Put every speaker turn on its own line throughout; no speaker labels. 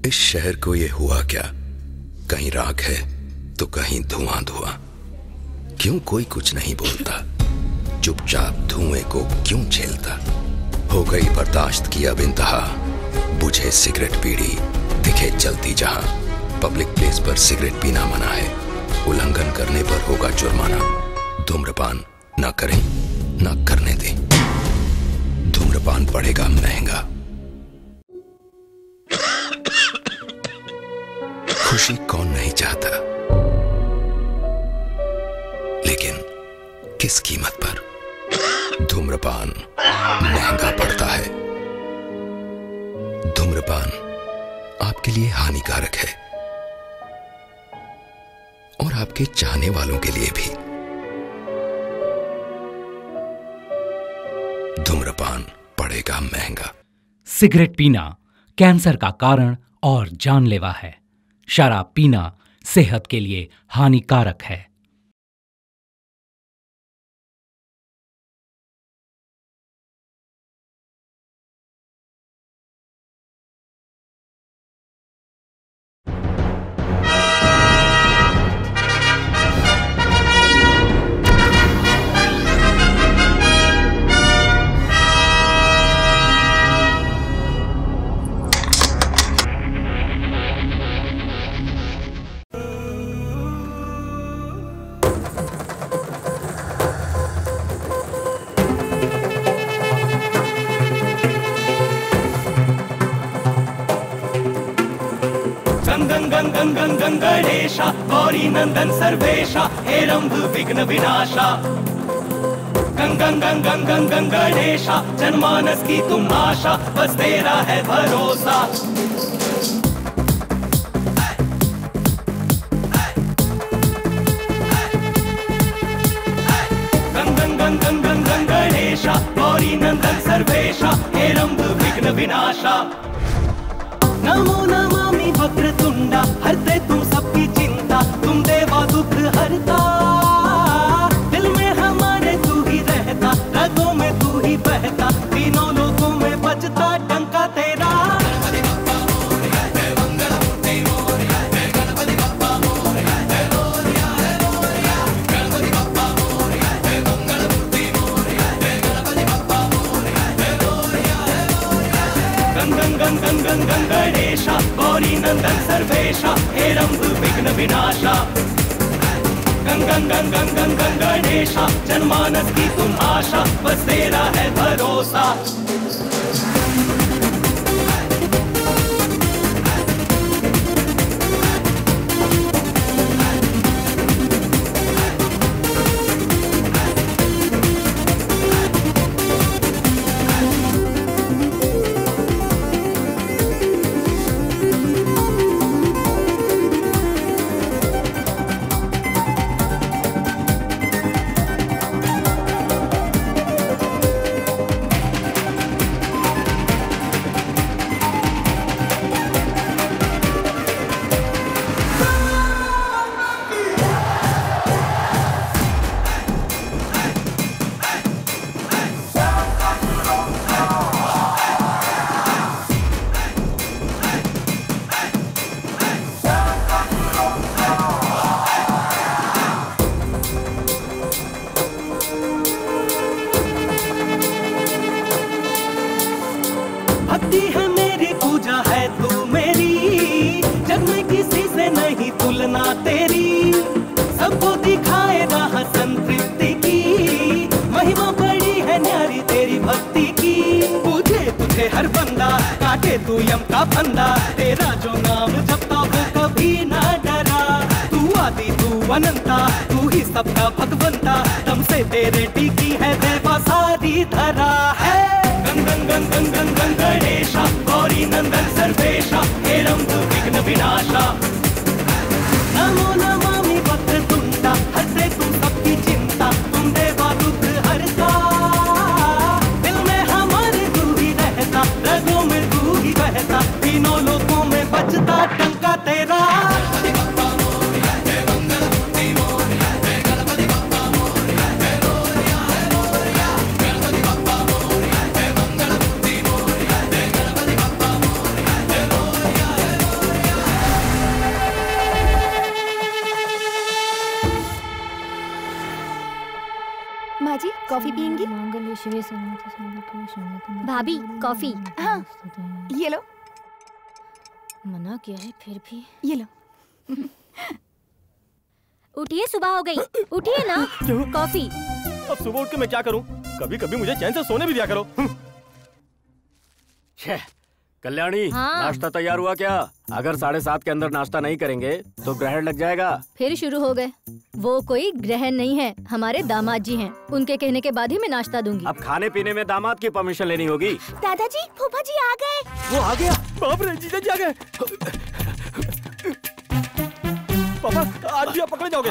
इस शहर को ये हुआ क्या, कहीं राख है तो कहीं धुआं धुआं। क्यों कोई कुछ नहीं बोलता, चुपचाप धुएं को क्यों झेलता। हो गई बर्दाश्त की अब इंतहा, बुझे सिगरेट बीड़ी दिखे जलती जहां। पब्लिक प्लेस पर सिगरेट पीना मना है, उल्लंघन करने पर होगा जुर्माना। धूम्रपान ना करें ना करने दें, धूम्रपान पड़ेगा महंगा। खुशी कौन नहीं चाहता, लेकिन किस कीमत पर। धूम्रपान महंगा पड़ता है। धूम्रपान आपके लिए हानिकारक है और आपके चाहने वालों के लिए भी। धूम्रपान पड़ेगा महंगा।
सिगरेट पीना कैंसर का कारण और जानलेवा है। शराब पीना सेहत के लिए हानिकारक है।
गणेशा गौरी नंदन सर्वेशा हे रंभ विघ्न विनाशा। गणेशा जनमानस की तुम आशा, बस तेरा है भरोसा। गणेशा गौरी नंदन सर्वेशा हे रंभ विघ्न विनाशा। नमो नमामि वक्रतुंडा हरते तुम सबकी चिंता, तुम देवा दुख हरता। दिल में हमारे तू ही रहता, रगों में तू ही बहता, तीनों लोगों में बजता डंका तेरा। गणेशा गौरी नंदन सर्वेशा हे रंभ विघ्न विनाशा। गणेशा जनमानस की तुम आशा, बस तेरा है भरोसा। तू यम का फंदा, तेरा जो नाम जपता वो कभी ना डरा। तू आदि तू अनंता, तू ही सबका भगवंता, तम से तेरे टीकी है देवा सारी धरा है। गणेशा गौरी नंदन सर्वेशा हे रंभ विघ्न विनाशा। नमो नमामि वक्रतुंडा हरते तुम सबकी चिंता, तुम देवा दुख हरता। दिल में हमारे तू ही रहता, रगों में तू ही बहता, तीनों लोगों में बजता डंका तेरा।
भाभी कॉफी।
हाँ ये लो।
मना किया है फिर भी।
ये लो।
उठिए, सुबह हो गई। उठिए ना। कॉफी।
अब सुबह उठ के मैं क्या करूं? कभी कभी मुझे चैन से सोने भी दिया करो।
कल्याणी, नाश्ता तैयार हुआ क्या? अगर 7:30 के अंदर नाश्ता नहीं करेंगे तो ग्रहण लग जाएगा।
फिर शुरू हो गए। वो कोई ग्रहण नहीं है, हमारे दामाद जी हैं। उनके कहने के बाद ही मैं नाश्ता दूंगी।
अब खाने पीने में दामाद की परमिशन लेनी होगी।
दादाजी, फूफा जी आ गए।
वो आ गया?
बाप रे, जीजा जी आ गए। पापा आज भी आप पकड़े जाओगे।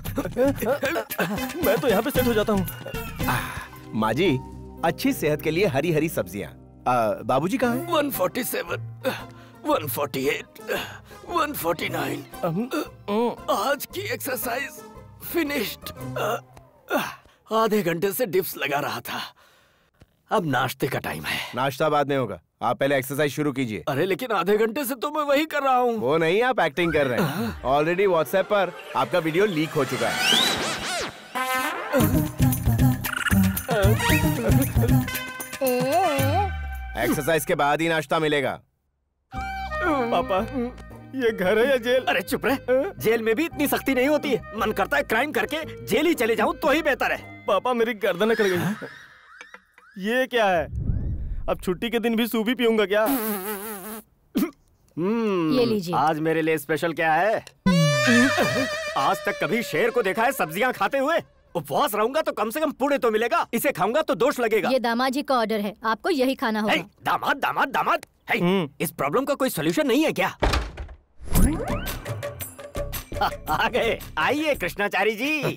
मैं तो यहाँ पे सेट हो जाता हूँ।
माँ जी, अच्छी सेहत के लिए हरी हरी सब्जियाँ। बाबूजी कहाँ हैं?
147, 148, 149। आज की एक्सरसाइज फिनिश्ड। आधे घंटे से डिप्स लगा रहा था। अब नाश्ते का टाइम है।
नाश्ता बाद में होगा, आप पहले एक्सरसाइज शुरू कीजिए।
अरे लेकिन आधे घंटे से तो मैं वही कर रहा हूँ।
वो नहीं, आप एक्टिंग कर रहे हैं। ऑलरेडी व्हाट्सएप पर आपका वीडियो लीक हो चुका है। एक्सरसाइज के बाद ही नाश्ता मिलेगा।
पापा, ये घर है या जेल?
अरे चुप रहे। जेल में भी इतनी सख्ती नहीं होती है। मन करता है क्राइम करके जेल ही चले जाऊं तो ही बेहतर है।
पापा मेरी गर्दन अकड़ गई। ये क्या है? अब छुट्टी के दिन भी सूप ही पीऊंगा क्या?
ये लीजिए।
आज मेरे लिए स्पेशल क्या है? आज तक कभी शेर को देखा है सब्जियां खाते हुए? उपवास रहूंगा तो कम से कम पुणे तो मिलेगा। इसे खाऊंगा तो दोष लगेगा।
ये दामाद जी का ऑर्डर है, आपको यही खाना होगा।
दामाद दामाद दामाद। इस प्रॉब्लम का कोई सोल्यूशन नहीं है क्या? आ गए। आइए कृष्णाचारी जी।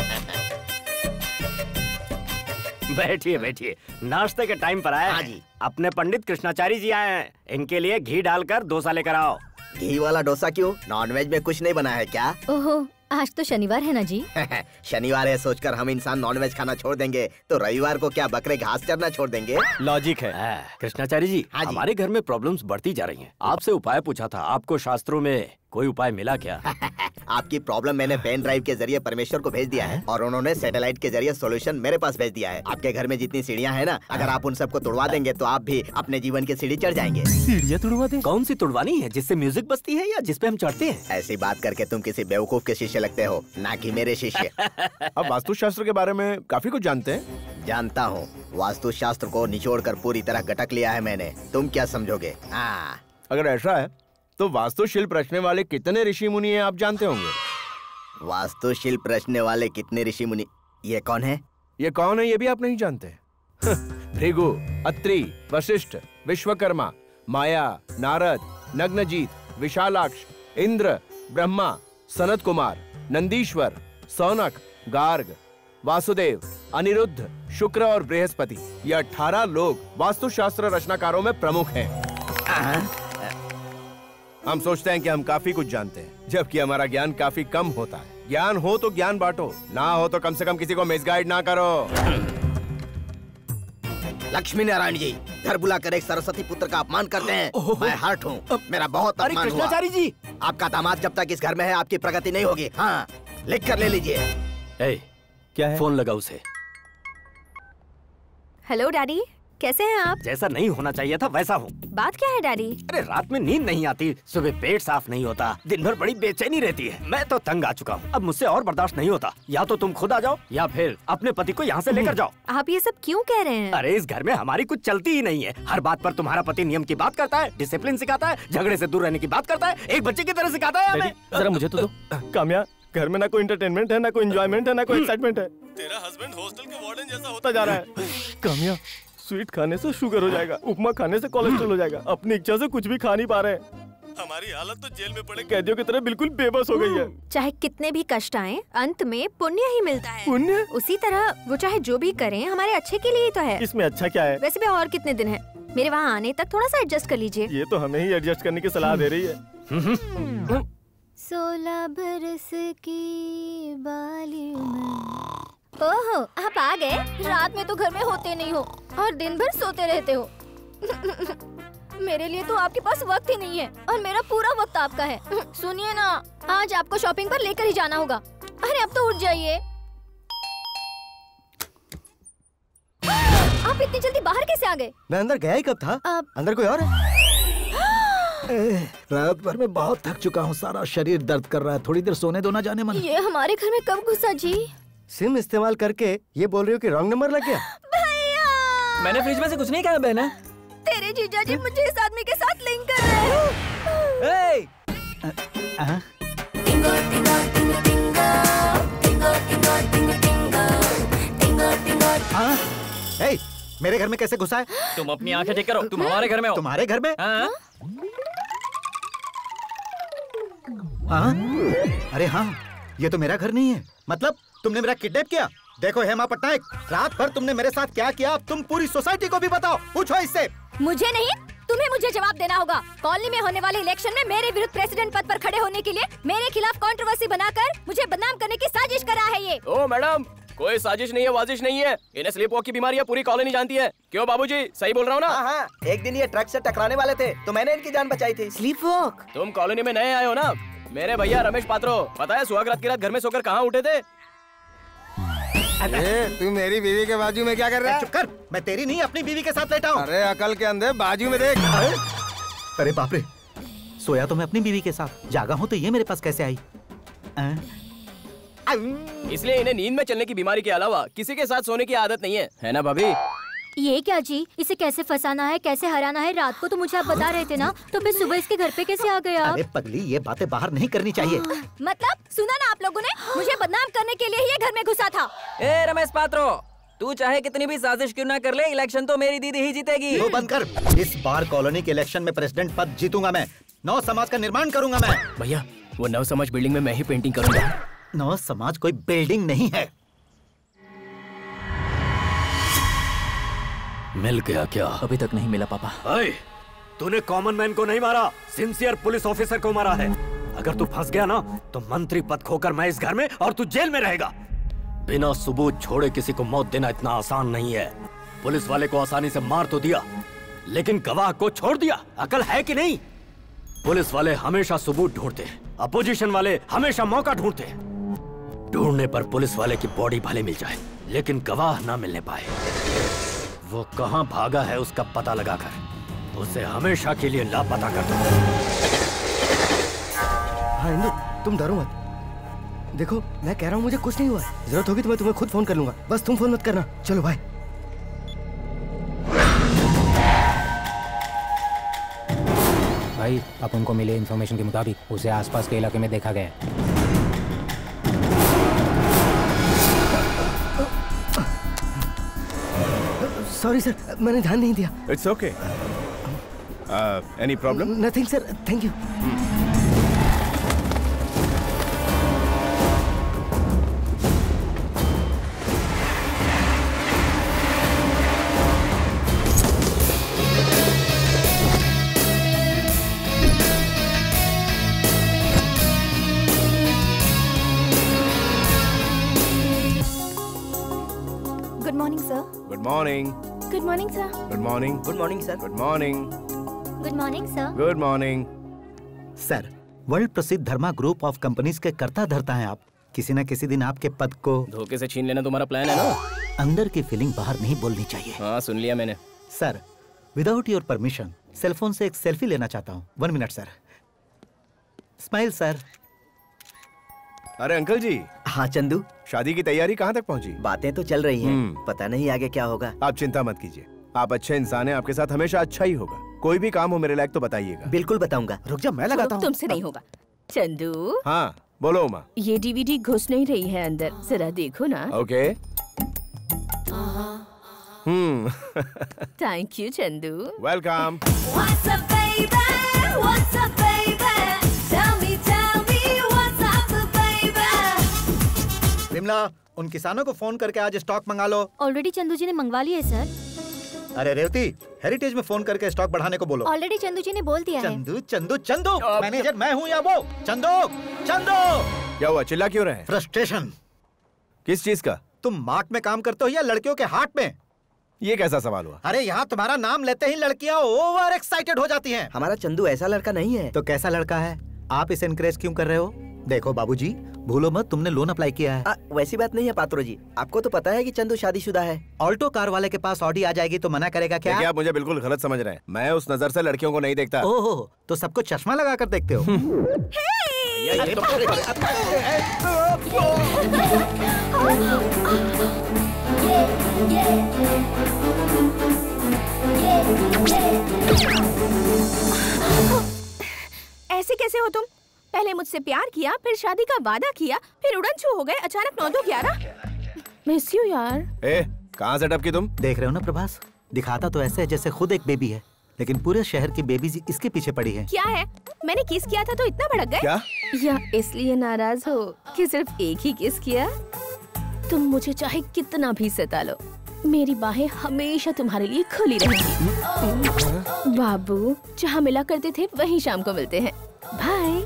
बैठिए बैठिए, नाश्ते के टाइम पर आए।
हाँ जी।
अपने पंडित कृष्णाचारी जी आए हैं। इनके लिए घी डालकर डोसा लेकर आओ।
घी वाला डोसा क्यों? नॉनवेज में कुछ नहीं बना है क्या?
ओहो, आज तो शनिवार है ना जी।
शनिवार है सोचकर हम इंसान नॉनवेज खाना छोड़ देंगे तो रविवार को क्या बकरे घास चरना छोड़ देंगे?
लॉजिक है।
कृष्णाचारी जी,
हाँ जी।
हमारे घर में प्रॉब्लम्स बढ़ती जा रही हैं। आपसे उपाय पूछा था, आपको शास्त्रों में कोई उपाय मिला क्या?
आपकी प्रॉब्लम मैंने पेन ड्राइव के जरिए परमेश्वर को भेज दिया है और उन्होंने सैटेलाइट के जरिए सॉल्यूशन मेरे पास भेज दिया है। आपके घर में जितनी सीढ़ियाँ हैं ना, अगर आप उन सबको तोड़वा देंगे तो आप भी अपने जीवन की सीढ़ी चढ़ जाएंगे।
सीढ़ियाँ तोड़वा दें?
कौन सी तोड़वानी है, जिससे म्यूजिक बजती है या जिसपे हम चढ़ते हैं?
ऐसी बात करके तुम किसी बेवकूफ के शिष्य लगते हो, ना कि मेरे शिष्य।
आप वास्तुशास्त्र के बारे में काफी कुछ जानते हैं?
जानता हूँ, वास्तुशास्त्र को निचोड़ कर पूरी तरह गटक लिया है मैंने। तुम क्या समझोगे? हाँ,
अगर ऐसा है तो वास्तुशिल्प रचने वाले कितने ऋषि मुनि हैं आप जानते होंगे?
वास्तुशिल्प रचने वाले कितने ऋषि मुनि? ये कौन है?
ये कौन है ये भी आप नहीं जानते? भृगु, अत्रि, वशिष्ठ, विश्वकर्मा, माया, नारद, नग्नजीत, विशालाक्ष, इंद्र, ब्रह्मा, सनत कुमार, नंदीश्वर, सौनक, गार्ग, वासुदेव, अनिरुद्ध, शुक्र और बृहस्पति। ये 18 लोग वास्तुशास्त्र रचनाकारों में प्रमुख हैं। हम सोचते हैं कि हम काफी कुछ जानते हैं, जबकि हमारा ज्ञान काफी कम होता है। ज्ञान हो तो ज्ञान बांटो, ना हो तो कम से कम किसी को मिसगाइड ना करो।
लक्ष्मी नारायण जी, घर बुलाकर एक सरस्वती पुत्र का अपमान करते हैं। मैं हर्ट हूँ, मेरा बहुत अपमान हुआ।
कृष्णाचारी जी,
आपका दामाद जब तक इस घर में है आपकी प्रगति नहीं होगी। हाँ, लिख कर ले लीजिए।
क्या है? फोन लगा उसे।
हेलो डैडी, कैसे हैं आप?
जैसा नहीं होना चाहिए था वैसा हूँ।
बात क्या है डैडी?
अरे रात में नींद नहीं आती, सुबह पेट साफ नहीं होता, दिन भर बड़ी बेचैनी रहती है। मैं तो तंग आ चुका हूँ, अब मुझसे और बर्दाश्त नहीं होता। या तो तुम खुद आ जाओ या फिर अपने पति को यहाँ से लेकर जाओ।
आप ये सब क्यों कह रहे हैं?
अरे इस घर में हमारी कुछ चलती ही नहीं है। हर बात पर तुम्हारा पति नियम की बात करता है, डिसिप्लिन सिखाता है, झगड़े से दूर रहने की बात करता है, एक बच्चे की तरह सिखाता है हमें।
जरा मुझे तो दो। काम्या, घर में ना कोई एंटरटेनमेंट है, ना कोई एंजॉयमेंट है, ना कोई एक्साइटमेंट है। तेरा हस्बैंड हॉस्टल के वार्डन जैसा होता जा रहा है। काम्या, स्वीट खाने से शुगर हो जाएगा, उपमा खाने से कोलेस्ट्रॉल हो जाएगा, अपनी इच्छा से कुछ भी खा नहीं पा रहे। हमारी हालत तो जेल में पड़े कैदियों की तरह बिल्कुल बेबस हो गई है।
चाहे कितने भी कष्ट आए, अंत में पुण्य ही मिलता है।
पुण्य?
उसी तरह वो चाहे जो भी करें हमारे अच्छे के लिए ही तो है।
इसमें अच्छा क्या है?
वैसे भी और कितने दिन है, मेरे वहाँ आने तक थोड़ा सा एडजस्ट कर लीजिए।
ये तो हमें ही एडजस्ट करने की सलाह दे रही है।
16 बरस की बाली में। ओहो, आप आ गए। रात में तो घर में होते नहीं हो और दिन भर सोते रहते हो। मेरे लिए तो आपके पास वक्त ही नहीं है और मेरा पूरा वक्त आपका है। सुनिए ना, आज आपको शॉपिंग पर लेकर ही जाना होगा। अरे अब तो उठ जाइए। आप इतनी जल्दी बाहर कैसे आ गए?
मैं अंदर गया ही कब था? अंदर कोई और है?
रात भर में बहुत थक चुका हूँ, सारा शरीर दर्द कर रहा है, थोड़ी देर सोने दो ना जाने मन।
ये हमारे घर में कब घुसा जी?
सिम इस्तेमाल करके ये बोल रही हो कि रॉन्ग नंबर लग गया?
भैया
मैंने फ्रिज में से कुछ नहीं कहा बहना।
तेरे जीजा जी मुझे इस आदमी के साथ लिंक कर रहे हैं।
मेरे घर में कैसे घुसा है?
तुम अपनी आंखें ठीक करो, तुम हमारे घर में हो।
तुम्हारे घर में?
हाँ?
हाँ? अरे हाँ, ये तो मेरा घर नहीं है। मतलब तुमने मेरा किडनैप किया? देखो हेमा पटनायक, रात भर तुमने मेरे साथ क्या किया अब तुम पूरी सोसाइटी को भी बताओ, पूछो इससे।
मुझे नहीं, तुम्हें मुझे जवाब देना होगा। कॉलोनी में होने वाले इलेक्शन में मेरे विरुद्ध प्रेसिडेंट पद पर खड़े होने के लिए मेरे खिलाफ कंट्रोवर्सी बनाकर मुझे बदनाम करने की साजिश कर रहा है ये।
ओ मैडम, कोई साजिश नहीं है, वाजिश नहीं है। इन्हें स्लीप वॉक की बीमारी है, पूरी कॉलोनी जानती है। क्यों बाबूजी, सही बोल रहा हूँ ना?
हाँ, एक दिन ये ट्रक से टकराने वाले थे तो मैंने इनकी जान बचाई थी।
Sleep walk?
तुम कॉलोनी में नए आए हो ना? मेरे भैया रमेश पात्रो, पता है सुहागरात की रात घर में सोकर कहाँ उठे थे?
तू मेरी बीवी के बाजू में क्या कर रहा है?
चुप कर, मैं तेरी नहीं अपनी बीवी के साथ लेटा हूँ।
अरे अकल के अंदर बाजू में देख।
अरे बाप रे, सोया तो मैं अपनी बीवी के साथ, जागा हूँ तो ये मेरे पास कैसे आई?
इसलिए इन्हें नींद में चलने की बीमारी के अलावा किसी के साथ सोने की आदत नहीं है ना भाभी?
ये क्या जी, इसे कैसे फंसाना है, कैसे हराना है? रात को तो मुझे आप बता रहे थे ना, तो फिर सुबह इसके घर पे कैसे आ गया?
अरे पगली, ये बातें बाहर नहीं करनी चाहिए।
मतलब सुना ना आप लोगों ने, मुझे बदनाम करने के लिए ही ये घर में घुसा था।
ए रमेश पात्रो, तू चाहे कितनी भी साजिश क्यों ना कर ले, इलेक्शन तो मेरी दीदी ही जीतेगी।
तो बंद कर, इस बार कॉलोनी के इलेक्शन में प्रेसिडेंट पद जीतूंगा मैं। नव समाज का निर्माण करूंगा मैं।
भैया, वो नव समाज बिल्डिंग में मैं ही पेंटिंग करूंगा।
नव समाज कोई बिल्डिंग नहीं है।
मिल गया क्या?
अभी तक नहीं मिला पापा।
तूने कॉमन मैन को नहीं मारा, सिंसियर पुलिस ऑफिसर को मारा है। अगर तू फंस गया ना तो मंत्री पद खोकर मैं इस घर में और तू जेल में रहेगा। बिना सबूत छोड़े किसी को मौत देना इतना आसान नहीं है। पुलिस वाले को आसानी से मार तो दिया, लेकिन गवाह को छोड़ दिया। अकल है कि नहीं? पुलिस वाले हमेशा सबूत ढूंढते हैं, अपोजिशन वाले हमेशा मौका ढूंढते हैं। ढूंढने पर पुलिस वाले की बॉडी भले मिल जाए, लेकिन गवाह ना मिलने पाए। वो कहाँ भागा है उसका पता लगाकर उसे हमेशा के लिए लापता कर दो।
हाँ इंदु, तुम डरो मत। देखो मैं कह रहा हूँ मुझे कुछ नहीं हुआ। जरूरत होगी तो मैं तुम्हें खुद फोन कर लूंगा, बस तुम फोन मत करना। चलो बाय।
भाई, अब उनको मिले इन्फॉर्मेशन के मुताबिक उसे आसपास के इलाके में देखा गया है।
सॉरी सर, मैंने ध्यान नहीं दिया।
It's okay. Any problem?
Nothing sir, thank you.
Good morning sir.
Good morning.
Good morning sir.
Good morning.
Good morning sir.
Good morning.
Good morning sir.
Good morning.
Sir, world प्रसिद्ध Dharma group of companies के कर्ता धर्ता हैं आप। किसी न किसी दिन आपके पद को
धोखे से छीन लेना तुम्हारा प्लान है ना?
अंदर की फीलिंग बाहर नहीं बोलनी चाहिए।
हाँ, सुन लिया मैंने।
Sir, without your permission cellphone से एक सेल्फी लेना चाहता हूँ। 1 मिनट सर। Smile sir.
अरे अंकल जी।
हाँ चंदू,
शादी की तैयारी कहाँ तक पहुँची?
बातें तो चल रही हैं, पता नहीं आगे क्या होगा।
आप चिंता मत कीजिए, आप अच्छे इंसान हैं, आपके साथ हमेशा अच्छा ही होगा। कोई भी काम हो मेरे लायक तो बताइएगा।
बिल्कुल बताऊंगा।
रुक जा, मैं लगाता हूँ।
तुमसे नहीं होगा। चंदू।
हाँ बोलो उमा।
ये डीवीडी घुस नहीं रही है अंदर, जरा देखो ना।
Okay.
Thank you Chandu.
Welcome.
Vimla, उन किसानों को फोन करके आज स्टॉक मंगा लो।
ऑलरेडी चंदू जी ने मंगवा लिया है सर।
अरे रेवती, हेरिटेज में फोन करके स्टॉक बढ़ाने को बोलो।
ऑलरेडी चंदू जी ने बोल दिया है।
चंदू चंदू चंदू, मैनेजर मैं हूँ या वो? चंदू चंदू।
क्या हुआ, चिल्ला क्यों रहे?
फ्रस्ट्रेशन।
किस चीज का?
तुम मार्ट में काम करते हो या लड़कियों के हाट में?
ये कैसा सवाल हुआ?
अरे यहाँ तुम्हारा नाम लेते ही लड़कियाँ ओवर एक्साइटेड हो जाती हैं।
हमारा चंदू ऐसा लड़का नहीं है।
तो कैसा लड़का है? आप इसे इनकरेज क्यों कर रहे हो? देखो बाबूजी, भूलो मत तुमने लोन अप्लाई किया है।
वैसी बात नहीं है पात्रो जी, आपको तो पता है कि चंदू शादीशुदा है।
ऑल्टो कार वाले के पास ऑडी आ जाएगी तो मना करेगा क्या?
आप मुझे बिल्कुल गलत समझ रहे हैं। मैं उस नजर से लड़कियों को नहीं देखता।
ओह, तो सबको चश्मा लगा कर देखते हो?
ऐसे कैसे हो तुम? पहले मुझसे प्यार किया, फिर शादी का वादा किया, फिर उड़न छू हो गए अचानक 9-2-11। मिस यू यार।
कहाँ सेटअप की तुम?
देख रहे हो ना प्रभास, दिखाता तो ऐसे है जैसे खुद एक बेबी है, लेकिन पूरे शहर की बेबीज इसके पीछे पड़ी है।
क्या है, मैंने किस किया था तो इतना भड़क गए?
क्या?
या इसलिए नाराज हो कि सिर्फ एक ही किस किया? तुम मुझे चाहे कितना भी सता लो, मेरी बाहें हमेशा तुम्हारे लिए खुली रहेंगी। बाबू, जहाँ मिला करते थे वहीं शाम को मिलते हैं। बाय।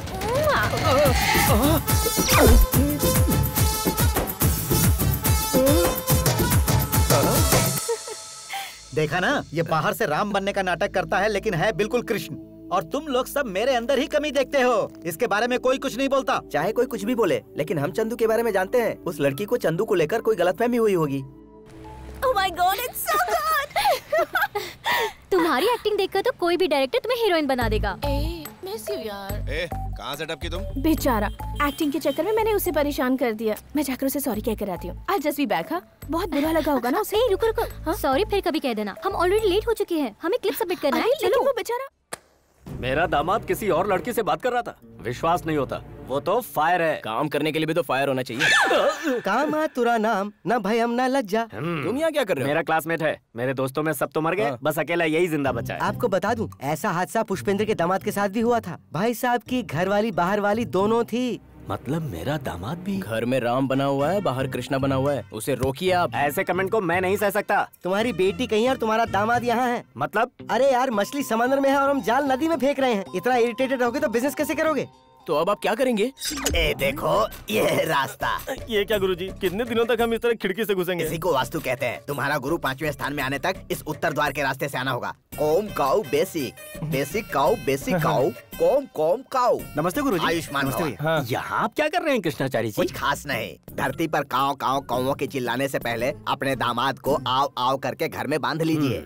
देखा ना, ये बाहर से राम बनने का नाटक करता है लेकिन है बिल्कुल कृष्ण। और तुम लोग सब मेरे अंदर ही कमी देखते हो। इसके बारे में कोई कुछ नहीं बोलता।
चाहे कोई कुछ भी बोले, लेकिन हम चंदू के बारे में जानते हैं। उस लड़की को चंदू को लेकर कोई गलतफहमी हुई होगी।
Oh my God, it's so good!
तुम्हारी एक्टिंग देखकर तो कोई भी डायरेक्टर तुम्हें हीरोइन बना देगा।
मिस यू यार।
कहाँ सेटअप की तुम?
बेचारा, एक्टिंग के चक्कर में मैंने उसे परेशान कर दिया। मैं जाकर उसे सॉरी कह कर आती हूँ। I'll just be back, हाँ? बहुत बुरा लगा होगा ना उसे।
रुको रुको, सॉरी फिर कभी कह देना। हम ऑलरेडी लेट हो चुके हैं, हमें क्लिप सबमिट करना है।
चलो। वो बेचारा।
मेरा दामाद किसी और लड़की से बात कर रहा था। विश्वास नहीं होता, वो तो फायर है।
काम करने के लिए भी तो फायर होना चाहिए।
काम है तुरा नाम, ना भयम ना लज्जा।
तुम
यहाँ क्या कर रहे हो?
मेरा क्लासमेट है, मेरे दोस्तों में सब तो मर गए, बस अकेला यही जिंदा बचा है।
आपको बता दूं, ऐसा हादसा पुष्पेंद्र के दामाद के साथ भी हुआ था। भाई साहब की घर वाली बाहर वाली दोनों थी।
मतलब मेरा दामाद भी
घर में राम बना हुआ है, बाहर कृष्णा बना हुआ है। उसे रोकिए आप।
ऐसे कमेंट को मैं नहीं सह सकता।
तुम्हारी बेटी कहीं और तुम्हारा दामाद यहाँ है।
मतलब?
अरे यार, मछली समंदर में है और हम जाल नदी में फेंक रहे हैं। इतना इरिटेटेड होगे तो बिजनेस कैसे करोगे?
तो अब आप क्या करेंगे?
देखो ये रास्ता।
ये क्या गुरुजी, कितने दिनों तक हम इस तरह खिड़की से घुसेंगे?
इसी को वास्तु कहते हैं। तुम्हारा गुरु 5वें स्थान में आने तक इस उत्तर द्वार के रास्ते से आना होगा। कोम काउ बेसिक, बेसिक काउ बेसिक काउ, कोम कोम काउ।
नमस्ते गुरुजी।
आयुष्मान भव।
हाँ। यहाँ आप क्या कर रहे हैं कृष्णाचार्य जी?
कुछ खास नहीं, धरती पर काव काव कौवों के चिल्लाने से पहले अपने दामाद को आव आव करके घर में बांध लीजिए।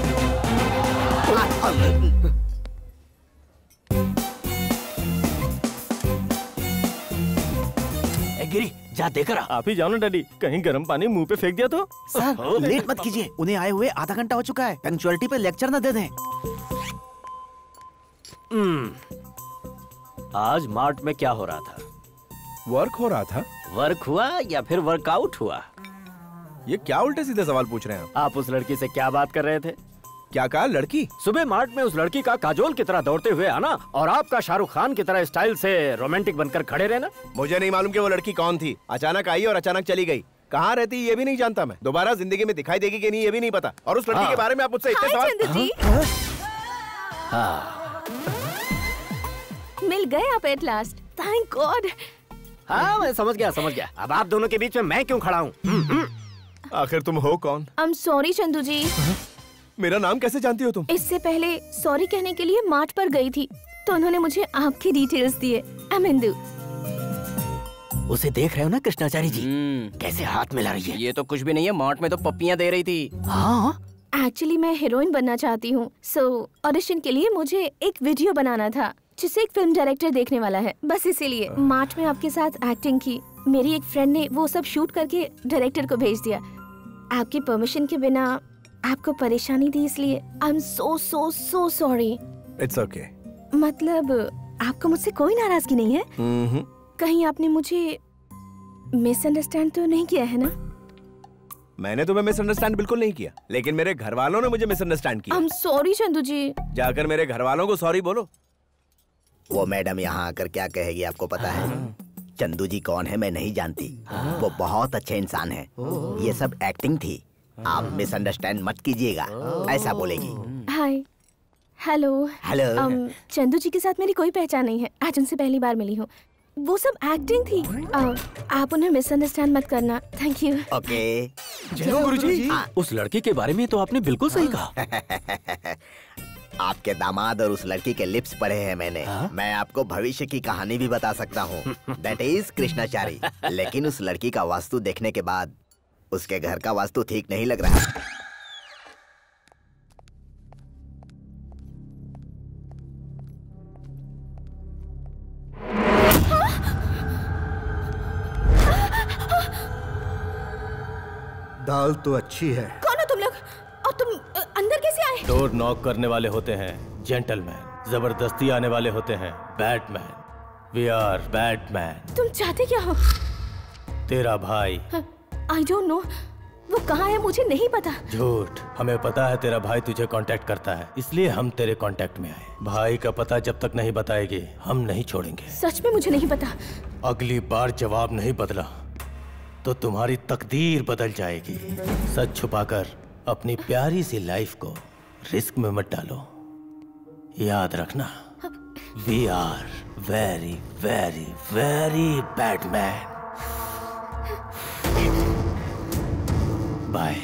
गिरी, जा देख रहा।
आप ही जाओ ना डैडी, कहीं गर्म पानी मुंह पे फेंक दिया तो।
सर, लेट मत कीजिए, उन्हें आए हुए आधा घंटा हो चुका है। पंक्चुअलिटी पे लेक्चर न दे दें।
आज मार्ट में क्या हो रहा था?
वर्क हो रहा था।
वर्क हुआ या फिर वर्कआउट हुआ?
ये क्या उल्टे सीधे सवाल पूछ रहे हैं
आप उस लड़की से क्या बात कर रहे थे?
क्या कहा? लड़की?
सुबह मार्ट में उस लड़की का काजोल की तरह दौड़ते हुए आना और आपका शाहरुख खान की तरह स्टाइल से रोमांटिक बनकर खड़े रहना।
मुझे नहीं मालूम कि वो लड़की कौन थी। अचानक आई और अचानक चली गई। कहाँ रहती ये भी नहीं जानता मैं। दोबारा जिंदगी में दिखाई देगी कि नहीं ये भी नहीं पता। और उस लड़की के बारे में आप मुझसे इतने सवाल।
मिल गए आप एट लास्ट, थैंक गॉड।
हाँ, मैं समझ गया। अब आप दोनों के बीच में मैं क्यों खड़ा हूँ?
आखिर तुम हो कौन?
I am sorry Chandu ji.
मेरा नाम कैसे जानती हो तुम?
इससे पहले सॉरी कहने के लिए मार्ट पर गई थी तो उन्होंने मुझे आपकी डिटेल्स दिए। I am Indu.
उसे देख रहे हो ना कृष्णाचार्य जी, कैसे हाथ मिला रही है?
ये तो कुछ भी नहीं है, मार्ट में तो पप्पियां दे रही थी।
हाँ,
एक्चुअली मैं हीरोइन बनना चाहती हूँ, सो ऑडिशन के लिए मुझे एक वीडियो बनाना था जिसे एक फिल्म डायरेक्टर देखने वाला है। बस इसीलिए मार्च में आपके साथ एक्टिंग की। मेरी एक फ्रेंड ने वो सब शूट करके डायरेक्टर को भेज दिया। आपकी परमिशन के बिना आपको परेशानी दी, इसलिए I am so sorry.
It's okay.
मतलब आपको मुझसे कोई नाराजगी नहीं है? कहीं आपने मुझे मिसअंडरस्टैंड तो नहीं किया है ना?
मैंने तुम्हें मिसअंडरस्टैंड बिल्कुल नहीं किया, लेकिन मेरे घर वालों ने मुझे मिसअंडरस्टैंड किया।
I am sorry Chandu ji.
जाकर मेरे घर वालों को सॉरी बोलो।
वो मैडम यहाँ आकर क्या कहेगी आपको पता है? चंदू जी कौन है मैं नहीं जानती। वो बहुत अच्छे इंसान है। ये सब एक्टिंग थी, आप मिसअंडरस्टैंड मत कीजिएगा, ऐसा बोलेगी।
हाय, हेलो। चंदू जी के साथ मेरी कोई पहचान नहीं है, आज उनसे पहली बार मिली हूँ। वो सब एक्टिंग थी, आप उन्हें मिसअंडरस्टैंड मत करना। Thank you.
ओके।
जय गुरुजी। उस लड़की के बारे में तो आपने बिल्कुल सही कहा।
आपके दामाद और उस लड़की के लिप्स पढ़े हैं मैंने। मैं आपको भविष्य की कहानी भी बता सकता हूँ। That is Krishnachari. लेकिन उस लड़की का वास्तु देखने के बाद उसके घर का वास्तु ठीक नहीं लग रहा।
दाल तो अच्छी है।
कौन हो तुम लोग और तुम अंदर कैसे आए?
डोर नॉक करने वाले होते हैं जेंटलमैन, जबरदस्ती आने वाले होते हैं बैटमैन। We are Batman.
तुम चाहते क्या हो?
तेरा भाई।
आई डोंट नो, वो कहाँ है मुझे नहीं पता।
झूठ, हमें पता है तेरा भाई तुझे कांटेक्ट करता है, इसलिए हम तेरे कांटेक्ट में आए। भाई का पता जब तक नहीं बताएगी हम नहीं छोड़ेंगे।
सच में मुझे नहीं पता।
अगली बार जवाब नहीं बदला तो तुम्हारी तकदीर बदल जाएगी। सच छुपाकर अपनी प्यारी सी लाइफ को रिस्क में मत डालो। याद रखना, we are very very very bad man. Bye.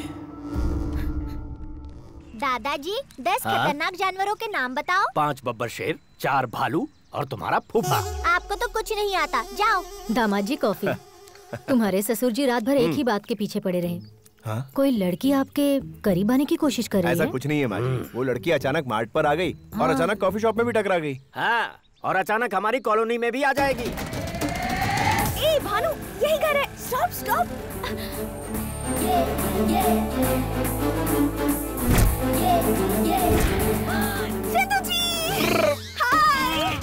दादाजी 10 खतरनाक जानवरों के नाम बताओ।
5 बब्बर शेर, 4 भालू और तुम्हारा फूफा।
आपको तो कुछ नहीं आता, जाओ।
दामाद जी कॉफी। तुम्हारे ससुर जी रात भर एक ही बात के पीछे पड़े रहे।
हाँ?
कोई लड़की आपके करीब आने की कोशिश कर रही है?
ऐसा कुछ नहीं है माँ जी। वो लड़की अचानक मार्ट पर आ गई और अचानक कॉफी शॉप में भी टकरा गई।
हाँ, और अचानक हमारी कॉलोनी में भी आ जाएगी।
ए भानु, यही घर है। Stop stop. Chandu ji, hi.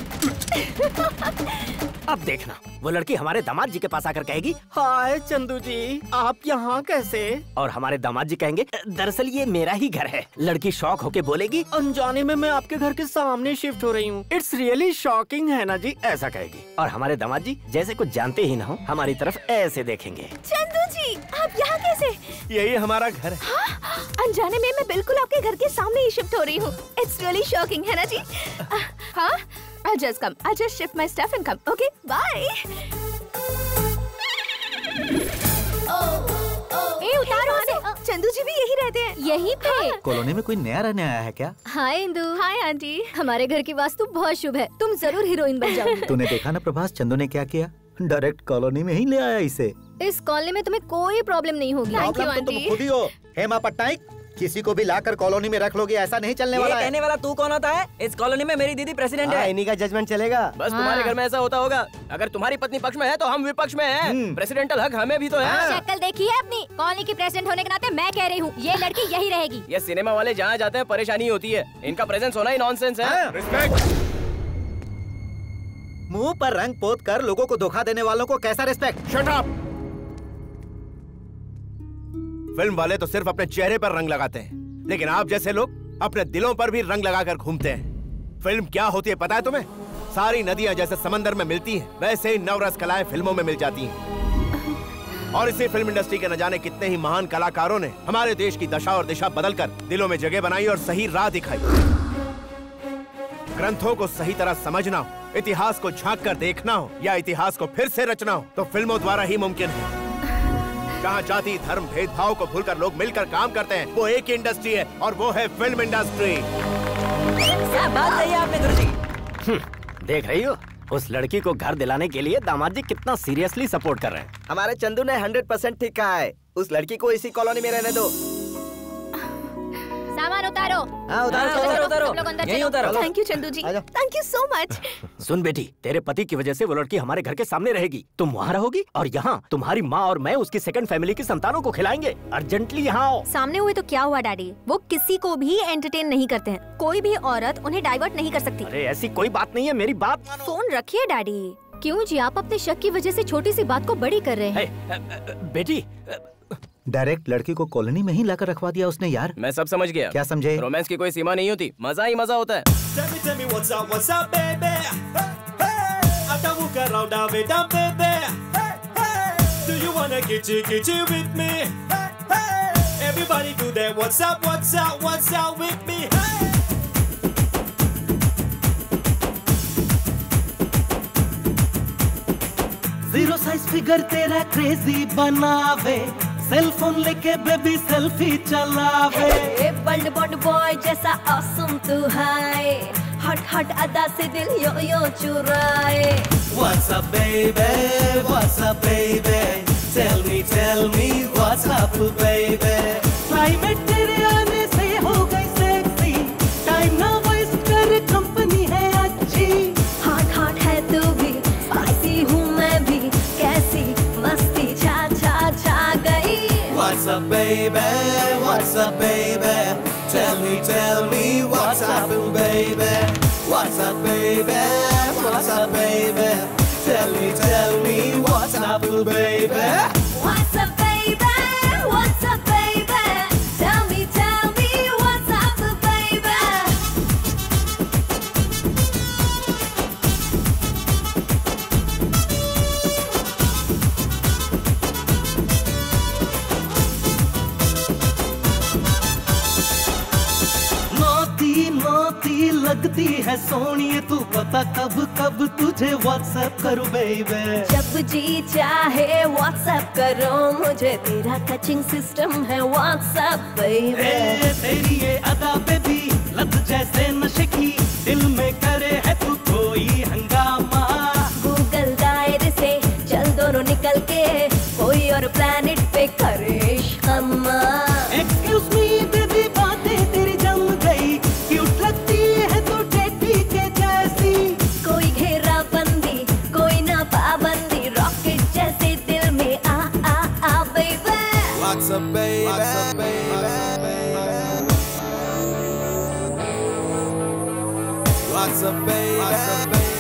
अब देखना, वो लड़की हमारे दामाद जी के पास आकर कहेगी, हाय चंदू जी, आप यहाँ कैसे? और हमारे दामाद जी कहेंगे, दरअसल ये मेरा ही घर है। लड़की शॉक होके बोलेगी, अनजाने में मैं आपके घर के सामने शिफ्ट हो रही हूँ। इट्स रियली शॉकिंग है ना जी, ऐसा कहेगी। और हमारे दामाद जी जैसे कुछ जानते ही ना हो हमारी तरफ ऐसे देखेंगे।
चंदू जी, आप यहाँ कैसे?
यही हमारा घर है।
हाँ, अनजाने में मैं बिल्कुल आपके घर के सामने ही शिफ्ट हो रही हूँ। इट्स रियली शॉकिंग है ना जी? हाँ, I'll just come. I'll just shift my stuff and come. Okay, bye.
ए उतारो उसे।
चंदू जी भी यही रहते हैं।
यहीं पे?
कॉलोनी में कोई नया रहने आया है क्या?
हाय इंदु।
Hi aunty.
हमारे घर की वास्तु बहुत शुभ है, तुम जरूर हीरोइन बन जाओ।
तूने देखा ना प्रभास, चंदू ने क्या किया? डायरेक्ट कॉलोनी में ही ले आया इसे।
इस कॉलोनी में तुम्हें कोई प्रॉब्लम नहीं होगी।
Thank you aunty.
तुम खुद ही हो हेमा पट्टनायक। किसी को भी लाकर कॉलोनी में रख लोगे, ऐसा नहीं चलने वाला है।
कहने वाला तू कौन होता है? इस कॉलोनी में मेरी दीदी प्रेसिडेंट है।
इन्हीं का जजमेंट चलेगा। बस तुम्हारे घर में ऐसा होता होगा। अगर तुम्हारी पत्नी पक्ष में है तो हम विपक्ष में हैं। प्रेसिडेंटल हक हमें भी तो है।
शक्ल देखी है अपनी? कॉलोनी की प्रेसिडेंट होने के नाते मैं कह रही हूँ, ये लड़की यही रहेगी।
ये सिनेमा वाले जहाँ जाते हैं परेशानी होती है, इनका प्रेजेंस होना ही नॉनसेंस है। रिस्पेक्ट।
मुंह पर रंग पोत कर लोगों को धोखा देने वालों को कैसा रिस्पेक्ट?
Shut up. फिल्म वाले तो सिर्फ अपने चेहरे पर रंग लगाते हैं, लेकिन आप जैसे लोग अपने दिलों पर भी रंग लगाकर घूमते हैं। फिल्म क्या होती है पता है तुम्हें? सारी नदियां जैसे समंदर में मिलती हैं, वैसे ही नवरस कलाएं फिल्मों में मिल जाती हैं। और इसी फिल्म इंडस्ट्री के न जाने कितने ही महान कलाकारों ने हमारे देश की दशा और दिशा बदलकर दिलों में जगह बनाई और सही राह दिखाई। ग्रंथों को सही तरह समझना हो, इतिहास को झांक कर देखना हो या इतिहास को फिर से रचना हो तो फिल्मों द्वारा ही मुमकिन है। जहाँ जाति धर्म भेदभाव को भूलकर लोग मिलकर काम करते हैं, वो एक ही इंडस्ट्री है और वो है फिल्म इंडस्ट्री।
बात सही है आपने गुरुजी।
देख रही हो, उस लड़की को घर दिलाने के लिए दामाद जी कितना सीरियसली सपोर्ट कर रहे हैं।
हमारे चंदू ने 100% ठीक कहा है। उस लड़की को इसी कॉलोनी में रहने दो।
सामान उतारो।
हाँ, उतारो।
सब लोग अंदर
यहीं
चलो।
उतारो।
Thank you Chandu ji, thank you so much.
सुन बेटी, तेरे पति की वजह से वो लड़की हमारे घर के सामने रहेगी। तुम वहाँ रहोगी और यहाँ तुम्हारी माँ और मैं उसकी सेकंड फैमिली की संतानों को खिलाएंगे। अर्जेंटली यहाँ आओ।
सामने हुए तो क्या हुआ डैडी, वो किसी को भी एंटरटेन नहीं करते हैं। कोई भी औरत उन्हें डाइवर्ट नहीं कर सकती।
अरे ऐसी कोई बात नहीं है, मेरी बात मानो।
फोन रखिए डैडी। क्यों जी, आप अपने शक की वजह से छोटी सी बात को बड़ी कर रहे हैं।
बेटी,
डायरेक्ट लड़की को कॉलोनी में ही लाकर रखवा दिया उसने यार।
मैं सब समझ गया।
क्या समझे?
रोमांस की कोई सीमा नहीं होती, मजा ही मजा होता है।
Tell me what's up, baby? Atamuka round down, baby. Do you wanna kitty with me? Everybody do that. What's up with me?
Zero size figure तेरा crazy बनावे,
सेल फोन लेके बेबी सेल्फी चलावे।
बंड बंड बॉय जैसा awesome तू है, हट हट अदा से दिल यो यो चुराए।
What's up baby, what's up baby, tell me what's up baby। Climate तेरे आने से हो गई सेक्सी, टाइम ना वेस्ट कर कंपनी है अच्छी।
हॉट हॉट है तू भी, स्पाइसी हूँ मैं भी, कैसी मस्ती छा छा छा गई।
What's up baby, what's up baby, tell me what's up baby। What's up baby, what's up baby, tell me what's up baby।
What's up baby, what's up baby, tell me what's up baby।
मोती लगती है सोनिए, तू पता कब कब तुझे WhatsApp करूं baby.
जब जी चाहे व्हाट्सएप करो मुझे, तेरा टचिंग सिस्टम है व्हाट्सएप बेबी।
तेरी ये अदा बेबी लत जैसे नशे की, दिल में करे है तू कोई हंगामा।
गूगल दायरे से चल दोनों निकल के, कोई और प्लेनेट पे करे शम्मा।
एक्सक्यूज मी बेबी बातें तेरी जम गई, क्यूट लगती है तू टेडी के जैसी।
कोई घेरा बंदी कोई ना पाबंदी, रॉकेट जैसे दिल में आ आ आ baby.
What's up baby, what's up baby, what's up baby, what's up baby।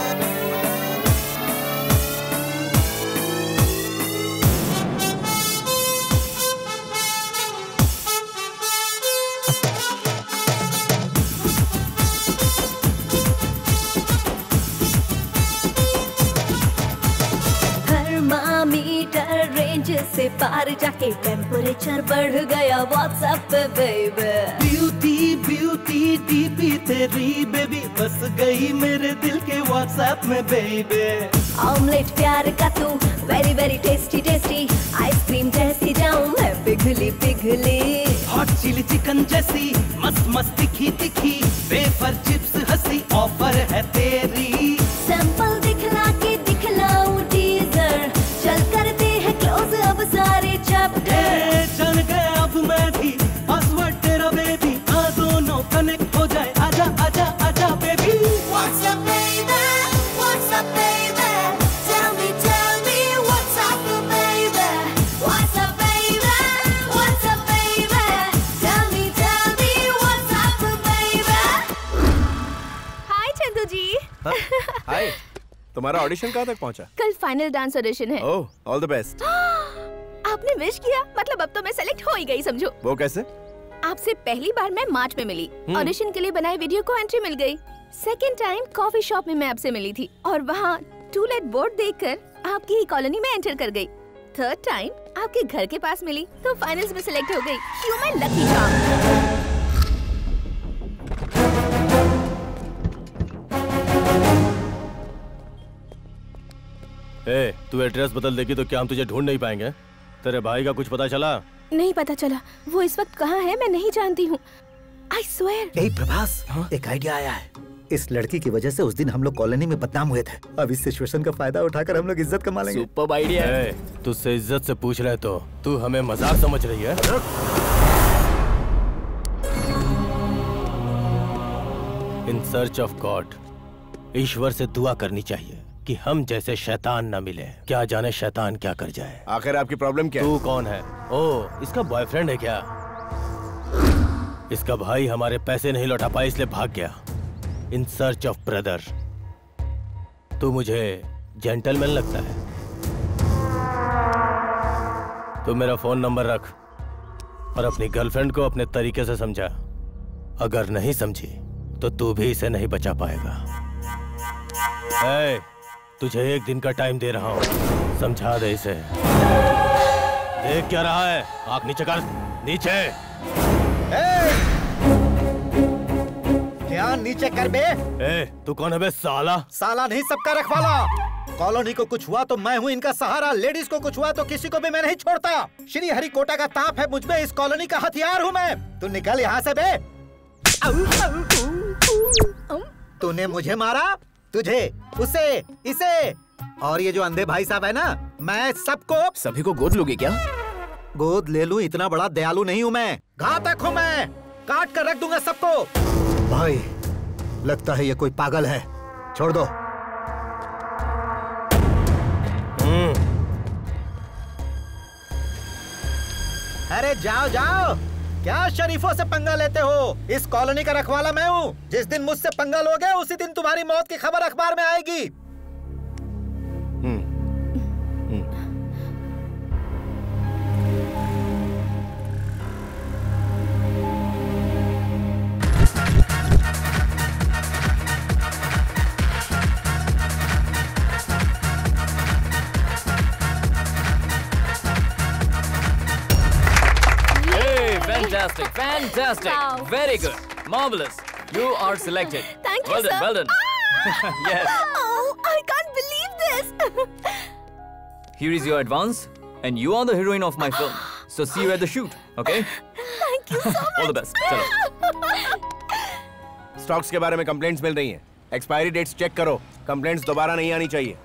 Thermometer range से पार जाके टेम्परेचर बढ़ गया व्हाट्सएप पे बेबी।
ब्यूटी ब्यूटी डीपी तेरी बेबी बस गई मेरे दिल के व्हाट्सएप में बेबी।
ऑमलेट प्यार का तू very very tasty tasty, ice cream जैसी जाऊं मैं पिघली पिघली।
हॉट चिली चिकन जैसी मस्त मस्त तिखी तिखी, वेफर चिप्स हंसी ऑफर है तेरी।
सैंपल दिखला के दिखलाऊं टीजर, चल करते हैं क्लोज अब सारे चैप्टर।
चल गया अब मैं भी, पासवर्ड तेरा बेबी, आ दोनों कनेक्ट हो जाए, आजा आजा आजा baby.
What's up baby, what's up baby, tell me what's up baby। What's up baby, what's up baby, tell me what's up baby।
Hi Chandu ji.
Hi, तुम्हारा ऑडिशन कहाँ तक पहुँचा?
कल फाइनल डांस ऑडिशन है।
Oh, all the best.
आपने wish किया, मतलब अब तो मैं सेलेक्ट हो ही गई समझो।
वो कैसे?
आपसे पहली बार मैं मार्च में मिली, ऑडिशन के लिए बनाए वीडियो को एंट्री मिल गई। सेकंड टाइम कॉफी शॉप में मैं आपसे मिली थी और वहाँ टू लेट बोर्ड देखकर आपकी ही कॉलोनी में एंटर कर गई। थर्ड टाइम आपके घर के पास मिली तो फाइनल्स में सिलेक्ट हो गई। You my lucky charm.
तू एड्रेस बदल देगी तो क्या हम तुझे ढूंढ नहीं पाएंगे? तेरे भाई का कुछ पता चला?
नहीं पता चला, वो इस वक्त कहाँ है मैं नहीं जानती हूँ। I swear.
ए प्रभास, एक आइडिया आया है। इस लड़की की वजह से उस दिन हम लोग कॉलोनी में बदनाम हुए थे। अब इस सिचुएशन का फायदा उठाकर हम लोग इज्जत कमा लेंगे।
सुपर आइडिया है। तुझसे इज्जत से पूछ रहे तो तू हमें मजाक समझ रही है? इन सर्च ऑफ गॉड, ईश्वर से दुआ करनी चाहिए कि हम जैसे शैतान न मिले। क्या जाने शैतान क्या कर जाए।
आखिर आपकी प्रॉब्लम क्या है?
तू कौन है? ओह, इसका बॉयफ्रेंड है क्या? इसका भाई हमारे पैसे नहीं लौटा पाए इसलिए भाग गया। In search of brother. तू मुझे जेंटलमैन लगता है। तू मेरा फोन नंबर रख और अपनी गर्लफ्रेंड को अपने तरीके से समझा। अगर नहीं समझी तो तू भी इसे नहीं बचा पाएगा। तुझे एक दिन का टाइम दे रहा हूँ, समझा दे इसे। देख क्या रहा है? आंख नीचे कर, नीचे।
क्या ध्यान नीचे कर बे।
ए, तू कौन है बे साला?
साला नहीं, सबका रखवाला। कॉलोनी को कुछ हुआ तो मैं हूँ इनका सहारा, लेडीज को कुछ हुआ तो किसी को भी मैं नहीं छोड़ता। श्री हरिकोटा का ताप है मुझ में, इस कॉलोनी का हथियार हूँ मैं। तू निकल यहाँ से बे। तूने मुझे मारा, तुझे, उसे, इसे, और ये जो अंधे भाई साहब है ना, मैं सबको।
सभी को गोद लोगे क्या?
गोद ले लूं, इतना बड़ा दयालु नहीं हूँ मैं, घातक हूँ मैं, काट कर रख दूंगा सबको। भाई लगता है ये कोई पागल है, छोड़ दो। अरे जाओ जाओ, क्या शरीफों से पंगा लेते हो? इस कॉलोनी का रखवाला मैं हूँ। जिस दिन मुझसे पंगा लोगे उसी दिन तुम्हारी मौत की खबर अखबार में आएगी।
Fantastic, fantastic,
Wow.
very good, marvelous. You are selected.
Thank you,
well done,
sir.
well done. Yes.
Oh, I can't believe this.
Here is your advance, and you are the heroine of my film. So see you at the shoot, okay?
Thank you so much.
All the best. चलो.
Stocks के बारे में complaints मिल रही हैं। Expiry dates check करो, complaints दोबारा नहीं आनी चाहिए।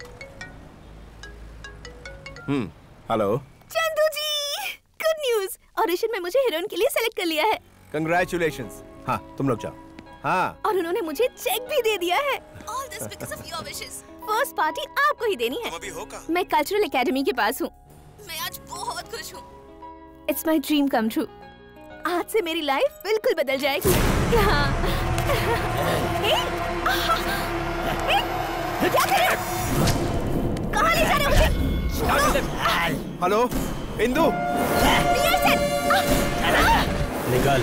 Hello
Chandu ji, good news, audition में मुझे हीरोइन के लिए सेलेक्ट कर लिया है।
कंग्रेचुलेशंस। हाँ तुम लोग जाओ। हाँ,
और उन्होंने मुझे चेक भी दे दिया है। All this because of your wishes. First party आपको ही देनी है।
अभी होगा।
मैं कल्चरल एकेडमी के पास हूँ। मैं आज बहुत खुश हूँ। It's my dream come true. आज से मेरी लाइफ बिल्कुल बदल जाएगी। हाँ। क्या कर रहे हो? कहाँ ले जा रहे हो मुझे?
हेलो इंदु,
निकल।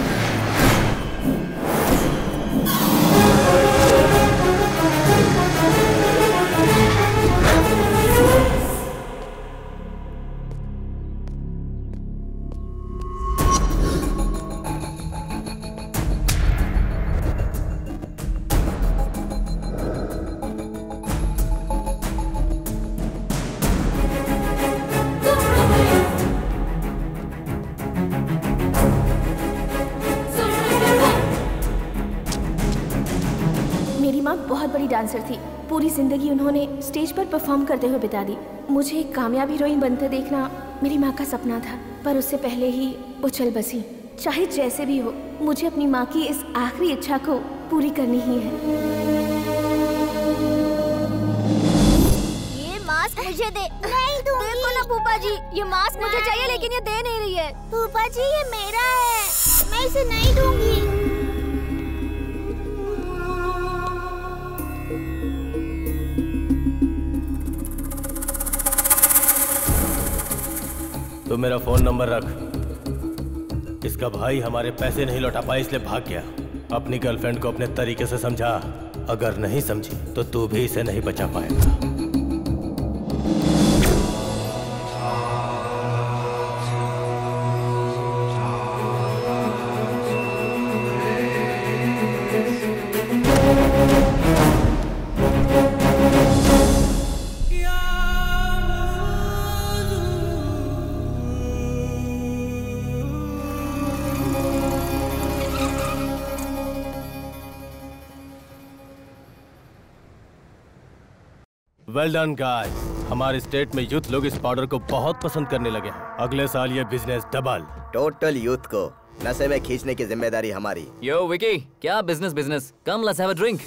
बहुत बड़ी डांसर थी। पूरी जिंदगी उन्होंने स्टेज पर परफॉर्म करते हुए बिता दी। मुझे एक कामयाब हीरोइन बनते देखना मेरी माँ का सपना था, पर उससे पहले ही वो चल बसी। चाहे जैसे भी हो, मुझे अपनी माँ की इस आखिरी इच्छा को पूरी करनी ही है।
ये मास्क मुझे दे। नहीं दूंगी। देखो ना फूफा जी, ये मास्क मुझे चाहिए लेकिन ये दे नहीं रही है। फूफा जी ये मेरा है, मैं इसे नहीं दूंगी।
तो मेरा फोन नंबर रख। इसका भाई हमारे पैसे नहीं लौटा पाया इसलिए भाग गया। अपनी गर्लफ्रेंड को अपने तरीके से समझा, अगर नहीं समझी तो तू भी इसे नहीं बचा पाएगा। वेल डन गाइस, हमारे स्टेट में यूथ लोग इस पाउडर को बहुत पसंद करने लगे हैं। अगले साल ये बिजनेस डबल।
टोटल यूथ को नशे में खींचने की जिम्मेदारी हमारी।
यो विकी, क्या business? Come let's have a drink.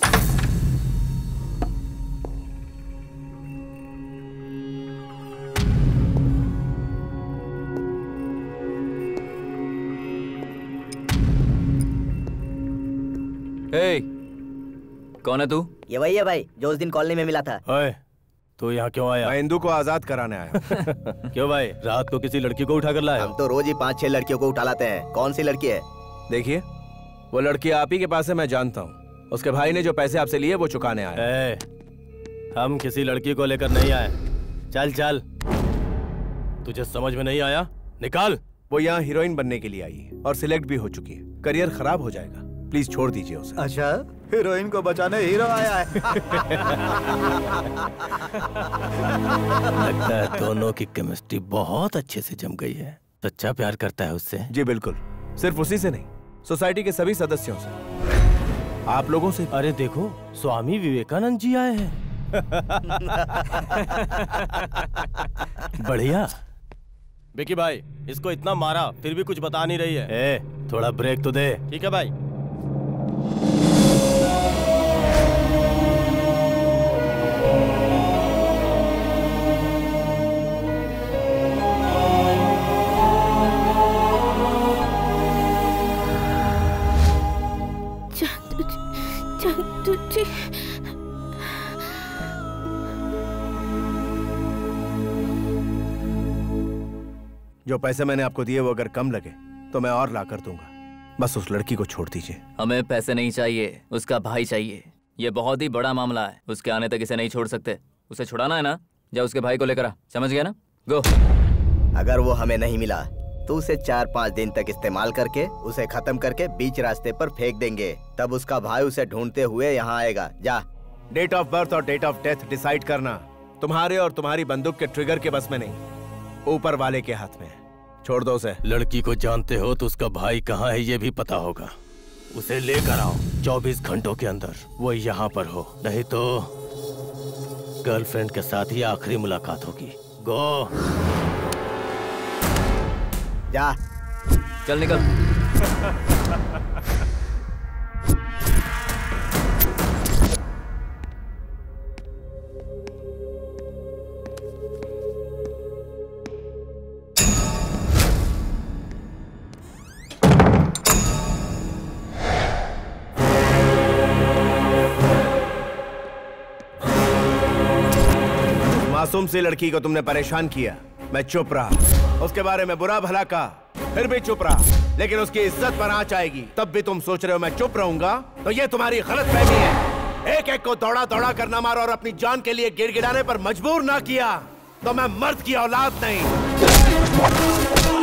कौन है तू?
ये वही है भाई जो उस दिन कॉलोनी में मिला था।
ओए, तू यहाँ क्यों आया?
मैं इंदु को आजाद कराने आया।
क्यों भाई, रात को किसी लड़की को उठा कर लाया?
हम तो रोज ही 5-6 लड़कियों को उठा लाते हैं। कौन सी लड़की है?
देखिए, वो लड़की आप ही के पास है, मैं जानता हूँ। उसके भाई ने जो पैसे आपसे लिए वो चुकाने आया।
हम किसी लड़की को लेकर नहीं आए। चल चल, तुझे समझ में नहीं आया? निकाल।
वो यहाँ हीरोइन बनने के लिए आई है और सिलेक्ट भी हो चुकी है। करियर खराब हो जाएगा। प्लीज छोड़ दीजिए उसे।
अच्छा, हीरोइन को बचाने हीरो आया है।
लगता है दोनों की केमिस्ट्री बहुत अच्छे से जम गई है। सच्चा प्यार करता है उससे?
जी बिल्कुल, सिर्फ उसी से नहीं, सोसाइटी के सभी सदस्यों से, आप लोगों से।
अरे देखो, स्वामी विवेकानंद जी आए हैं। बढ़िया। विकी भाई, इसको इतना मारा फिर भी कुछ बता नहीं रही है। ए, थोड़ा ब्रेक तो दे। ठीक है भाई।
चंदू जी,
जो पैसे मैंने आपको दिए वो अगर कम लगे तो मैं और ला कर दूंगा। बस उस लड़की को छोड़ दीजिए।
हमें पैसे नहीं चाहिए, उसका भाई चाहिए। ये बहुत ही बड़ा मामला है, उसके आने तक इसे नहीं छोड़ सकते। उसे छुड़ाना है ना, जा उसके भाई को लेकर आ। समझ गया ना? गो।
अगर वो हमें नहीं मिला तो उसे 4-5 दिन तक इस्तेमाल करके उसे खत्म करके बीच रास्ते पर फेंक देंगे। तब उसका भाई उसे ढूंढते हुए यहाँ आएगा। जा।
डेट ऑफ बर्थ और डेट ऑफ डेथ डिसाइड करना तुम्हारे और तुम्हारी बंदूक के ट्रिगर के बस में नहीं, ऊपर वाले के हाथ में है। छोड़ दो उसे।
लड़की को जानते हो तो उसका भाई कहाँ है ये भी पता होगा। उसे लेकर आओ, 24 घंटों के अंदर वो यहाँ पर हो, नहीं तो गर्लफ्रेंड के साथ ही आखिरी मुलाकात होगी। गो।
जा।
चल निकल।
मासूम सी लड़की को तुमने परेशान किया, मैं चुप रहा। उसके बारे में बुरा भला कहा, फिर भी चुप रहा। लेकिन उसकी इज्जत पर आंच आएगी तब भी तुम सोच रहे हो मैं चुप रहूंगा, तो ये तुम्हारी गलतफहमी है। एक एक को दौड़ा दौड़ा कर न मारा और अपनी जान के लिए गिड़गिड़ाने पर मजबूर ना किया तो मैं मर्द की औलाद नहीं।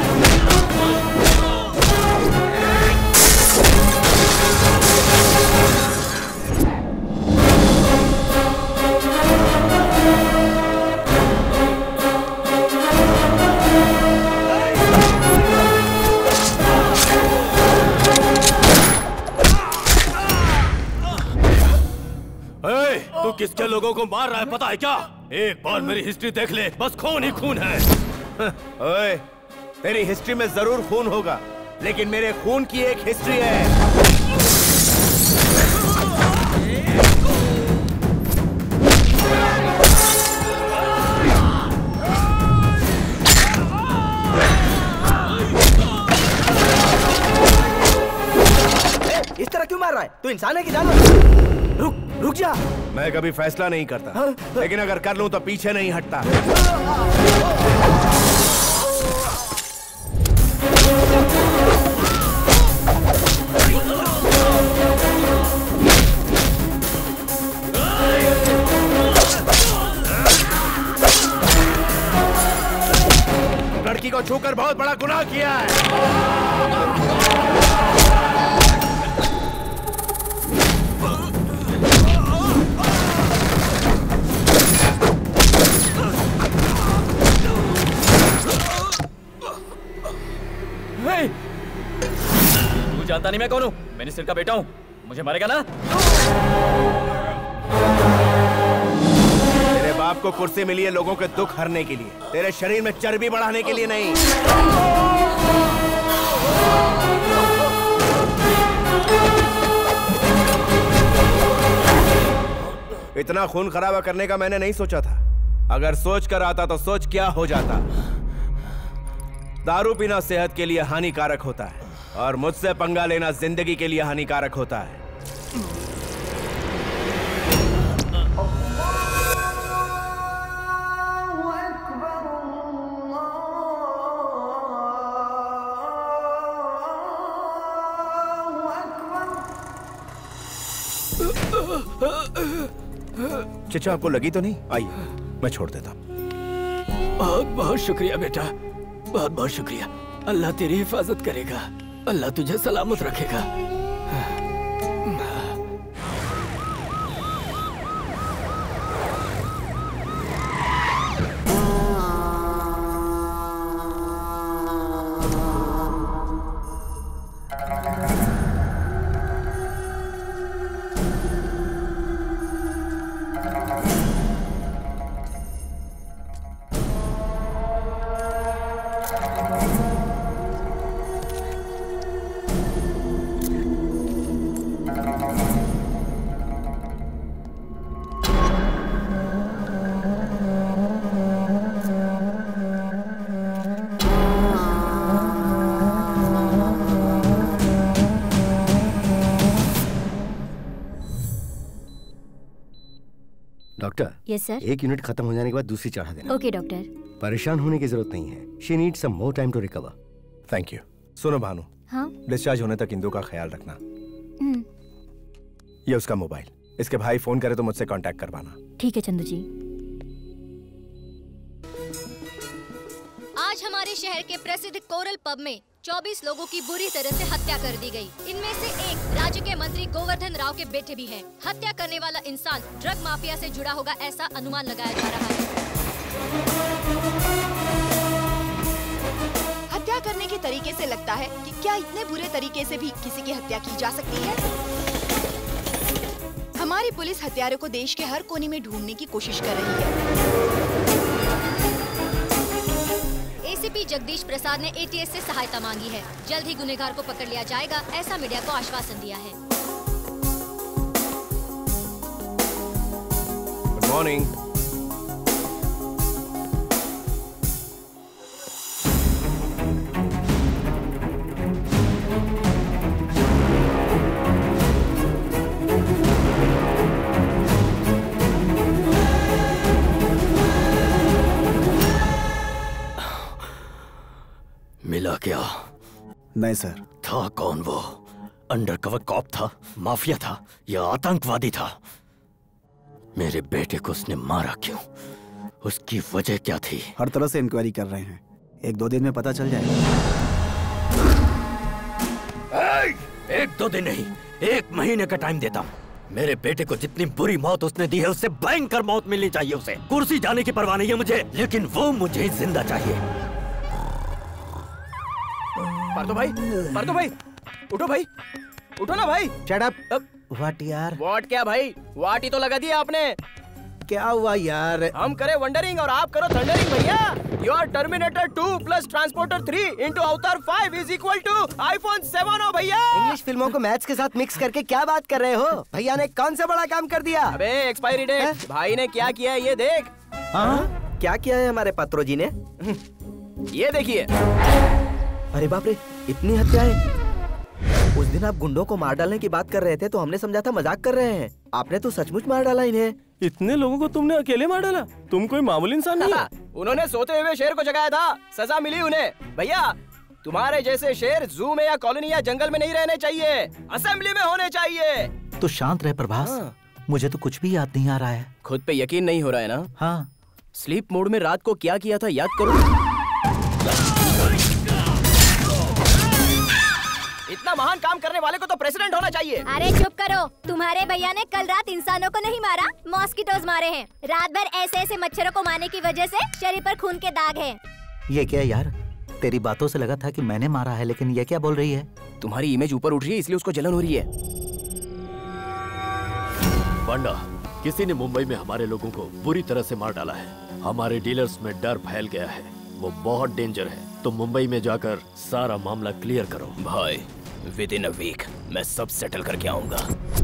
तू किसके लोगों को मार रहा है पता है क्या? एक बार मेरी हिस्ट्री देख ले, बस खून ही खून है।
ओए, तेरी हिस्ट्री में जरूर खून होगा, लेकिन मेरे खून की एक हिस्ट्री है।
इस तरह क्यों मार रहा है? तू इंसान है कि जानवर? रुक जा।
मैं कभी फैसला नहीं करता, लेकिन अगर कर लूं तो पीछे नहीं हटता। लड़की को छूकर बहुत बड़ा गुनाह किया है।
तू जानता नहीं मैं कौन हूँ? मिनिस्टर का बेटा हूँ, मुझे मारेगा ना?
तेरे बाप को कुर्सी मिली है लोगों के दुख हरने के लिए, तेरे शरीर में चर्बी बढ़ाने के लिए नहीं। इतना खून खराबा करने का मैंने नहीं सोचा था। अगर सोच कर आता तो सोच क्या हो जाता। दारू पीना सेहत के लिए हानिकारक होता है और मुझसे पंगा लेना जिंदगी के लिए हानिकारक होता है। चचा आपको लगी तो नहीं? आइए मैं छोड़ देता हूँ।
बहुत बहुत शुक्रिया बेटा, बहुत बहुत शुक्रिया। अल्लाह तेरी हिफाजत करेगा, अल्लाह तुझे सलामत रखेगा।
डॉक्टर।
Yes sir.
1 यूनिट खत्म हो जाने के बाद दूसरी चढ़ा देना।
Okay doctor.
परेशान होने की जरूरत नहीं है। She needs some more time to recover.
Thank you. सुनो भानु,
हाँ?
डिस्चार्ज होने तक इंदु का ख्याल रखना। ये उसका मोबाइल, इसके भाई फोन करे तो मुझसे कांटेक्ट करवाना।
ठीक है चंदू जी।
आज हमारे शहर के प्रसिद्ध कोरल पब में 24 लोगों की बुरी तरह से हत्या कर दी गई। इनमें से एक राज्य के मंत्री गोवर्धन राव के बेटे भी हैं। हत्या करने वाला इंसान ड्रग माफिया से जुड़ा होगा, ऐसा अनुमान लगाया जा रहा है।
हत्या करने के तरीके से लगता है कि क्या इतने बुरे तरीके से भी किसी की हत्या की जा सकती है? हमारी पुलिस हत्यारों को देश के हर कोने में ढूंढने की कोशिश कर रही है।
एसीपी जगदीश प्रसाद ने एटीएस से सहायता मांगी है। जल्द ही गुनहगार को पकड़ लिया जाएगा, ऐसा मीडिया को आश्वासन दिया है।
Good morning.
मिला क्या?
नहीं सर।
था कौन वो? अंडरकवर कॉप था, माफिया था या आतंकवादी था? मेरे बेटे को उसने मारा क्यों? उसकी वजह क्या थी?
हर तरह से इंक्वायरी कर रहे हैं, 1-2 दिन में पता चल जाएगा।
1-2 दिन नहीं, 1 महीने का टाइम देता हूँ। मेरे बेटे को जितनी बुरी मौत उसने दी है उससे भयंकर मौत मिलनी चाहिए उसे। कुर्सी जाने की परवाह नहीं है मुझे, लेकिन वो मुझे जिंदा चाहिए।
पार्तो भाई, उठो भाई, उठो ना भाई।
Shut up. व्हाट यार?
व्हाट क्या भाई? व्हाट ही तो लगा दिया आपने।
क्या हुआ यार?
हम करे वंडरिंग और आप करो थंडरिंग भैया। Your Terminator 2 plus Transporter 3 into Avatar 5 is equal to iPhone 7 हो भैया।
इंग्लिश फिल्मों को मैथ्स के साथ मिक्स करके क्या बात कर रहे हो? भैया ने कौन सा बड़ा काम कर दिया?
अबे एक्सपायरी डेट, भाई ने क्या किया है ये देख।
हाँ? क्या किया है हमारे पत्रो जी ने?
ये देखिए।
अरे बाप रे, इतनी हत्याएं! उस दिन आप गुंडों को मार डालने की बात कर रहे थे तो हमने समझा था मजाक कर रहे हैं। आपने तो सचमुच मार डाला इन्हें।
इतने लोगों को तुमने अकेले मार डाला? तुम कोई मामूली इंसान नहीं है। उन्होंने सोते हुए शेर को जगाया था, सजा मिली उन्हें। भैया तुम्हारे जैसे शेर जू में या कॉलोनी या जंगल में नहीं रहने चाहिए, असेंबली में होने चाहिए।
तो शांत रहे प्रभास। मुझे तो कुछ भी याद नहीं आ रहा है।
खुद पे यकीन नहीं हो रहा है ना?
हाँ।
स्लीप मोड में रात को क्या किया था याद करो। इतना महान काम करने वाले को तो प्रेसिडेंट होना चाहिए।
अरे चुप करो, तुम्हारे भैया ने कल रात इंसानों को नहीं मारा, मॉस्किटोज मारे हैं। रात भर ऐसे ऐसे मच्छरों को मारने की वजह से शरीर पर खून के दाग हैं।
ये क्या यार? तेरी बातों से लगा था कि मैंने मारा है, लेकिन ये क्या बोल रही है?
तुम्हारी इमेज ऊपर उठ रही है इसलिए उसको जलन हो रही है।
बंडा, किसी ने मुंबई में हमारे लोगों को बुरी तरह से मार डाला है। हमारे डीलर्स में डर फैल गया है, वो बहुत डेंजर है। तो मुंबई में जाकर सारा मामला क्लियर करो।
भाई विद इन अ वीक मैं सब सेटल करके आऊंगा।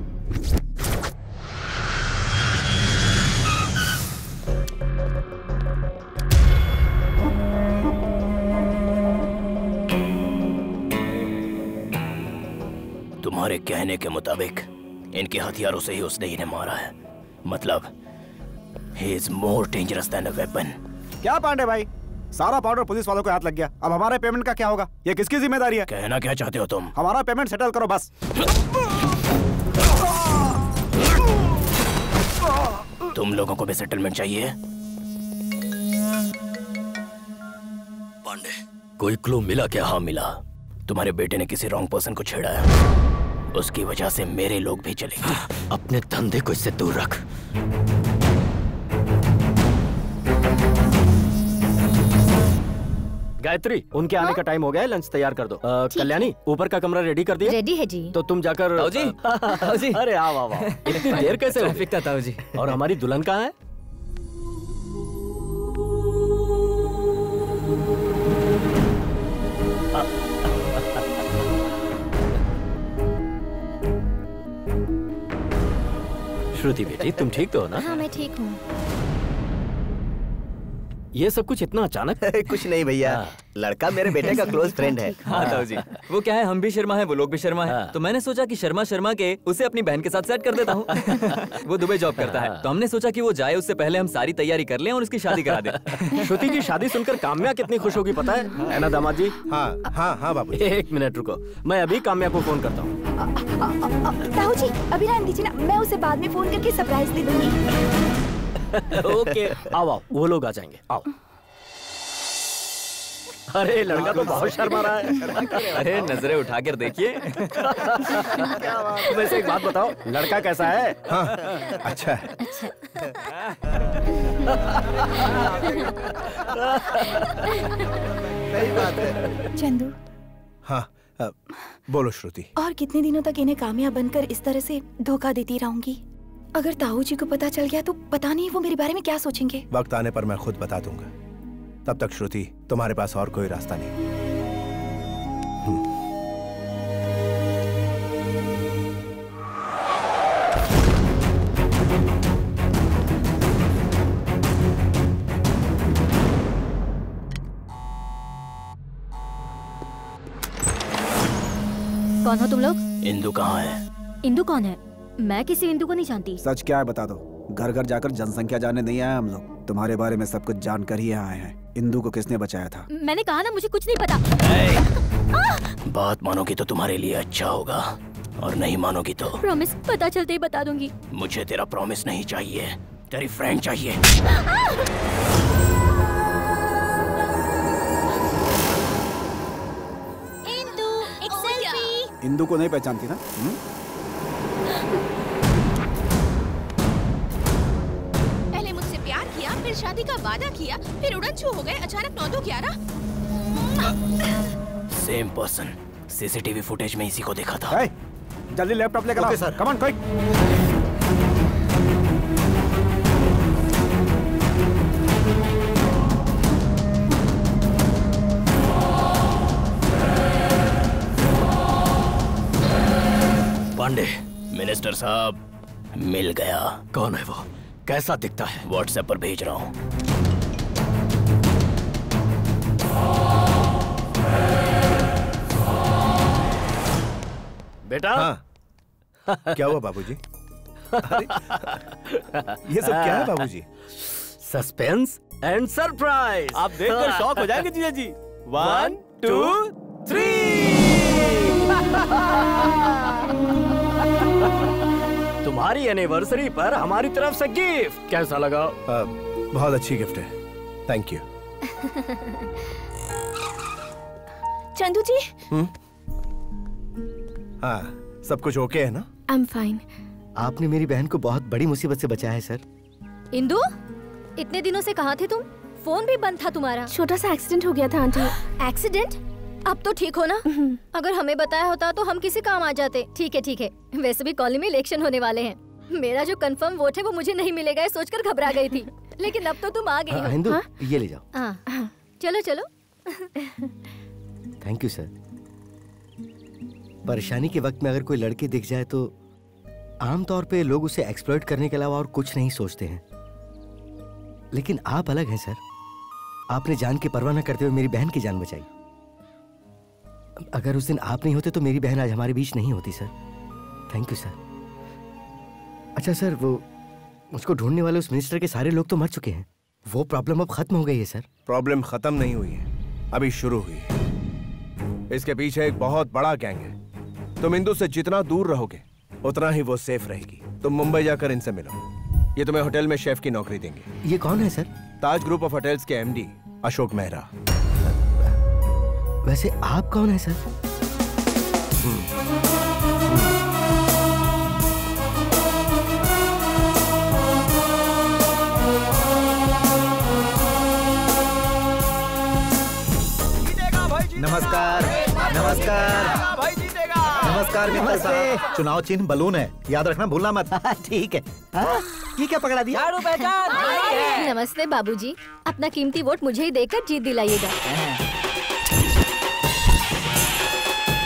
तुम्हारे कहने के मुताबिक इनके हथियारों से ही उसने इन्हें मारा है। मतलब he is more dangerous than a weapon।
क्या पांडे भाई, सारा पाउडर पुलिस वालों के हाथ लग गया। अब हमारे पेमेंट का क्या होगा? ये किसकी जिम्मेदारी है?
कहना क्या चाहते हो तुम?
हमारा पेमेंट सेटल करो बस।
तुम लोगों को भी सेटलमेंट चाहिए? पांडे, कोई क्लू मिला क्या? हाँ मिला। तुम्हारे बेटे ने किसी रॉन्ग पर्सन को छेड़ा है, उसकी वजह से मेरे लोग भी चलेंगे। अपने धंधे को इससे दूर रख।
गायत्री, उनके आने का टाइम हो गया है, लंच तैयार कर दो। कल्याणी, ऊपर का कमरा रेडी कर दिया?
रेडी है जी।
तो तुम जाकर।
ताऊ जी।
अरे आओ आओ आओ। इतनी देर कैसे हो?
ट्रैफिक था ताऊ जी।
और हमारी दुल्हन कहाँ है? श्रुति बेटी, तुम ठीक तो हो ना?
हाँ मैं ठीक हूँ।
ये सब कुछ इतना अचानक?
कुछ नहीं भैया, लड़का मेरे बेटे का क्लोज फ्रेंड है।
हाँ ताऊ जी, वो क्या है, हम भी शर्मा है, वो लोग भी शर्मा है, तो मैंने सोचा कि शर्मा शर्मा के उसे अपनी बहन के साथ सेट कर देता हूँ। वो दुबई जॉब करता है, तो हमने सोचा कि वो जाए उससे पहले हम सारी तैयारी कर लें और उसकी शादी करा दें।
श्रुति की शादी सुनकर काम्या कितनी खुश होगी पता है ना दामाद जी?
हाँ बाबू।
एक मिनट रुको, मैं अभी काम्या को फोन करता हूँ।
ताऊ जी अभी रहने दीजिए ना, मैं उसे बाद में फोन करके सरप्राइज दे दूंगी।
ओके, आओ वो लोग आ जाएंगे, आओ। अरे लड़का तो बहुत शर्मा रहा है।
अरे नजरें उठाकर देखिए।
वैसे एक बात बताओ, लड़का कैसा है?
हाँ, अच्छा है।
सही बात है।
चंदू।
हाँ, बोलो श्रुति।
और कितने दिनों तक इन्हें कामयाब बनकर इस तरह से धोखा देती रहूंगी? अगर ताऊ जी को पता चल गया तो पता नहीं वो मेरे बारे में क्या सोचेंगे।
वक्त आने पर मैं खुद बता दूंगा। तब तक श्रुति तुम्हारे पास और कोई रास्ता नहीं।
कौन हो तुम लोग?
इंदु कहाँ है?
इंदु कौन है? मैं किसी इंदु को नहीं जानती।
सच क्या है बता दो। घर घर जाकर जनसंख्या जानने नहीं आए हम लोग, तुम्हारे बारे में सब कुछ जानकर ही आए हैं। इंदु को किसने बचाया था?
मैंने कहा ना मुझे कुछ नहीं पता।
बात मानोगी तो तुम्हारे लिए अच्छा होगा, और नहीं मानोगी तो
प्रॉमिस, पता चलते ही बता दूंगी।
मुझे तेरा प्रॉमिस नहीं चाहिए, तेरी फ्रेंड चाहिए।
इंदु, एक सेल्फी।
इंदु को नहीं पहचानती ना?
पहले मुझसे प्यार किया, फिर शादी का वादा किया, फिर उड़न छू हो गए अचानक 9-11।
सेम पर्सन, सीसीटीवी फुटेज में इसी को देखा था।
जल्दी लैपटॉप लेकर आओ sir. Come on quick.
Pandey, minister साहब मिल गया। कौन है वो? कैसा दिखता है? व्हाट्सएप पर भेज रहा हूँ। बेटा।
हाँ। क्या हुआ बाबूजी? ये सब क्या है बाबूजी?
Suspense and surprise.
आप देखकर शॉक हो जाएंगे जीजा जी। 1 2 3।
तुम्हारी एनिवर्सरी पर हमारी तरफ से गिफ्ट कैसा लगा?
बहुत अच्छी गिफ्ट है, थैंक यू।
चंदू जी।
हाँ, सब कुछ ओके है ना?
I am fine.
आपने मेरी बहन को बहुत बड़ी मुसीबत से बचाया है सर।
इंदु, इतने दिनों से कहाँ थे तुम? फोन भी बंद था तुम्हारा।
छोटा सा एक्सीडेंट हो गया था आंटी।
एक्सीडेंट? अब तो ठीक हो ना? अगर हमें बताया होता तो हम किसी काम आ जाते। ठीक है ठीक है। वैसे भी कॉलेज में इलेक्शन होने वाले हैं, मेरा जो कंफर्म वोट है वो मुझे नहीं मिलेगा सोचकर घबरा गई थी, लेकिन अब तो तुम आ गई हो।
हिंदू, ये ले जाओ।
चलो चलो।
Thank you sir. परेशानी के वक्त में अगर कोई लड़की दिख जाए तो आमतौर पे लोग उसे एक्सप्लॉइट करने के अलावा और कुछ नहीं सोचते हैं, लेकिन आप अलग हैं सर। आपने जान की परवाह न करते हुए मेरी बहन की जान बचाई। अगर उस दिन आप नहीं होते तो मेरी बहन आज हमारे बीच नहीं होती सर। Thank you sir. अच्छा सर, वो मुझको ढूंढने वाले उस मिनिस्टर के सारे लोग तो मर चुके हैं, वो प्रॉब्लम अब खत्म हो गई है सर।
प्रॉब्लम खत्म नहीं हुई है, अभी शुरू हुई है। इसके पीछे एक बहुत बड़ा गैंग है। तुम इंदु से जितना दूर रहोगे उतना ही वो सेफ रहेगी। तुम मुंबई जाकर इनसे मिलो, ये तुम्हें होटल में शेफ की नौकरी देंगे।
ये कौन है sir?
Taj group of hotels के एमडी अशोक मेहरा।
वैसे आप कौन है सर?
नमस्कार नमस्कार नमस्कार मित्र साहब। चुनाव चिन्ह बलून है, याद रखना भूलना मत। ठीक है। ये क्या पकड़ा दिया?
नमस्ते बाबूजी, अपना कीमती वोट मुझे ही देकर जीत दिलाइएगा।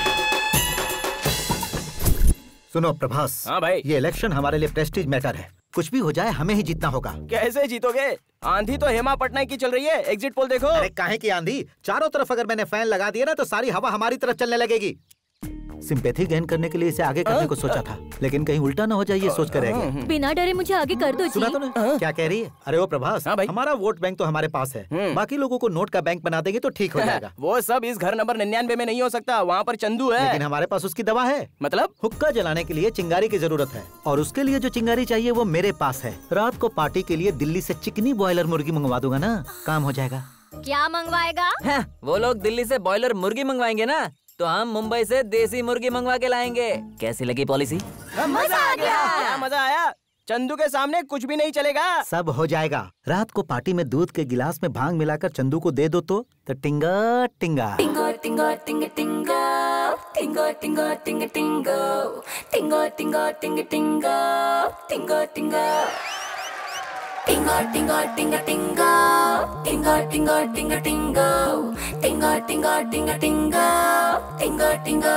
सुनो प्रभास।
हाँ भाई।
ये इलेक्शन हमारे लिए प्रेस्टीज मैटर है। कुछ भी हो जाए हमें ही जीतना होगा।
कैसे जीतोगे? आंधी तो हेमा पटनायक की चल रही है। एग्जिट पोल देखो।
अरे काहे की आंधी? चारों तरफ अगर मैंने फैन लगा दिया ना तो सारी हवा हमारी तरफ चलने लगेगी। सिंपैथी गेन करने के लिए इसे आगे करने को सोचा था, लेकिन कहीं उल्टा ना हो जाए ये सोच कर रह गया।
बिना डरे मुझे आगे कर दो जी।
सुना तूने? क्या कह रही है? अरे वो प्रभास, हमारा वोट बैंक तो हमारे पास है, बाकी लोगों को नोट का बैंक बना देंगे तो ठीक हो जाएगा।
वो सब इस घर नंबर 99 में नहीं हो सकता, वहाँ पर चंदू है।
लेकिन हमारे पास उसकी दवा है।
मतलब?
हुक्का जलाने के लिए चिंगारी की जरूरत है, और उसके लिए जो चिंगारी चाहिए वो मेरे पास है। रात को पार्टी के लिए दिल्ली से चिकनी बॉयलर मुर्गी मंगवा दूंगा ना, काम हो जाएगा।
क्या मंगवाएगा?
वो लोग दिल्ली से बॉयलर मुर्गी मंगवाएंगे ना, तो हम मुंबई से देसी मुर्गी मंगवा के लाएंगे। कैसी लगी पॉलिसी?
मजा आ गया। क्या मजा आया? चंदू के सामने कुछ भी नहीं चलेगा।
सब हो जाएगा। रात को पार्टी में दूध के गिलास में भांग मिलाकर चंदू को दे दो तो टिंगा टिंगा
टिंगो टिंगो टिंग टिंगो टिंगो टिंगो टिंग टिंगो टिंगो टिंगो टिंग टिंगो टिंगो टिंगो टिंगो टिंगो टिंग टिंगो टिंगो टिंगो टिंग टिंगो टिंगो टिंगो टिंग टिंगो टिंगो टिंगो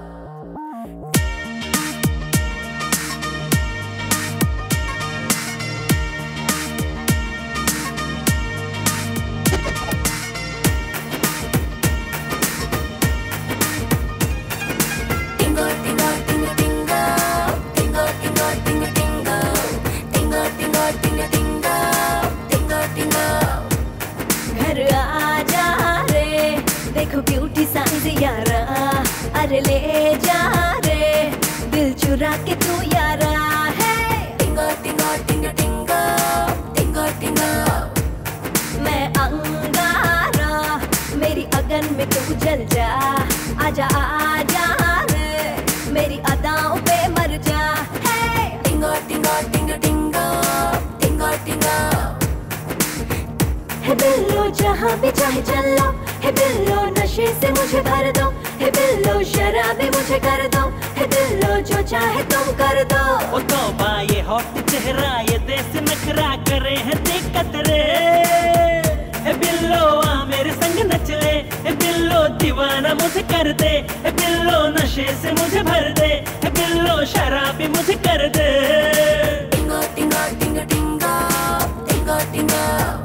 ब्यूटी साइज यारा, अरे ले जा रे दिल चुरा के तू यारा है। टिंगो टिंगो टिंग टिंगो टिंगो टिंगो मैं अंगारा, मेरी अगन में तू जल जा। आजा आजा रे मेरी अदाओं पे मर जा है। टिंगो टिंगो टिंग टिंगो टिंगो टिंगो है बिल्लो जहाँ भी चाहे चल लो, है बिल्लो नशे से मुझे भर दो, है बिल्लो शराबी मुझे कर दो, है बिल्लो जो चाहे तुम कर दो।
ओ तौबा ये हॉट चेहरा, ये देश नखरा करे है दिक्कत रे। है बिल्लो आ मेरे संग नच ले, है बिल्लो दीवाना मुझे कर दे, है बिल्लो नशे से मुझे भर दे, है बिल्लो शराबी मुझे कर दे।
टिंगो टिंगो टिंग टिंगो टिंगो टिंगो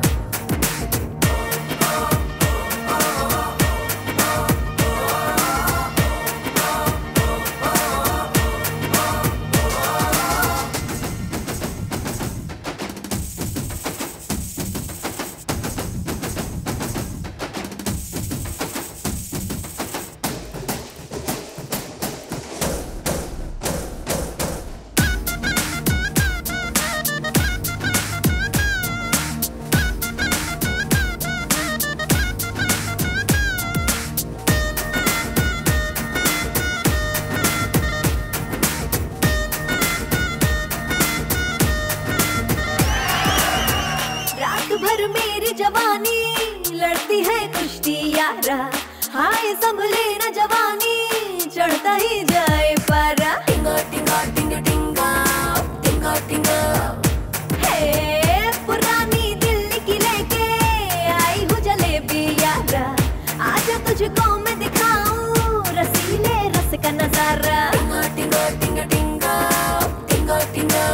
हाय संभले न जवानी चढ़ता ही जाए पारा। टिंगो टिंगो टिंग टिंगो टिंगो टिंगो हे पुरानी दिल्ली की लेके आई हूँ जलेबी यारा, आजा तुझको मैं दिखाऊं रसीले रस का नजारा। टिंगो टिंगो टिंग टिंगो टिंगो टिंगो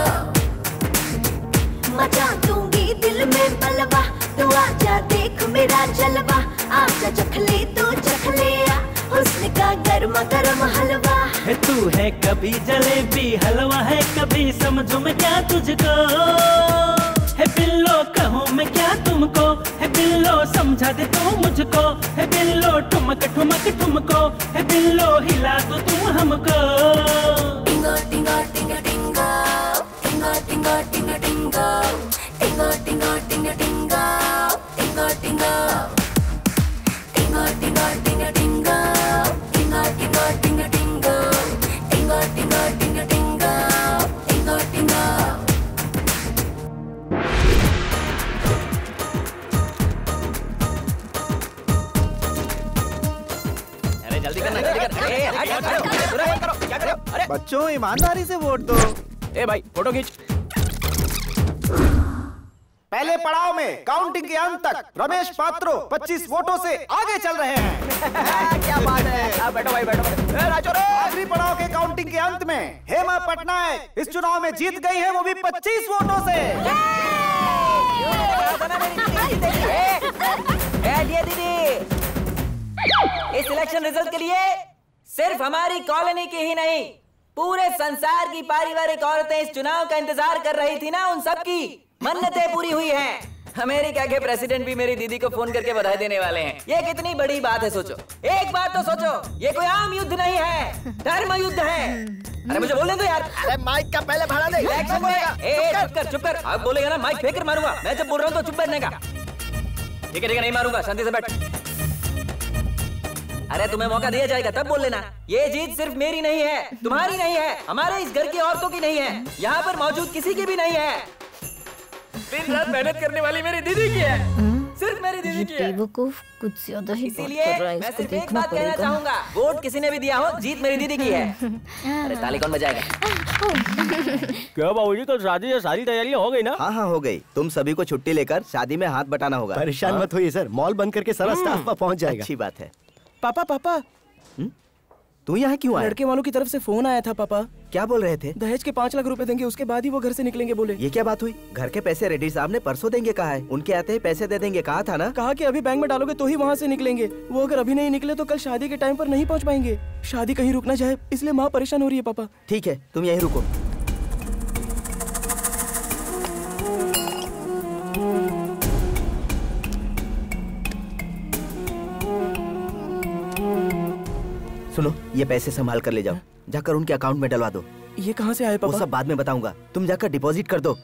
मचा दूंगी दिल में बलवा, तू आजा देख मेरा जलवा। आजा चख ले तू चख ले हुस्न का गर्मा गर्म हलवा।
है तू है कभी जलेबी हलवा, है कभी समझो मैं क्या तुझको। है बिल्लो कहूँ मैं क्या तुमको, है बिल्लो समझा दे तू मुझको, है बिल्लो ठुमक ठुमक ठुमको, है बिल्लो हिला दो तुम हमको।
टिंगो टिंगो टिंग टिंगो टिंगो टिंगो टिंग टिंगो टिंगो टिंगो टिंग टिंगो टिंगो टिंगो टिंगो टिंगो टिंग टिंगो टिंगो टिंगो टिंग टिंगो टिंगो टिंगो टिंग टिंगो टिंगो टिंगो
अरे जल्दी करना जल्दी कर।
बच्चों ईमानदारी से वोट दो।
ए भाई फोटो खींच।
पहले पड़ाव में काउंटिंग के अंत तक रमेश पात्रो 25 वोटों से आगे चल रहे हैं। क्या बात है, बैठो भाई बैठो। आखिरी पड़ाव के काउंटिंग के अंत में हेमा पटनायक इस चुनाव में जीत गई है, वो भी 25 वोटों से।
दीदी, इस इलेक्शन रिजल्ट के लिए सिर्फ हमारी कॉलोनी की ही नहीं, पूरे संसार की पारिवारिक औरतें इस चुनाव का इंतजार कर रही थी ना, उन सब की मन्नतें पूरी हुई हैं। अमेरिका के प्रेसिडेंट भी मेरी दीदी को फोन करके बधाई देने वाले हैं। ये कितनी बड़ी बात है, सोचो। एक बात तो सोचो, ये कोई आम युद्ध नहीं है, धर्म युद्ध है। अरे मुझे बोलने दो यार।
अरे माइक का पहले भाड़ा दे।
इलेक्शन में चुप कर। अब बोलेगा ना माइक फेंक कर मारूंगा। मैं जब बोल रहा हूँ तो चुप बैठने का। ठीक है नहीं मारूंगा, शांति से बैठ। अरे तुम्हें मौका दिया जाएगा तब बोल लेना। ये जीत सिर्फ मेरी नहीं है, तुम्हारी नहीं है, हमारे इस घर की औरतों की नहीं है, यहाँ पर मौजूद किसी की भी नहीं है। दिन रात मेहनत करने वाली मेरी दीदी की है, सिर्फ मेरी दीदी की है।
बेवकूफ कुछ ज्यादा ही
इसीलिए मैं सिर्फ एक बात कहना चाहूंगा, वोट किसी ने भी दिया हो, जीत मेरी दीदी की है। अरे ताली कौन बजाएगा?
क्या बाबूजी, कल शादी है, सारी तैयारियां हो गई ना?
हाँ हो गई। तुम सभी को छुट्टी लेकर शादी में हाथ बटाना होगा।
परेशान मत होइए सर, मॉल बंद करके सारा स्टाफ वहाँ पहुँच जाएगा।
अच्छी बात है।
पापा
तू यहाँ क्यों आया?
लड़के वालों की तरफ से फोन आया था पापा।
क्या बोल रहे थे?
दहेज के 5 लाख रुपए देंगे, उसके बाद ही वो घर से निकलेंगे बोले।
ये क्या बात हुई? घर के पैसे रेड्डी साहब ने परसों देंगे कहा है, उनके आते ही पैसे दे देंगे कहा था ना?
कहा कि अभी बैंक में डालोगे तो ही वहाँ से निकलेंगे। वो अगर अभी नहीं निकले तो कल शादी के टाइम पर नहीं पहुँच पाएंगे। शादी कहीं रुक ना जाए, इसलिए माँ परेशान हो रही है पापा।
ठीक है, तुम यहीं रुको। सुनो, ये पैसे संभाल कर ले जाओ, जाकर उनके अकाउंट में डलवा दो।
ये कहाँ से आए पापा?
वो सब बाद में बताऊंगा, तुम जाकर डिपॉजिट कर दो।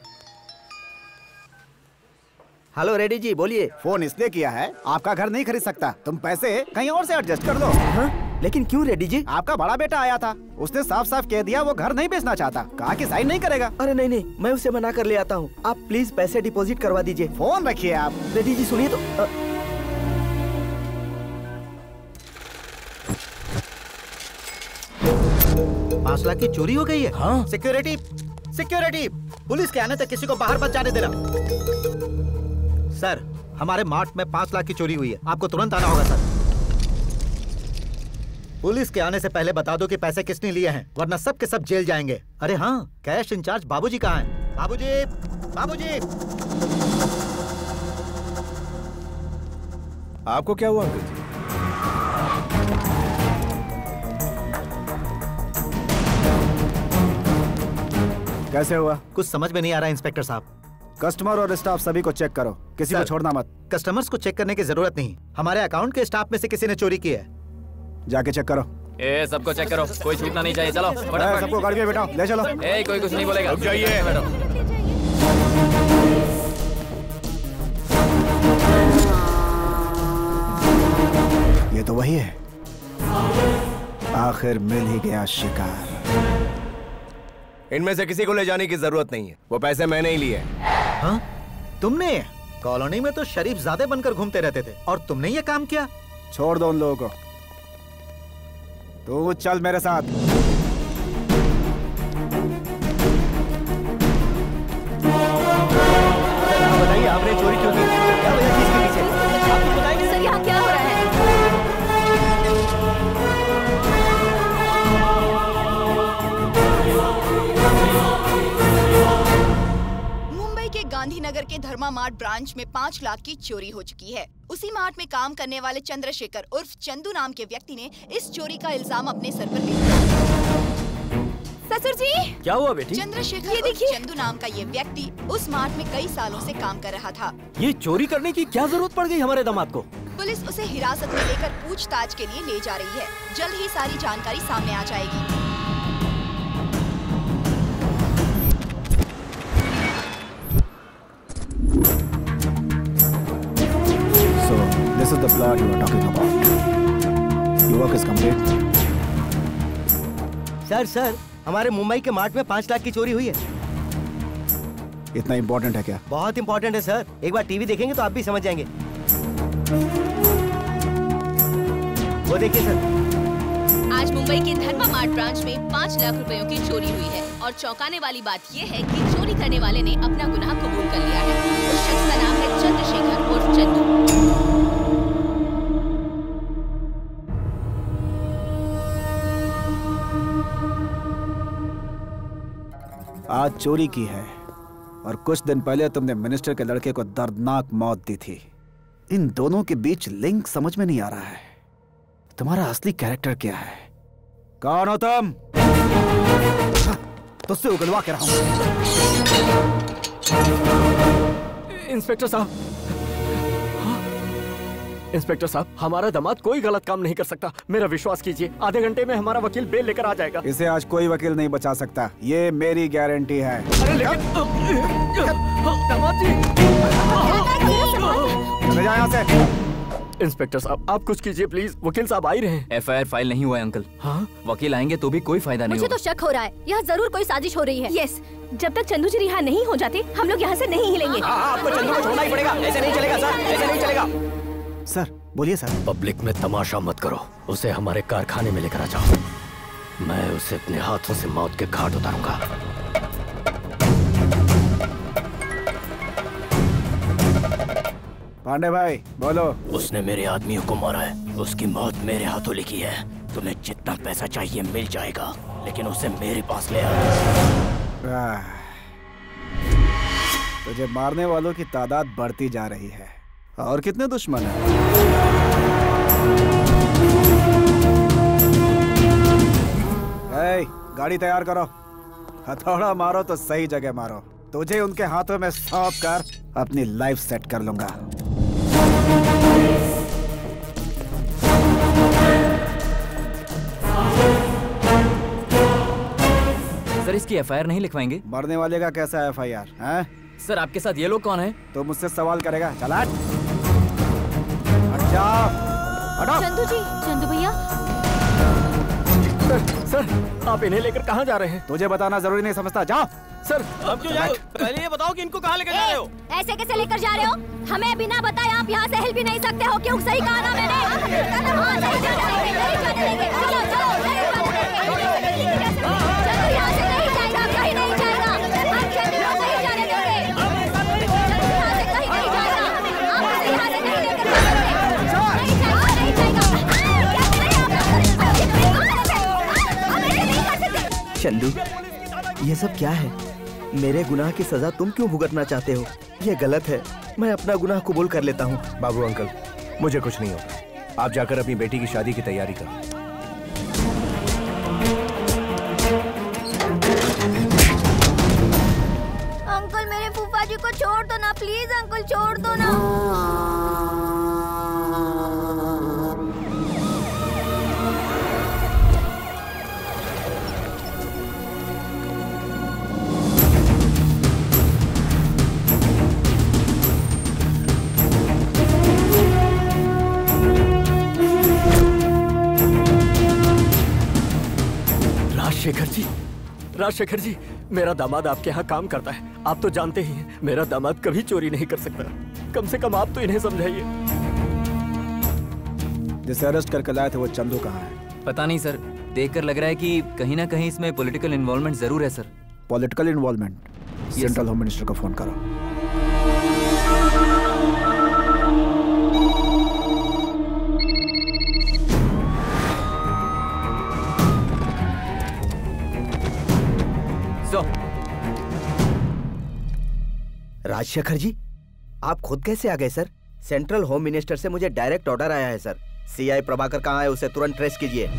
हेलो रेड्डी जी, बोलिए।
फोन इसलिए किया है, आपका घर नहीं खरीद सकता, तुम पैसे कहीं और से एडजस्ट कर दो।
हाँ? लेकिन क्यों रेड्डी जी?
आपका बड़ा बेटा आया था, उसने साफ साफ कह दिया वो घर नहीं बेचना चाहता, कहा कि साइन नहीं करेगा।
अरे नहीं, मैं उसे मना कर ले आता हूँ, आप प्लीज पैसे डिपॉजिट करवा दीजिए।
फोन रखिए आप।
रेड्डी जी सुनिए तो।
5 लाख की चोरी हो गई है। हाँ। सिक्योरिटी, पुलिस के आने तक किसी को बाहर मत जाने देना। सर, हमारे मार्ट में 5 लाख की चोरी हुई है, आपको तुरंत आना होगा सर। पुलिस के आने से पहले बता दो कि पैसे किसने लिए हैं, वरना सब के सब जेल जाएंगे। अरे हाँ, कैश इंचार्ज बाबूजी कहाँ हैं? बाबूजी।
आपको क्या हुआ अंकल जी?
कैसे हुआ?
कुछ समझ में नहीं आ रहा इंस्पेक्टर साहब।
कस्टमर और स्टाफ सभी को चेक करो, किसी को छोड़ना मत।
कस्टमर्स को चेक करने की जरूरत नहीं, हमारे अकाउंट के स्टाफ में से किसी ने चोरी की है।
जाके चेक करो।
सबको चेक करो, कोई छूटना नहीं चाहिए। चलो फटाफट।
सबको गाड़ी में बैठाओ, ले चलो।
कोई कुछ नहीं बोलेगा।
जाइए।
ये तो वही है, आखिर मिल ही गया शिकार।
इनमें से किसी को ले जाने की जरूरत नहीं है, वो पैसे मैंने ही लिए।
हाँ? तुमने? कॉलोनी में तो शरीफ ज़ादे बनकर घूमते रहते थे और तुमने ये काम किया?
छोड़ दो उन लोगों को, तू चल मेरे साथ।
बताइए, आपने चोरी क्यों की? क्या वजह थी इसके पीछे? आप कुछ बताएंगे?
सर, यहाँ क्या हो रहा है?
गांधीनगर के धर्मा मार्ट ब्रांच में 5 लाख की चोरी हो चुकी है। उसी मार्ट में काम करने वाले चंद्रशेखर उर्फ चंदू नाम के व्यक्ति ने इस चोरी का इल्जाम अपने सर पर ले लिया।
ससुर जी,
क्या हुआ बेटी?
चंद्रशेखर उर्फ चंदू नाम का ये व्यक्ति उस मार्ट में कई सालों से काम कर रहा था।
ये चोरी करने की क्या जरूरत पड़ गई हमारे दामाद को?
पुलिस उसे हिरासत में लेकर पूछताछ के लिए ले जा रही है। जल्द ही सारी जानकारी सामने आ जाएगी।
This is the plot you were talking about. Your work is complete.
Sir, हमारे मुंबई के मार्ट में 5 लाख की चोरी हुई है।
इतना इम्पोर्टेंट है क्या?
बहुत इम्पोर्टेंट है सर, एक बार टीवी देखेंगे तो आप भी समझ जाएंगे। वो देखिए सर।
आज मुंबई के धर्मा मार्ट ब्रांच में 5 लाख रुपयों की चोरी हुई है और चौंकाने वाली बात ये है कि चोरी करने वाले ने अपना गुनाह कबूल कर लिया है। उस शख्स का
आज चोरी की है और कुछ दिन पहले तुमने मिनिस्टर के लड़के को दर्दनाक मौत दी थी। इन दोनों के बीच लिंक समझ में नहीं आ रहा है। तुम्हारा असली कैरेक्टर क्या है? कौन हो तुम? तुझसे उगलवा के रहा हूं।
इंस्पेक्टर साहब, इंस्पेक्टर साहब, हमारा दामाद कोई गलत काम नहीं कर सकता। मेरा विश्वास कीजिए, आधे घंटे में हमारा वकील बेल लेकर आ जाएगा।
इसे आज कोई वकील नहीं बचा सकता, ये मेरी गारंटी है।
अरे लेकिन दामाद जी,
चले जाओ यहाँ से।
इंस्पेक्टर साहब, आप कुछ कीजिए प्लीज। वकील साहब आ ही रहे हैं।
FIR फाइल नहीं हुआ है अंकल।
हाँ?
वकील आएंगे तो भी कोई फायदा नहीं
मुझे
होगा।
तो शक हो रहा है, यहाँ जरूर कोई साजिश हो रही है।
यस, जब तक चंदू जी रिहा नहीं हो जाते हम लोग यहाँ से नहीं हिलेंगे।
आपको चंदू को छोड़ना ही पड़ेगा, ऐसे नहीं चलेगा सर, ऐसे नहीं चलेगा।
सर बोलिए सर।
पब्लिक में तमाशा मत करो, उसे हमारे कारखाने में लेकर आ जाओ। मैं उसे अपने हाथों से मौत के घाट उतारूंगा।
पांडे भाई बोलो।
उसने मेरे आदमियों को मारा है, उसकी मौत मेरे हाथों लिखी है। तुम्हें जितना पैसा चाहिए मिल जाएगा, लेकिन उसे मेरे पास ले आओ।
तुझे मारने वालों की तादाद बढ़ती जा रही है। और कितने दुश्मन हैं? गाड़ी तैयार करो। हथौड़ा मारो तो सही जगह मारो। तुझे उनके हाथों में सौंप कर अपनी लाइफ सेट कर लूंगा।
सर इसकी FIR नहीं लिखवाएंगे?
मरने वाले का कैसा FIR है?
सर आपके साथ ये लोग कौन है?
तो मुझसे सवाल करेगा? चल हट। हट जाओ। हटो।
चंदू जी, चंदू भैया।
सर आप इन्हें लेकर कहाँ जा रहे हैं?
तुझे बताना जरूरी नहीं समझता, जाओ।
सर अब क्यों जाओ? पहले ये बताओ कि इनको कहाँ लेकर जा रहे हो?
ऐसे कैसे लेकर जा रहे हो? हमें बिना बताए आप यहाँ से हिल भी नहीं सकते हो। क्यों? सही कहा ना मैंने? चलो चलो, यहाँ से नहीं जाएगा, कहीं नहीं जाएगा। आप चंदू को नहीं जाने देंगे। यहाँ से कहीं नहीं जाएगा। आप उसे यहाँ से नहीं लेकर जा सकते। नहीं जाएगा, नहीं जाएगा।
चंदू, ये सब क्या है? मेरे गुनाह की सजा तुम क्यों भुगतना चाहते हो? ये गलत है। मैं अपना गुनाह कबूल कर लेता हूँ।
बाबू अंकल, मुझे कुछ नहीं होगा। आप जाकर अपनी बेटी की शादी की तैयारी करो।
अंकल मेरे फूफा जी को छोड़ दो ना, प्लीज अंकल छोड़ दो ना।
राजशेखर जी, मेरा दामाद आपके यहाँ काम करता है। आप तो जानते ही हैं, मेरा दामाद कभी चोरी नहीं कर सकता। कम से कम आप तो इन्हें समझाइए।
जिसे अरेस्ट करके लाए थे वो चंदू कहाँ है?
पता नहीं सर, देखकर लग रहा है कि कहीं ना कहीं इसमें पॉलिटिकल इन्वॉल्वमेंट जरूर है sir.
Political involvement? Central home minister को फोन करो।
राजशेखर जी, आप खुद कैसे आ गए सर? सेंट्रल होम मिनिस्टर से मुझे डायरेक्ट ऑर्डर आया है सर। CI प्रभाकर कहाँ है, उसे तुरंत ट्रेस कीजिए।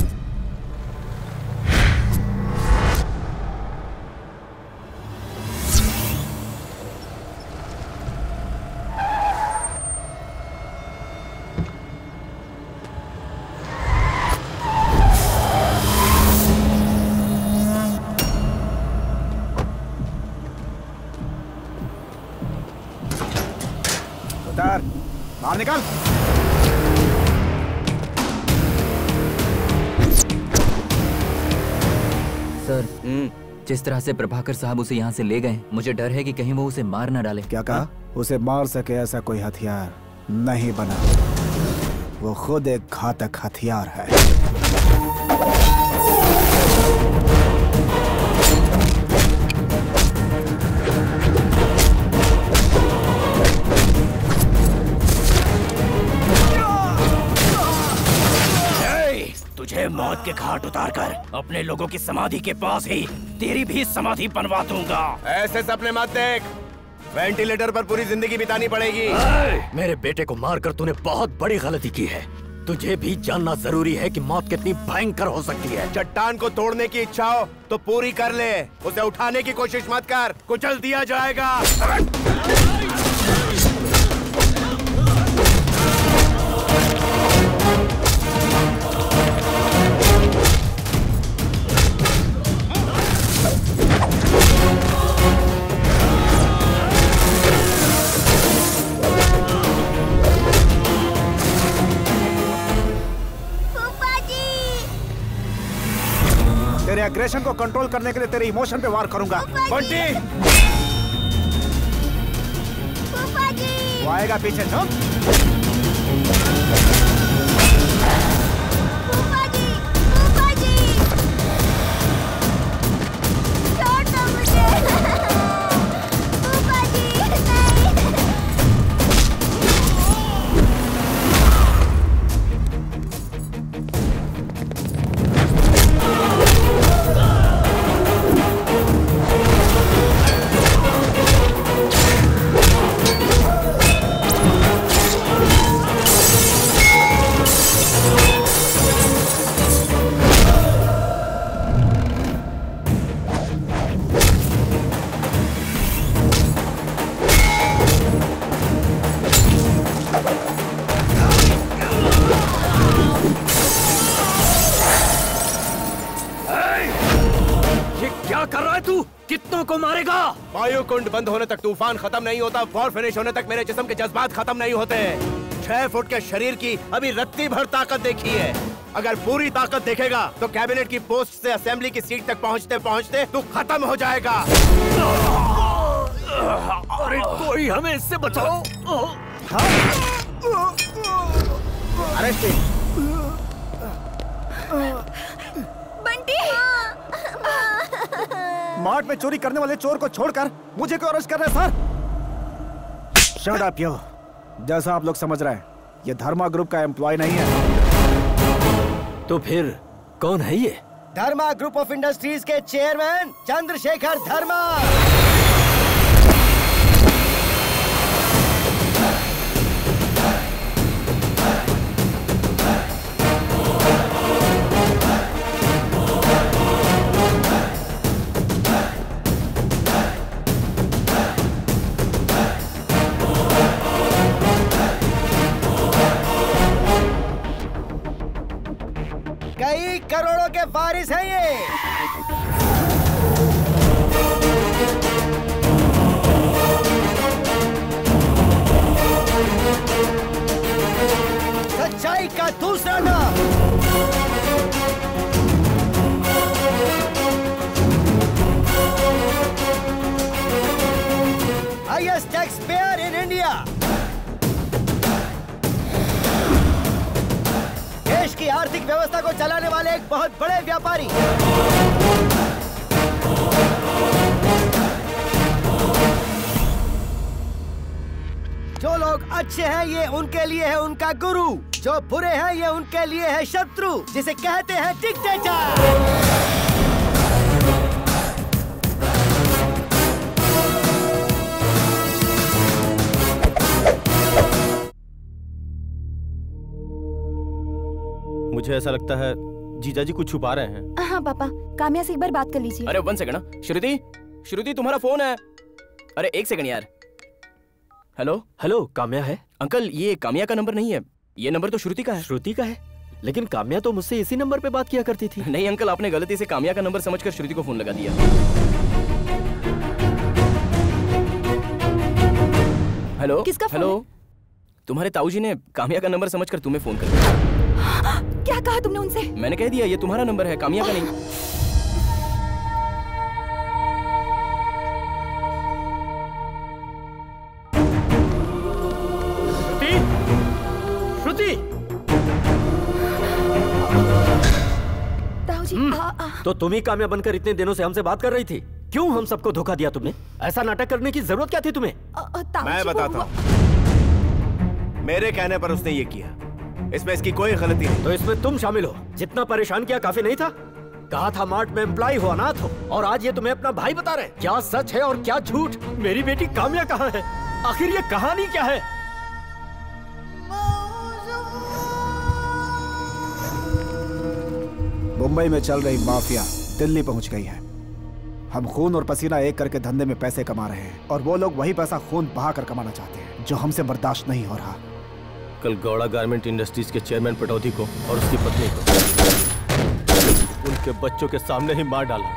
बाहर निकल।
सर, जिस तरह से प्रभाकर साहब उसे यहाँ से ले गए, मुझे डर है कि कहीं वो उसे मार न डाले।
क्या कहा? उसे मार सके ऐसा कोई हथियार नहीं बना। वो खुद एक घातक हथियार है।
तुझे मौत के घाट उतारकर अपने लोगों की समाधि के पास ही तेरी भी समाधि बनवा दूंगा।
ऐसे सपने मत देख, वेंटिलेटर पर पूरी जिंदगी बितानी पड़ेगी।
मेरे बेटे को मारकर तूने बहुत बड़ी गलती की है। तुझे भी जानना जरूरी है कि मौत कितनी भयंकर हो सकती है।
चट्टान को तोड़ने की इच्छा हो तो पूरी कर ले, उसे उठाने की कोशिश मत कर, कुचल दिया जाएगा।
तेरे एग्रेशन को कंट्रोल करने के लिए तेरे इमोशन पे वार करूंगा।
बंटी!
वो आएगा पीछे, चुप।
वायु कुंड बंद होने तक तूफान खत्म नहीं होता, वॉर फिनिश होने तक मेरे जिस्म के जज्बात खत्म नहीं होते। 6 फुट के शरीर की अभी रत्ती भर ताकत देखी है, अगर पूरी ताकत देखेगा तो कैबिनेट की पोस्ट से असेंबली की सीट तक पहुंचते पहुंचते तू खत्म हो जाएगा।
अरे कोई हमें इससे बचाओ।
अरेस्ट।
बंटी!
मार्ट में चोरी करने वाले चोर को छोड़कर मुझे क्यों अरेस्ट कर रहे हैं सर? शट अप यो। जैसा आप लोग समझ रहे हैं, ये धर्मा ग्रुप का एम्प्लॉय नहीं है।
तो फिर कौन है ये?
धर्मा ग्रुप ऑफ इंडस्ट्रीज के चेयरमैन चंद्रशेखर धर्मा। कई करोड़ों के वारिस हैं ये। सच्चाई का दूसरा नाम। Highest tax payer in India. देश की आर्थिक व्यवस्था को चलाने वाले एक बहुत बड़े व्यापारी। जो लोग अच्छे हैं ये उनके लिए है उनका गुरु, जो बुरे हैं ये उनके लिए है शत्रु, जिसे कहते हैं डिक्टेटर।
मुझे ऐसा लगता है जीजा जी कुछ छुपा रहे हैं।
हाँ पापा, काम्या से एक बार बात कर लीजिए।
अरे 1 सेकंड ना। श्रुति, श्रुति तुम्हारा फोन है। अरे 1 सेकंड यार। हेलो
हेलो, काम्या है?
अंकल ये काम्या का नंबर नहीं है, ये नंबर तो श्रुति का है।
श्रुति का है? लेकिन काम्या तो मुझसे इसी नंबर पे बात किया करती थी।
नहीं अंकल, आपने गलती से काम्या का नंबर समझकर श्रुति को फोन लगा दिया। हेलो
किसका फोन?
हेलो, तुम्हारे ताऊजी ने काम्या का नंबर समझकर तुम्हें फोन कर दिया।
क्या कहा तुमने उनसे?
मैंने कह दिया ये तुम्हारा नंबर है, काम्या का नहीं।
श्रुति, तो तुम ही काम्या बनकर इतने दिनों से हमसे बात कर रही थी। क्यों हम सबको धोखा दिया तुमने? ऐसा नाटक करने की जरूरत क्या थी तुम्हें?
मैं बताता हूँ। मेरे कहने पर उसने ये किया, इसमें इसकी कोई गलती नहीं।
तो इसमें तुम शामिल हो। जितना परेशान किया काफी नहीं था? कहा था मार्ट में एम्प्लॉय हो, अनाथ हो, और आज ये तुम्हें अपना भाई बता रहे हैं। क्या सच है और क्या झूठ? मेरी बेटी काम्या कहाँ है? आखिर ये कहानी क्या है?
मुंबई में चल रही माफिया दिल्ली पहुंच गई है। हम खून और पसीना एक करके धंधे में पैसे कमा रहे हैं और वो लोग वही पैसा खून बहा कर कमाना चाहते हैं, जो हमसे बर्दाश्त नहीं हो रहा।
कल गौड़ा गारमेंट इंडस्ट्रीज के चेयरमैन पटौदी को और उसकी पत्नी को उनके बच्चों के सामने ही मार डाला।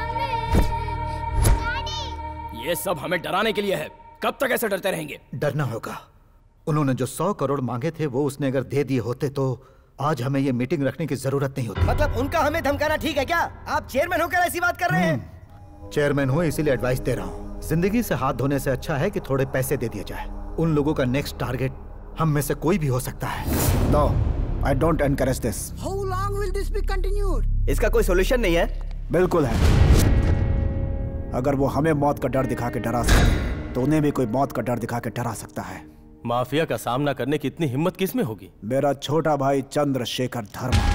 ये सब हमें डराने के लिए है। कब तक ऐसे डरते रहेंगे?
डरना होगा। उन्होंने जो 100 करोड़ मांगे थे वो उसने अगर दे दिए होते तो आज हमें ये मीटिंग रखने की जरूरत नहीं होती।
मतलब उनका हमें धमकाना ठीक है क्या? आप चेयरमैन होकर ऐसी बात कर रहे हैं?
चेयरमैन हूँ इसीलिए एडवाइस दे रहा हूँ। जिंदगी से हाथ धोने से अच्छा है कि थोड़े पैसे दे दिए जाए। उन लोगों का नेक्स्ट टारगेट हम में से कोई भी हो सकता है।
No, I don't encourage this.
How long will this be continued?
इसका कोई सॉल्यूशन नहीं है?
बिल्कुल है। अगर वो हमें मौत का डर दिखा के डरा सकते हैं तो उन्हें भी कोई मौत का डर दिखा के डरा सकता है।
माफिया का सामना करने की इतनी हिम्मत किस में होगी?
मेरा छोटा भाई Chandrashekhar Dharma.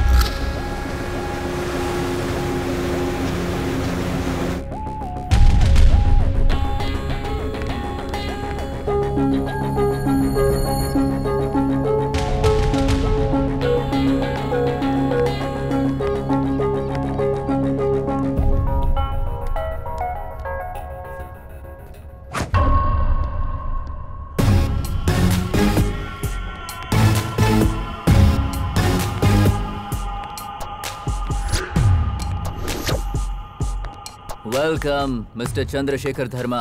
Welcome mister Chandrashekhar Dharma,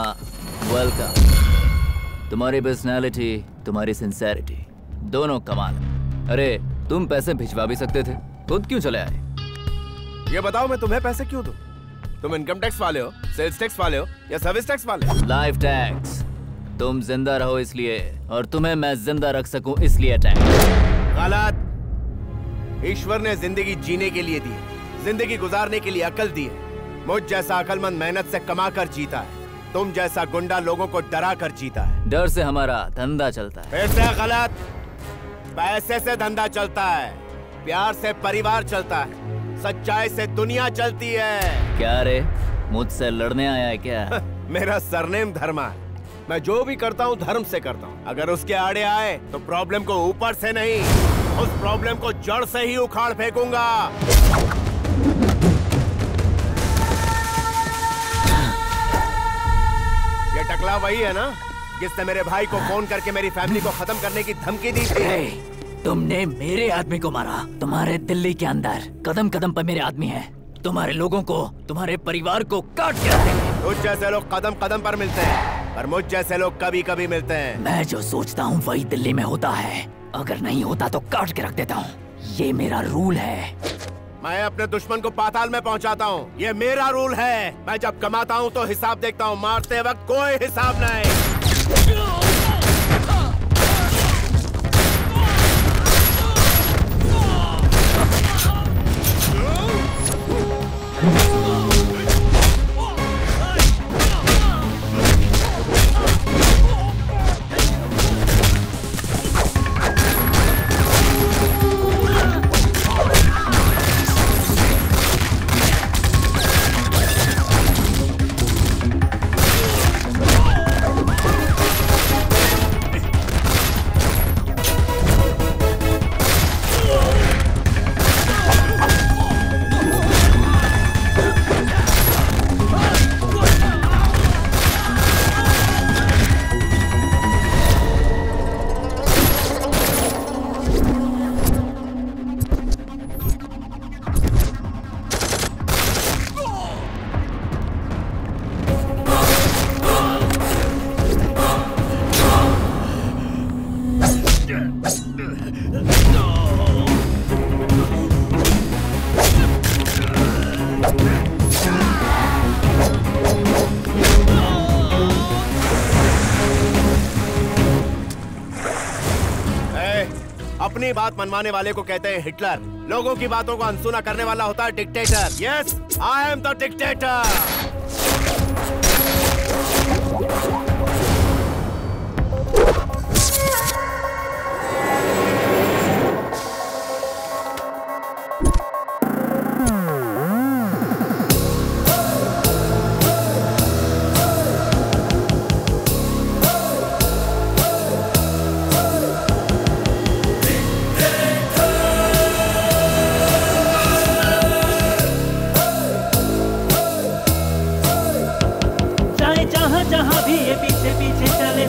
welcome. तुम्हारी पर्सनालिटी, तुम्हारी सिंसेरिटी दोनों कमाल। अरे तुम पैसे भिजवा भी सकते थे, खुद क्यों चले आए?
ये बताओ मैं तुम्हें पैसे क्यों दूं? तुम इनकम टैक्स वाले हो, सेल्स टैक्स वाले हो या सर्विस टैक्स वाले हो?
Life tax. तुम जिंदा रहो इसलिए और तुम्हें मैं जिंदा रख सकूं इसलिए टैक्स।
गलत। ईश्वर ने जिंदगी जीने के लिए दी, जिंदगी गुजारने के लिए अकल दी है। मुझ जैसा अकलमंद मेहनत से कमा कर जीता है, तुम जैसा गुंडा लोगों को डरा कर जीता है।
डर से हमारा धंधा चलता है।
फिर से गलत। पैसे से धंधा चलता है, प्यार से परिवार चलता है, सच्चाई से दुनिया चलती है।
क्या रे, मुझसे लड़ने आया है क्या?
मेरा सरनेम धर्मा है। मैं जो भी करता हूँ धर्म से करता हूँ। अगर उसके आड़े आए तो प्रॉब्लम को ऊपर से नहीं, उस प्रॉब्लम को जड़ से ही उखाड़ फेंकूंगा। ये टकला वही है ना जिसने मेरे भाई को फोन करके मेरी फैमिली को खत्म करने की धमकी दी थी?
तुमने मेरे आदमी को मारा। तुम्हारे दिल्ली के अंदर कदम कदम पर मेरे आदमी हैं। तुम्हारे लोगों को, तुम्हारे परिवार को काट के रखेंगे।
मुझ जैसे लोग कदम कदम पर मिलते हैं, पर मुझ जैसे लोग कभी कभी मिलते हैं।
मैं जो सोचता हूँ वही दिल्ली में होता है। अगर नहीं होता तो काट के रख देता हूँ। ये मेरा रूल है।
मैं अपने दुश्मन को पाताल में पहुंचाता हूँ, ये मेरा रूल है। मैं जब कमाता हूँ तो हिसाब देखता हूँ, मारते वक्त कोई हिसाब नहीं। अपनी बात मनवाने वाले को कहते हैं हिटलर। लोगों की बातों को अनसुना करने वाला होता है dictator. Yes, I am the dictator.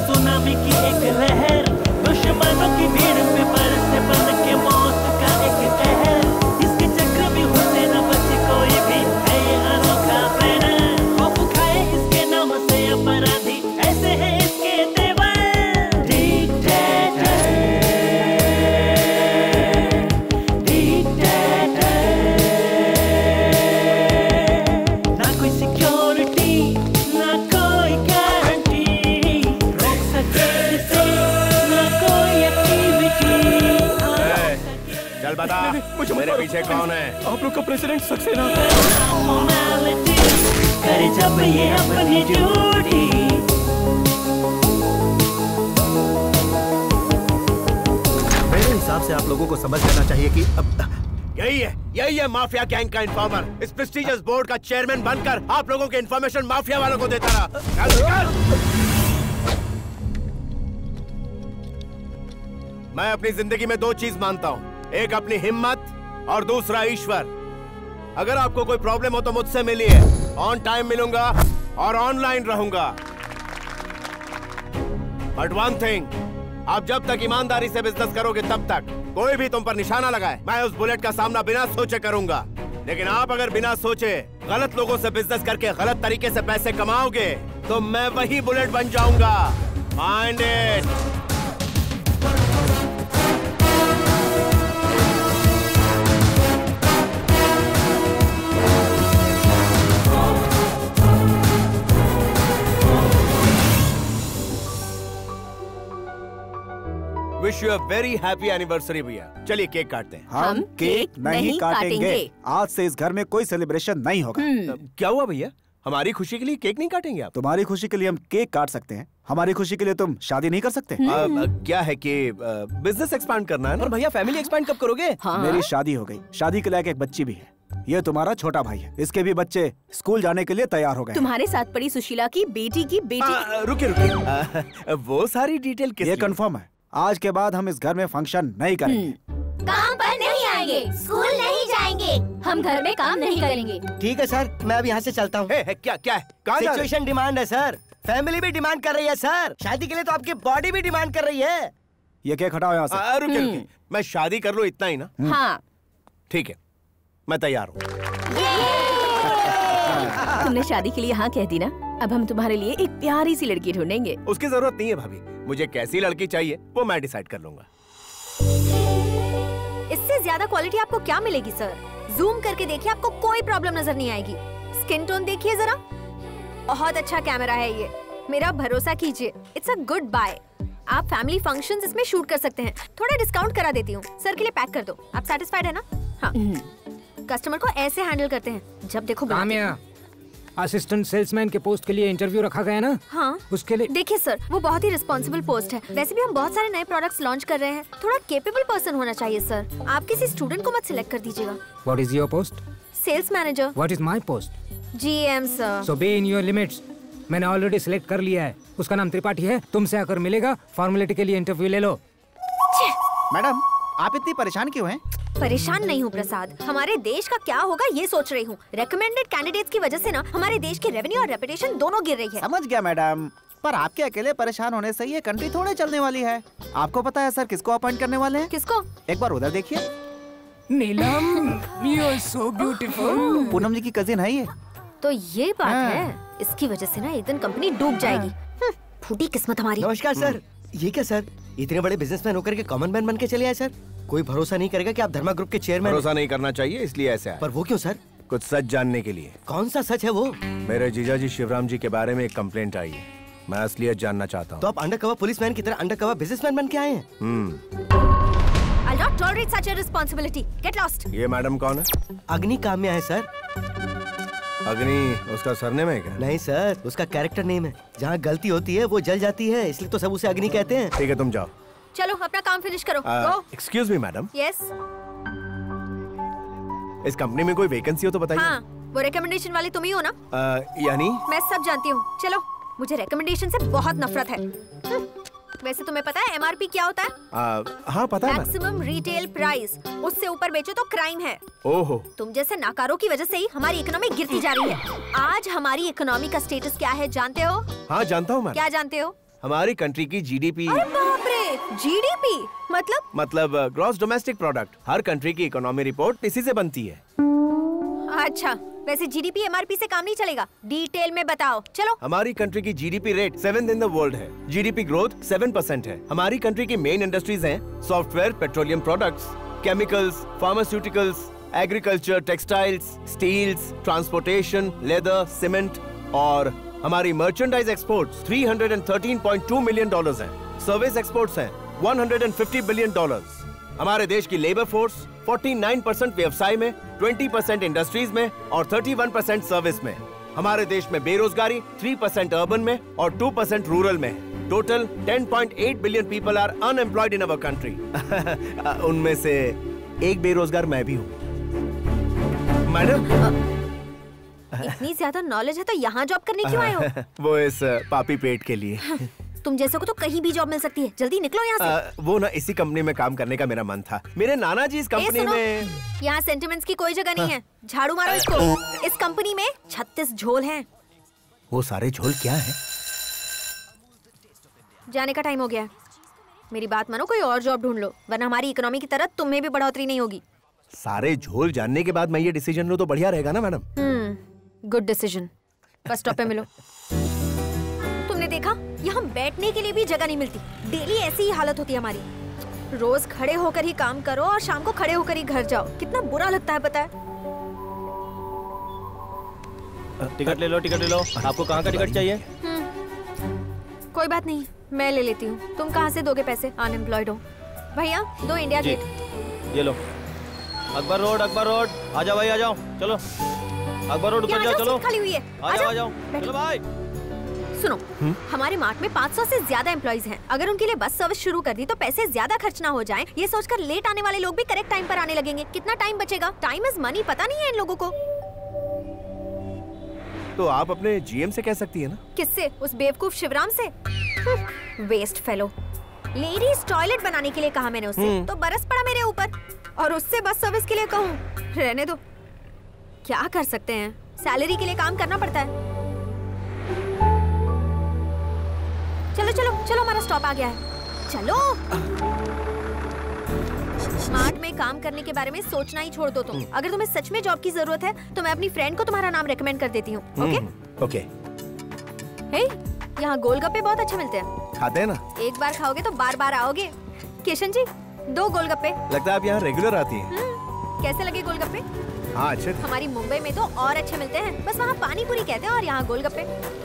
Tsunami की एक लहर, दुश्मनों की भीड़ पे बरसे बन के मौत का एक कहर। इसके चक्र भी होते न बचे कोई भी, है ये अनोखा बैनर। खौफ खाए इसके नाम से अपराधी, ऐसे है इसके तेवर। Dictator, dictator. ना कोई सिक्योरिटी, ना कोई गारंटी, रोक सके इसे ना कोई एक्टिविटी।
चल बता, मेरे पीछे कौन है?
आप लोग का प्रेसिडेंट सक्सेना।
करे जब ये अपनी ड्यूटी।
मेरे हिसाब से आप लोगों को समझ लेना चाहिए कि अब
यही है माफिया गैंग का इन्फॉर्मर। इस प्रेस्टिजियस बोर्ड का चेयरमैन बनकर आप लोगों के इन्फॉर्मेशन माफिया वालों को देता रहा। चल। मैं अपनी जिंदगी में 2 चीज मानता हूँ, एक अपनी हिम्मत और दूसरा ईश्वर। अगर आपको कोई प्रॉब्लम हो तो मुझसे मिलिए, ऑन टाइम मिलूंगा और ऑनलाइन रहूंगा। बट वन थिंग, आप जब तक ईमानदारी से बिजनेस करोगे तब तक कोई भी तुम पर निशाना लगाए, मैं उस बुलेट का सामना बिना सोचे करूंगा। लेकिन आप अगर बिना सोचे गलत लोगों से बिजनेस करके गलत तरीके से पैसे कमाओगे तो मैं वही बुलेट बन जाऊंगा। Mind it. Wish you a very happy anniversary भैया। चलिए केक काटते हैं।
हम केक नहीं काटेंगे। आज से इस घर में कोई सेलिब्रेशन नहीं होगा।
क्या हुआ भैया? हमारी खुशी के लिए केक नहीं काटेंगे आप?
तुम्हारी खुशी के लिए हम केक काट सकते हैं, हमारी खुशी के लिए तुम शादी नहीं कर सकते?
क्या है कि बिजनेस एक्सपांड करना है ना।
और भैया फैमिली एक्सपांड कब करोगे?
मेरी शादी हो गई, शादी के लायक एक बच्ची भी है। ये तुम्हारा छोटा भाई है, इसके भी बच्चे स्कूल जाने के लिए तैयार हो गए।
तुम्हारे साथ पड़ी सुशीला की बेटी
रुकिए वो सारी डिटेल
ये कंफर्म है, आज के बाद हम इस घर में फंक्शन नहीं करेंगे।
काम पर नहीं आएंगे, स्कूल नहीं जाएंगे, हम घर में काम नहीं करेंगे।
ठीक है सर, मैं अब यहाँ से चलता हूँ।
क्या क्या है?
सिचुएशन डिमांड है सर, फैमिली भी डिमांड कर रही है सर, शादी के लिए तो आपकी बॉडी भी डिमांड कर रही है।
ये केक हटाओ यहाँ से।
रुकिए, मैं शादी कर लूँ इतना ही ना?
हाँ
ठीक है, मैं तैयार हूँ।
तुमने शादी के लिए हाँ कह दी ना, अब हम तुम्हारे लिए एक प्यारी सी लड़की ढूंढेंगे।
उसकी जरूरत नहीं है भाभी, मुझे कैसी लड़की चाहिए वो मैं डिसाइड कर लूंगा।
इससे ज्यादा क्वालिटी आपको क्या मिलेगी सर? जूम करके देखिए, आपको कोई प्रॉब्लम नजर नहीं आएगी। स्किन टोन देखिए जरा, बहुत अच्छा कैमरा है ये, मेरा भरोसा कीजिए। It's a good buy. आप फैमिली फंक्शंस इसमें शूट कर सकते हैं। थोड़ा डिस्काउंट करा देती हूँ, सर के लिए पैक कर दो। आप सेटिस्फाइड है ना? हाँ। कस्टमर को ऐसे हैंडल करते हैं, जब देखो
असिस्टेंट सेल्समैन के पोस्ट के लिए इंटरव्यू रखा गया ना?
हाँ।
उसके लिए
देखिए सर, वो बहुत ही रिस्पॉन्सिबल पोस्ट है। वैसे भी हम बहुत सारे नए प्रोडक्ट्स लॉन्च कर रहे हैं, थोड़ा केपेबल पर्सन होना चाहिए सर। आप किसी स्टूडेंट को मत सिलेक्ट कर दीजिएगा।
What is your post?
Sales manager.
What is my post?
GM sir.
So be in your limits. मैंने ऑलरेडी सिलेक्ट कर लिया है, उसका नाम त्रिपाठी है। तुमसे आकर मिलेगा, फॉर्मेलिटी के लिए इंटरव्यू ले लो।
मैडम, आप इतनी परेशान क्यों हैं?
परेशान नहीं हूँ प्रसाद, हमारे देश का क्या होगा ये सोच रही हूँ। रेकमेंडेड कैंडिडेट्स की वजह से ना हमारे देश की रेवेन्यू और रेपुटेशन दोनों गिर रही है।
समझ गया मैडम, पर आपके अकेले परेशान होने से ये कंट्री थोड़े चलने वाली है। आपको पता है सर किसको अपॉइंट करने वाले हैं?
किसको?
एक बार उधर देखिए।
Neelam, you are so beautiful.
Poonam ji की कजिन है ये।
तो ये बात है, इसकी वजह से ना एक दिन कंपनी डूब जाएगी। फूटी किस्मत हमारी।
नमस्कार सर। ये क्या सर, इतने बड़े बिजनेसमैन होकर के कॉमन मैन बन के चले आए सर? कोई भरोसा नहीं करेगा कि आप धर्मा ग्रुप के चेयरमैन?
भरोसा नहीं करना चाहिए, इसलिए ऐसे आया।
पर वो क्यों सर?
कुछ सच जानने के लिए।
कौन सा सच है वो?
मेरे जीजा जी शिवराम जी के बारे में एक कंप्लेंट आई है, मैं असलियत जानना चाहता हूँ।
तो आप अंडरकवर पुलिसमैन की तरह अंडरकवर बिजनेसमैन बन के आए हैं?
I'll not tolerate such a responsibility. Get lost.
ये मैडम कौन है?
अग्नि काम्या है सर।
अग्नि उसका सरनेम है क्या?
नहीं सर, उसका कैरेक्टर नेम है। जहाँ गलती होती है वो जल जाती है, इसलिए तो सब उसे अग्नि कहते हैं।
ठीक है, तुम जाओ।
चलो अपना काम फिनिश करो। Go.
Excuse me madam.
Yes.
इस कंपनी में कोई वैकेंसी हो तो बताइए।
हाँ, वो रिकमेंडेशन वाली तुम ही हो ना?
यानी?
मैं सब जानती हूँ। चलो, मुझे रिकमेंडेशन से बहुत नफरत है। वैसे तुम्हें पता है MRP क्या होता है?
हाँ पता है।
Maximum retail price. उससे ऊपर बेचो तो क्राइम है।
ओहो।
तुम जैसे नाकारों की वजह से ही हमारी इकोनॉमी गिरती जा रही है। आज हमारी इकोनॉमी का स्टेटस क्या है जानते हो?
हाँ जानता हूँ मैं।
क्या जानते हो?
हमारी कंट्री की जीडीपी।
अरे बाप रे, जीडीपी
मतलब ग्रॉस डोमेस्टिक प्रोडक्ट। हर कंट्री की इकोनॉमी रिपोर्ट इसी से बनती है।
अच्छा, वैसे जीडीपी एमआरपी से काम नहीं चलेगा, डिटेल में बताओ। चलो।
हमारी कंट्री की GDP rate 7th in the world है। जीडीपी ग्रोथ 7% है। हमारी कंट्री की मेन इंडस्ट्रीज हैं software, petroleum products, chemicals, pharmaceuticals, agriculture, textiles, steels, transportation, leather, cement. और हमारी मर्चेंडाइज एक्सपोर्ट्स $313.2 मिलियन हैं। सर्विस एक्सपोर्ट्स हैं $150 बिलियन। हमारे देश की लेबर फोर्स 49% व्यवसाय में, 20% इंडस्ट्रीज में और 31% सर्विस में। हमारे देश में बेरोजगारी 3% अर्बन में और 2% रूरल में। Total 10.8 billion people are unemployed in our country. उनमें से एक बेरोजगार मैं भी हूँ। मैडम,
इतनी ज्यादा नॉलेज है तो यहाँ जॉब करने क्यों आए हो?
वो इस पापी पेट के लिए।
तुम जैसे को तो कहीं भी जॉब मिल सकती है, जल्दी निकलो यहाँ से।
वो ना इसी कंपनी में काम करने का मेरा मन था। मेरे नाना जी इस कंपनी में।
यहाँ सेंटिमेंट्स की कोई जगह नहीं है। झाड़ू मारो इसको। इस कंपनी में 36 झोल हैं।
वो सारे झोल क्या है?
जाने का टाइम हो गया। मेरी बात मानो, कोई और जॉब ढूंढ लो, वरना हमारी इकोनॉमी की तरह तुम्हें भी बढ़ोतरी नहीं होगी।
सारे झोल जानने के बाद मैं ये डिसीजन लूं तो बढ़िया रहेगा ना madam?
Good decision. Bus stop पे मिलो। तुमने देखा, यहाँ बैठने के लिए भी जगह नहीं मिलती। डेली ऐसी ही हालत होती है हमारी। रोज खड़े होकर ही काम करो और शाम को खड़े होकर ही घर जाओ। कितना बुरा लगता है पता है?
टिकट ले लो, टिकट ले लो। आपको कहाँ का टिकट चाहिए?
कोई बात नहीं, मैं ले लेती हूँ। तुम कहाँ से दोगे पैसे? अनएम्प्लॉयड हो। भैया, दो इंडिया गेट।
ये लो। Akbar road, Akbar road. आ जाओ भाई, आ जाओ। चलो अकबर रोड उतर जाओ। चलो,
खाली हुई है।
आ जाओ, आ जाओ। चलो भाई।
सुनो, हमारे मार्ट में 500 से ज्यादा एम्प्लॉइज हैं। अगर उनके लिए बस सर्विस शुरू कर दी तो पैसे ज्यादा खर्च ना हो जाएं। ये सोचकर लेट आने वाले लोग भी करेक्ट टाइम पर आने लगेंगे। कितना टाइम बचेगा? टाइम इज मनी, पता नहीं है इन लोगों को।
तो आप अपने जीएम से कह सकती है ना।
किससे? उस बेवकूफ शिवराम से? Waste fellow. लेडीज टॉयलेट बनाने के लिए कहा मैंने उससे, तो बरस पड़ा मेरे ऊपर। और उससे बस सर्विस के लिए कहूँ, रहने दो। क्या कर सकते हैं, सैलरी के लिए काम करना पड़ता है। चलो चलो चलो, हमारा स्टॉप आ गया है। चलो। स्मार्ट में काम करने के बारे में सोचना ही छोड़ दो तुम। अगर तुम्हें सच में जॉब की जरूरत है तो मैं अपनी फ्रेंड को तुम्हारा नाम रेकमेंड कर देती हूँ। ओके?
ओके।
हे, यहाँ गोलगप्पे बहुत अच्छे मिलते हैं।
खाते हैं ना?
एक बार खाओगे तो बार बार आओगे। किशन जी, 2 गोलगप्पे।
लगता है आप यहाँ रेगुलर आती हैं।
कैसे लगे गोलगप्पे?
हाँ, अच्छे थे।
हमारी मुंबई में तो और अच्छे मिलते हैं, बस वहाँ पानी पूरी कहते हैं और यहाँ गोलगप्पे।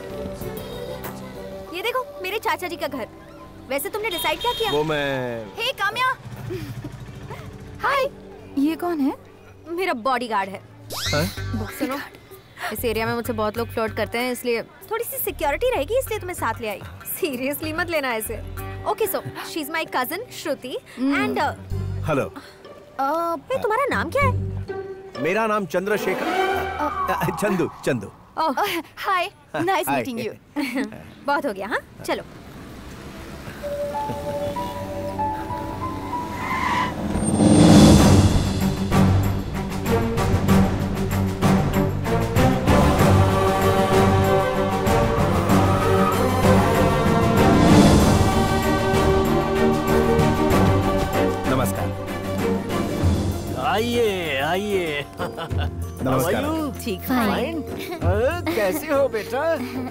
ये देखो, मेरे चाचा जी का घर। वैसे तुमने डिसाइड क्या किया?
वो मैं।
हे काम्या। हाय।
ये कौन है?
मेरा बॉडीगार्ड है। सुनो, इस एरिया में मुझसे बहुत लोग फ्लर्ट करते हैं, इसलिए थोड़ी सी सिक्योरिटी रहेगी, इसलिए तुम्हें साथ ले आई। सीरियसली मत लेना ऐसे। Okay, so she is my cousin Shruti and
hello.
तुम्हारा नाम क्या है?
मेरा नाम Chandrashekhar. Chandu. Chandu.
Hi, nice
Hi.
Meeting you.
बहुत हो गया। हाँ, चलो।
नमस्कार।
आइए आइए।
नमस्कार।
ठीक
फाइन। कैसे हो बेटा?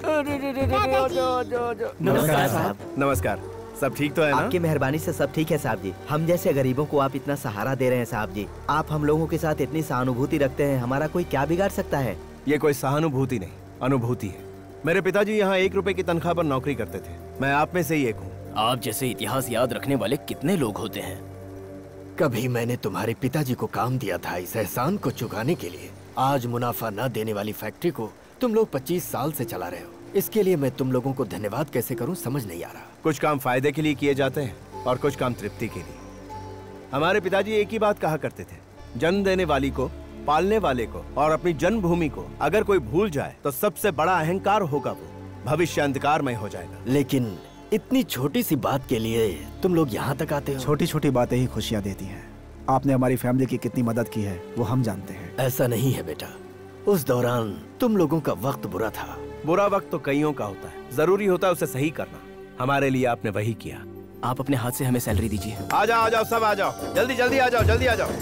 नमस्कार साहब। नमस्कार। सब ठीक तो है ना?
आपकी मेहरबानी से सब ठीक है साहब जी। हम जैसे गरीबों को आप इतना सहारा दे रहे हैं साहब जी। आप हम लोगों के साथ इतनी सहानुभूति रखते हैं, हमारा कोई क्या बिगाड़ सकता है?
ये कोई सहानुभूति नहीं, अनुभूति है। मेरे पिताजी यहाँ 1 रुपए की तनख्वाह पर नौकरी करते थे। मैं आप में से ही एक हूँ।
आप जैसे इतिहास याद रखने वाले कितने लोग होते हैं। कभी मैंने तुम्हारे पिताजी को काम दिया था इस एहसान को चुकाने के लिए। आज मुनाफा न देने वाली फैक्ट्री को तुम लोग 25 साल से चला रहे हो। इसके लिए मैं तुम लोगों को धन्यवाद कैसे करूं समझ नहीं आ रहा।
कुछ काम फायदे के लिए किए जाते हैं और कुछ काम तृप्ति के लिए। हमारे पिताजी एक ही बात कहा करते थे, जन्म देने वाली को, पालने वाले को और अपनी जन्मभूमि को अगर कोई भूल जाए तो सबसे बड़ा अहंकार होगा वो भविष्य अंधकारमय हो जाएगा।
लेकिन इतनी छोटी सी बात के लिए तुम लोग यहाँ तक आते हो।
छोटी छोटी बातें ही खुशियाँ देती हैं। आपने हमारी फैमिली की कितनी मदद की है वो हम जानते हैं।
ऐसा नहीं है बेटा, उस दौरान तुम लोगों का वक्त बुरा था।
बुरा वक्त तो कईयों का होता है, जरूरी होता है उसे सही करना। हमारे लिए आपने वही किया।
आप अपने हाथ से हमें सैलरी दीजिए।
आ जाओ सब आ जाओ, जल्दी जल्दी आ जाओ, जल्दी आ जाओ।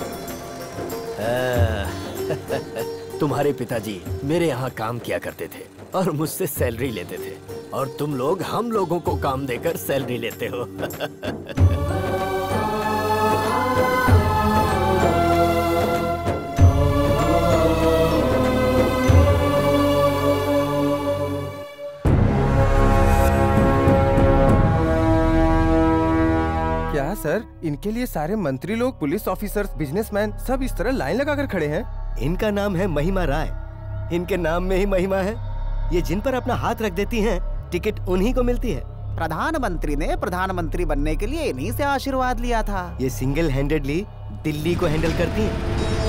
तुम्हारे पिताजी मेरे यहाँ काम किया करते थे और मुझसे सैलरी लेते थे, और तुम लोग हम लोगों को काम देकर सैलरी लेते हो।
क्या सर, इनके लिए सारे मंत्री लोग, पुलिस ऑफिसर्स, बिजनेसमैन सब इस तरह लाइन लगाकर खड़े हैं?
इनका नाम है महिमा राय। इनके नाम में ही महिमा है। ये जिन पर अपना हाथ रख देती हैं, टिकट उन्हीं को मिलती है।
प्रधानमंत्री ने प्रधानमंत्री बनने के लिए इन्हीं से आशीर्वाद लिया था।
ये सिंगल हैंडेडली दिल्ली को हैंडल करती हैं।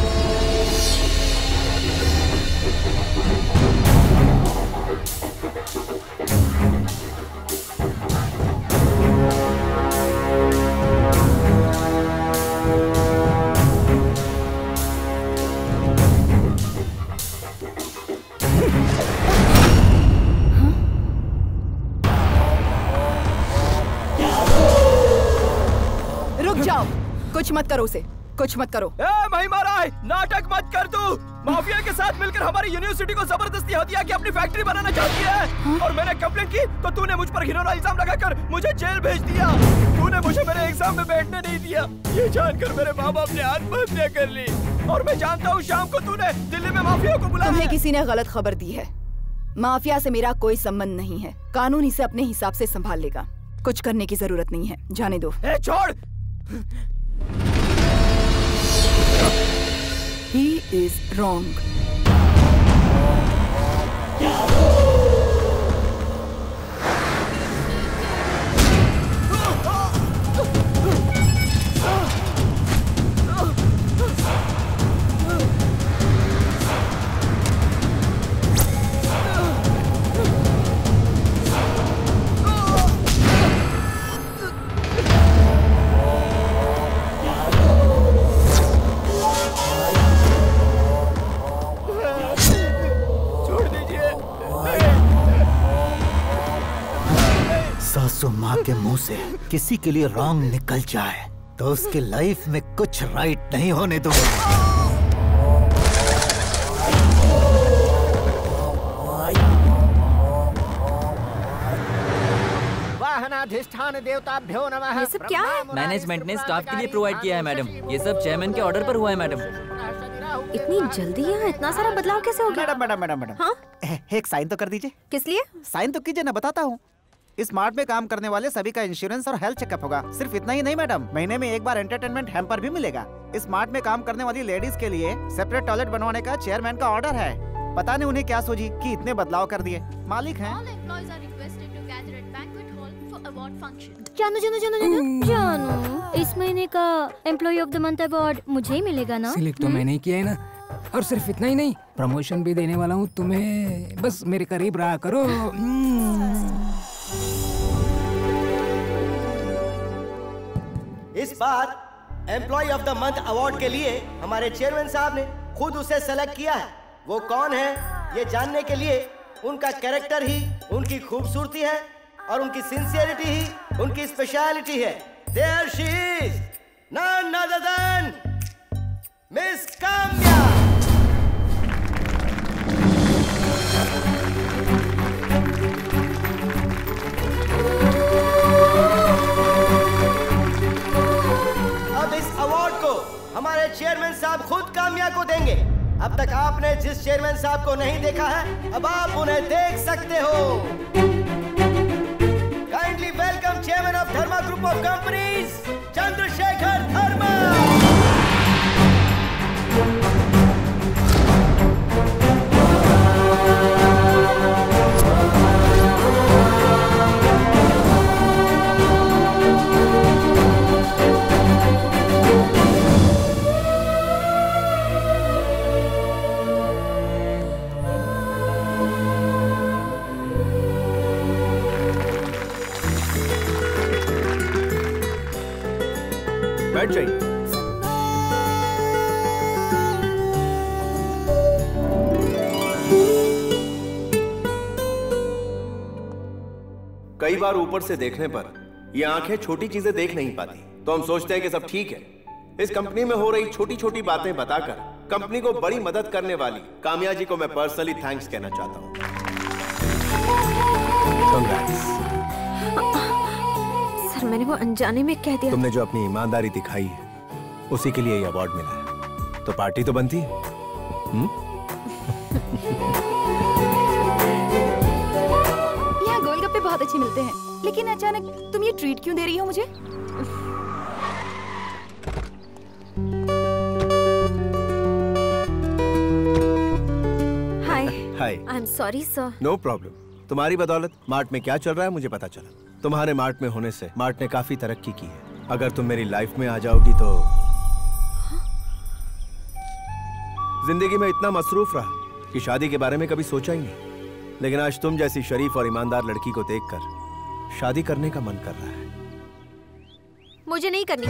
कुछ मत करो उसे, कुछ मत करो।
महिमा राय, नाटक मत कर तू। माफिया के साथ मिलकर हमारी यूनिवर्सिटी को जबरदस्ती हथिया की अपनी फैक्ट्री बनाना चाहती है। और मैंने कंप्लेंट की तो तूने मुझ पर घिनौना इल्जाम लगाकर मुझे जेल भेज दिया। तूने मुझे मेरे एग्जाम में बैठने नहीं दिया। ये जानकर मेरे माँ बाप ने आत्महत्या कर ली। और मैं जानता हूँ शाम को तूने दिल्ली में माफिया को बुलाया।
तुम्हें किसी ने गलत खबर दी है। माफिया से मेरा कोई संबंध नहीं है। कानून इसे अपने हिसाब से संभाल लेगा। कुछ करने की जरूरत नहीं है, जाने दो।
छोड़।
He is wrong.
सासू माँ के मुंह से किसी के लिए रॉन्ग निकल जाए तो उसके लाइफ में कुछ राइट नहीं होने दूंगा।
वाहनाधिष्ठान देवताभ्यो नमः। ये सब क्या है? मैनेजमेंट ने स्टाफ के लिए प्रोवाइड किया है मैडम। ये सब चेयरमैन के ऑर्डर पर हुआ है मैडम।
इतनी जल्दी यहाँ इतना सारा बदलाव कैसे हो गया?
मैडम
हाँ?
एक साइन तो कर दीजिए।
किस लिए?
साइन तो कीजिए ना, बताता हूँ। इस मार्ट में काम करने वाले सभी का इंश्योरेंस और हेल्थ चेकअप होगा। सिर्फ इतना ही नहीं मैडम, महीने में एक बार एंटरटेनमेंट हैम्पर भी मिलेगा। इस मार्ट में काम करने वाली लेडीज के लिए सेपरेट टॉयलेट बनवाने का चेयरमैन का ऑर्डर है। पता नहीं उन्हें क्या सोची कि इतने बदलाव कर दिए। मालिक हैं।
जानू, इस महीने का employee of the month award मुझे ही मिलेगा ना?
सिलेक्ट तो मैंने ही किया है ना। और सिर्फ इतना ही नहीं, प्रमोशन भी देने वाला हूँ तुम्हें। बस मेरे करीब रहा करो।
इस बार employee of the month award के लिए हमारे चेयरमैन साहब ने खुद उसे सेलेक्ट किया है। वो कौन है ये जानने के लिए उनका कैरेक्टर ही उनकी खूबसूरती है और उनकी सिंसियरिटी ही उनकी स्पेशलिटी है। There she is, none other than Miss Kamya. अब इस अवार्ड को हमारे चेयरमैन साहब खुद काम्या को देंगे। अब तक आपने जिस चेयरमैन साहब को नहीं देखा है, अब आप उन्हें देख सकते हो। Kindly welcome chairman of Dharma group of companies, Chandrashekhar Dharma.
बैठ जाइए। कई बार ऊपर से देखने पर ये आंखें छोटी चीजें देख नहीं पाती, तो हम सोचते हैं कि सब ठीक है। इस कंपनी में हो रही छोटी छोटी बातें बताकर कंपनी को बड़ी मदद करने वाली काम्या जी को मैं पर्सनली थैंक्स कहना चाहता हूँ।
सर मैंने वो अनजाने में कह दिया।
तुमने जो अपनी ईमानदारी दिखाई है उसी के लिए ये अवार्ड मिला है, तो पार्टी तो बनती है।
यहाँ गोलगप्पे बहुत अच्छे मिलते हैं, लेकिन अचानक तुम ये ट्रीट क्यों दे रही हो मुझे?
Hi.
Hi.
I am sorry sir.
No problem. तुम्हारी बदौलत मार्ट में क्या चल रहा है मुझे पता चला। तुम्हारे मार्ट में होने से मार्ट ने काफी तरक्की की है। अगर तुम मेरी लाइफ में आ जाओगी तो जिंदगी में इतना मसरूफ रहा कि शादी के बारे में कभी सोचा ही नहीं, लेकिन आज तुम जैसी शरीफ और ईमानदार लड़की को देखकर शादी करने का मन कर रहा है।
मुझे नहीं करनी।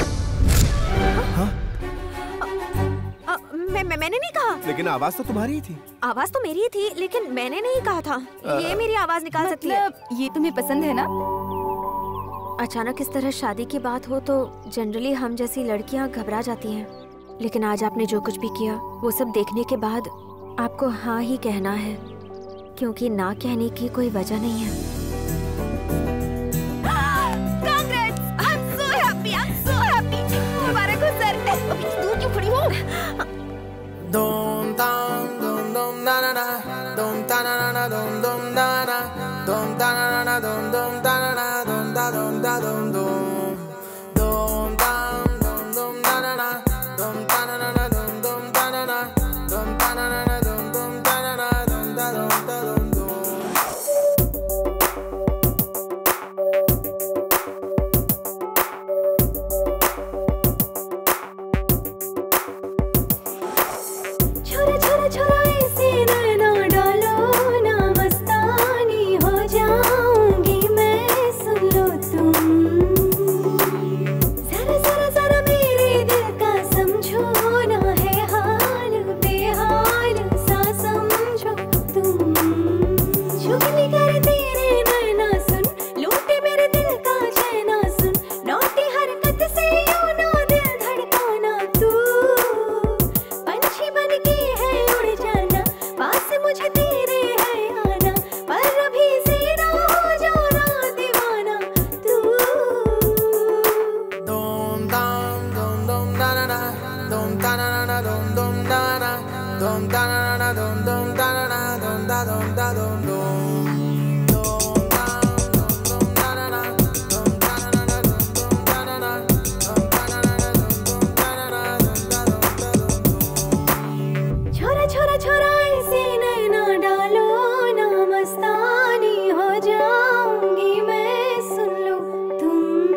मैंने नहीं कहा।
लेकिन आवाज तो तुम्हारी ही थी।
आवाज तो मेरी ही थी, लेकिन मैंने नहीं कहा था। ये मेरी आवाज निकाल सकती है।
ये तुम्हें पसंद है ना?
अचानक इस तरह शादी की बात हो तो जनरली हम जैसी लड़कियां घबरा जाती हैं, लेकिन आज आपने जो कुछ भी किया वो सब देखने के बाद आपको हाँ ही कहना है, क्योंकि ना कहने की कोई वजह नहीं है।
Congrats! I'm so happy! I'm so happy! मुबारक हो सर। अभी दूर क्यों खड़ी हो?
Dum dum dum dum na na na, dum ta na na na dum dum na na, dum ta na na na dum dum ta na na, dum da dum da dum dum, dum dum dum dum na na na, dum ta na na na dum dum ta na na, dum ta na na na dum dum ta na na, dum da dum da dum dum.
छोरा छोरा छोरा ऐसे नैना डालो ना, मस्तानी हो जाऊंगी मैं, सुन लो तुम। जरा जरा जरा मेरे दिल का समझो ना, है हाल बेहाल सा समझो तुम। चुगली कर तेरे नैना सुन, लूटे मेरे दिल का चैना सुन, नौटी हरकत से यूं ना दिल धड़काना तू। पंछी बन के है उड़ जाना, पास मुझे तेरे है आना, पर अभी से ना हो जाना दीवाना तू।
Dum dum dum dum na na na, dum ta na na na dum dum na na, dum ta na na na dum dum ta na na, dum da dum da dum dum. Dum dum dum dum na na na, dum ta na na na dum dum ta na na, dum ta na na na dum dum ta na na, dum da dum da dum dum.
छोरा छोरा छोरा ऐसे नैना डालो ना, मस्तानी हो जाऊंगी मैं, सुन लो तुम।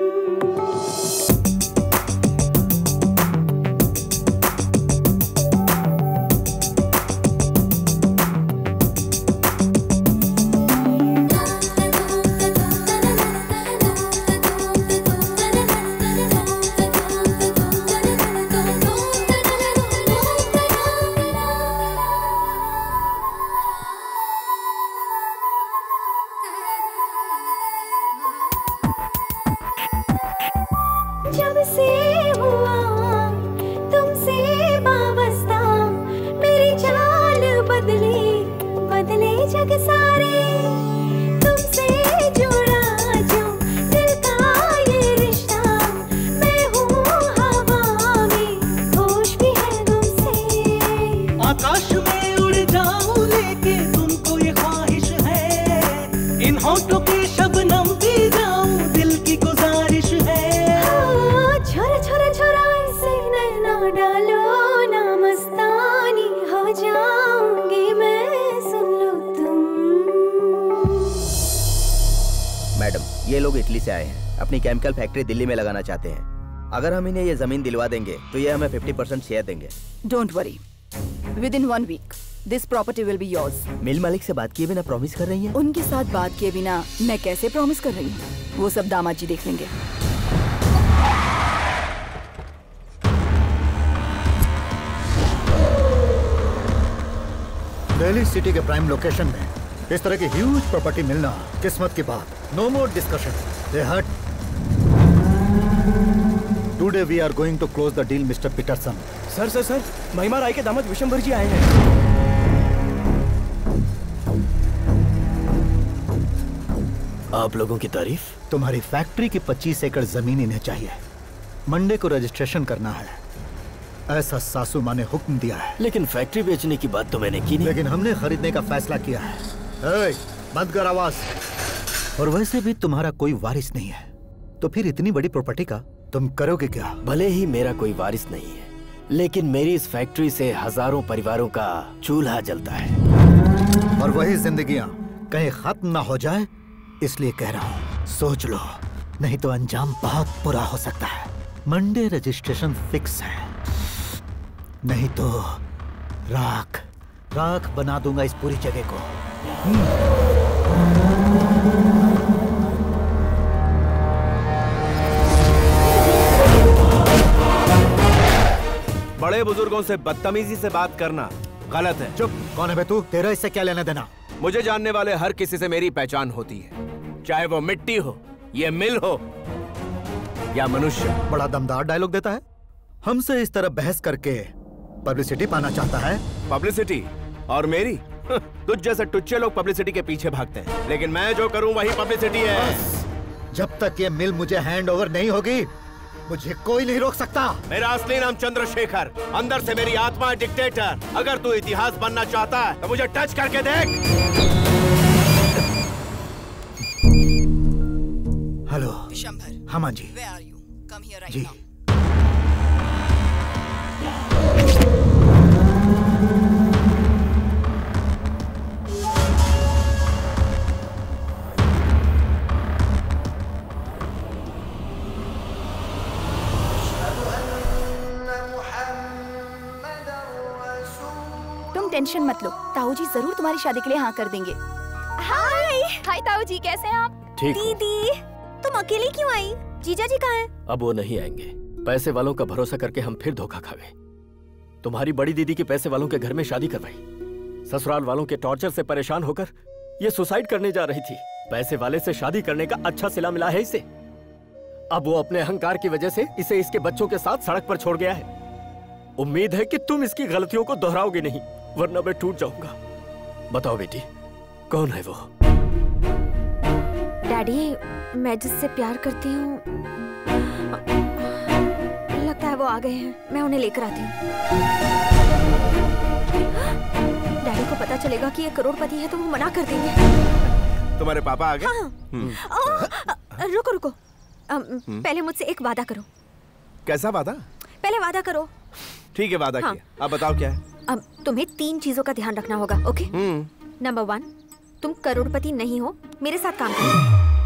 जब से हुआ तुमसे वाबस्ता, मेरी चाल बदले बदले जग सारे। तुमसे जुड़ा जो दिल का ये रिश्ता, मैं हूँ हवा में, होश भी है तुमसे।
आकाश में उड़ जाऊं लेके तुमको ये ख्वाहिश है, इन होठों की शबनम पी जाऊं दिल की गुजारिश है।
छोरा छोरा छोरा ऐसे नैना डालो ना, मस्तानी हो जाऊंगी मैं, सुन लो तुम।
मैडम, ये लोग इटली से आए हैं, अपनी केमिकल फैक्ट्री दिल्ली में लगाना चाहते हैं। अगर हम इन्हें ये जमीन दिलवा देंगे तो ये हमें 50% शेयर देंगे।
Don't worry. Within 1 week, this property will be yours.
मिल मालिक से बात किए बिना प्रॉमिस कर रही हैं?
उनके साथ बात किए बिना मैं कैसे प्रॉमिस कर रही हूँ, वो सब दामाद जी देख लेंगे।
दिल्ली सिटी के प्राइम लोकेशन में इस तरह की ह्यूज प्रॉपर्टी मिलना किस्मत की बात। No more discussion. They hurt. Today we are going to close the deal, Mr. Peterson.
Sir Mahima Rai के दामाद विशंबर जी आए हैं।
आप लोगों की तारीफ?
तुम्हारी फैक्ट्री की 25 एकड़ जमीन इन्हें चाहिए। मंडे को रजिस्ट्रेशन करना है, ऐसा सासू माँ ने हुक्म दिया है।
लेकिन फैक्ट्री बेचने की बात तो मैंने की नहीं।
लेकिन हमने खरीदने का फैसला किया है। बंद कर आवाज। और वैसे भी तुम्हारा कोई वारिस नहीं है, तो फिर इतनी बड़ी प्रॉपर्टी का तुम करोगे क्या?
भले ही मेरा कोई वारिस नहीं है, लेकिन मेरी इस फैक्ट्री से हजारों परिवारों का चूल्हा जलता है।
और वही जिंदगियां कहीं खत्म ना हो जाए, इसलिए कह रहा हूँ सोच लो, नहीं तो अंजाम बहुत बुरा हो सकता है। मंडे रजिस्ट्रेशन फिक्स है, नहीं तो राख राख बना दूंगा इस पूरी जगह को।
बड़े बुजुर्गों से बदतमीजी से बात करना गलत है।
चुप, कौन है बे तू? तेरा इससे क्या लेना देना?
मुझे जानने वाले हर किसी से मेरी पहचान होती है, चाहे वो मिट्टी हो, ये मिल हो या मनुष्य।
बड़ा दमदार डायलॉग देता है। हमसे इस तरह बहस करके पब्लिसिटी पाना चाहता है।
पब्लिसिटी? और मेरी? तुझ जैसे टुच्चे लोग पब्लिसिटी के पीछे भागते हैं, लेकिन मैं जो करूं वही पब्लिसिटी है।
जब तक ये मिल मुझे हैंड ओवर नहीं होगी, मुझे कोई नहीं रोक सकता।
मेरा असली नाम चंद्रशेखर, अंदर से मेरी आत्मा है डिक्टेटर। अगर तू इतिहास बनना चाहता है तो मुझे टच करके देख।
हेलो
विशंभर।
हाँ जी।
Where are you? Come here right
जी।
now.
टेंशन मत लो, ताऊ जी जरूर तुम्हारी शादी के लिए हाँ कर देंगे।
हाय हाय ताऊ जी, कैसे हैं आप?
ठीक हूँ।
दीदी तुम अकेली क्यों आई? जीजा जी कहाँ हैं?
अब वो नहीं आएंगे। पैसे वालों का भरोसा करके हम फिर धोखा खा गए। तुम्हारी बड़ी दीदी की पैसे वालों के घर में शादी करवाई। ससुराल वालों के टॉर्चर से परेशान होकर ये सुसाइड करने जा रही थी। पैसे वाले से शादी करने का अच्छा सिला मिला है इसे। अब वो अपने अहंकार की वजह से इसे इसके बच्चों के साथ सड़क पर छोड़ गया है। उम्मीद है कि तुम इसकी गलतियों को दोहराओगे नहीं, वरना मैं टूट जाऊंगा। बताओ बेटी, कौन है वो?
डैडी, मैं जिससे प्यार करती हूँ, लगता है वो आ गए हैं। मैं उन्हें लेकर आती हूँ। डैडी को पता चलेगा कि ये करोड़पति है तो वो मना कर देंगे।
तुम्हारे पापा आ गए?
हाँ। रुको रुको, पहले मुझसे एक वादा करो।
कैसा वादा?
पहले वादा करो।
ठीक है, वादा किया। अब बताओ क्या है?
अब तुम्हें 3 चीजों का ध्यान रखना होगा, ओके? नंबर 1, तुम करोड़पति नहीं हो, मेरे साथ काम करो।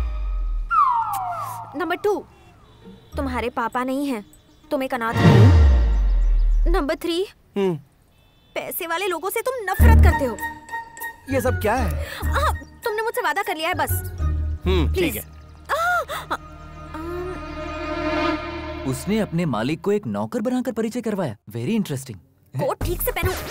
नंबर 2, तुम्हारे पापा नहीं हैं, तुम एक अनाथ हो। नंबर 3, पैसे वाले लोगों से तुम नफरत करते हो।
ये सब क्या है?
तुमने मुझसे वादा कर लिया है, बस।
ठीक है।
उसने अपने मालिक को एक नौकर बनाकर परिचय करवाया। Very interesting.
कोट ठीक से पहनो।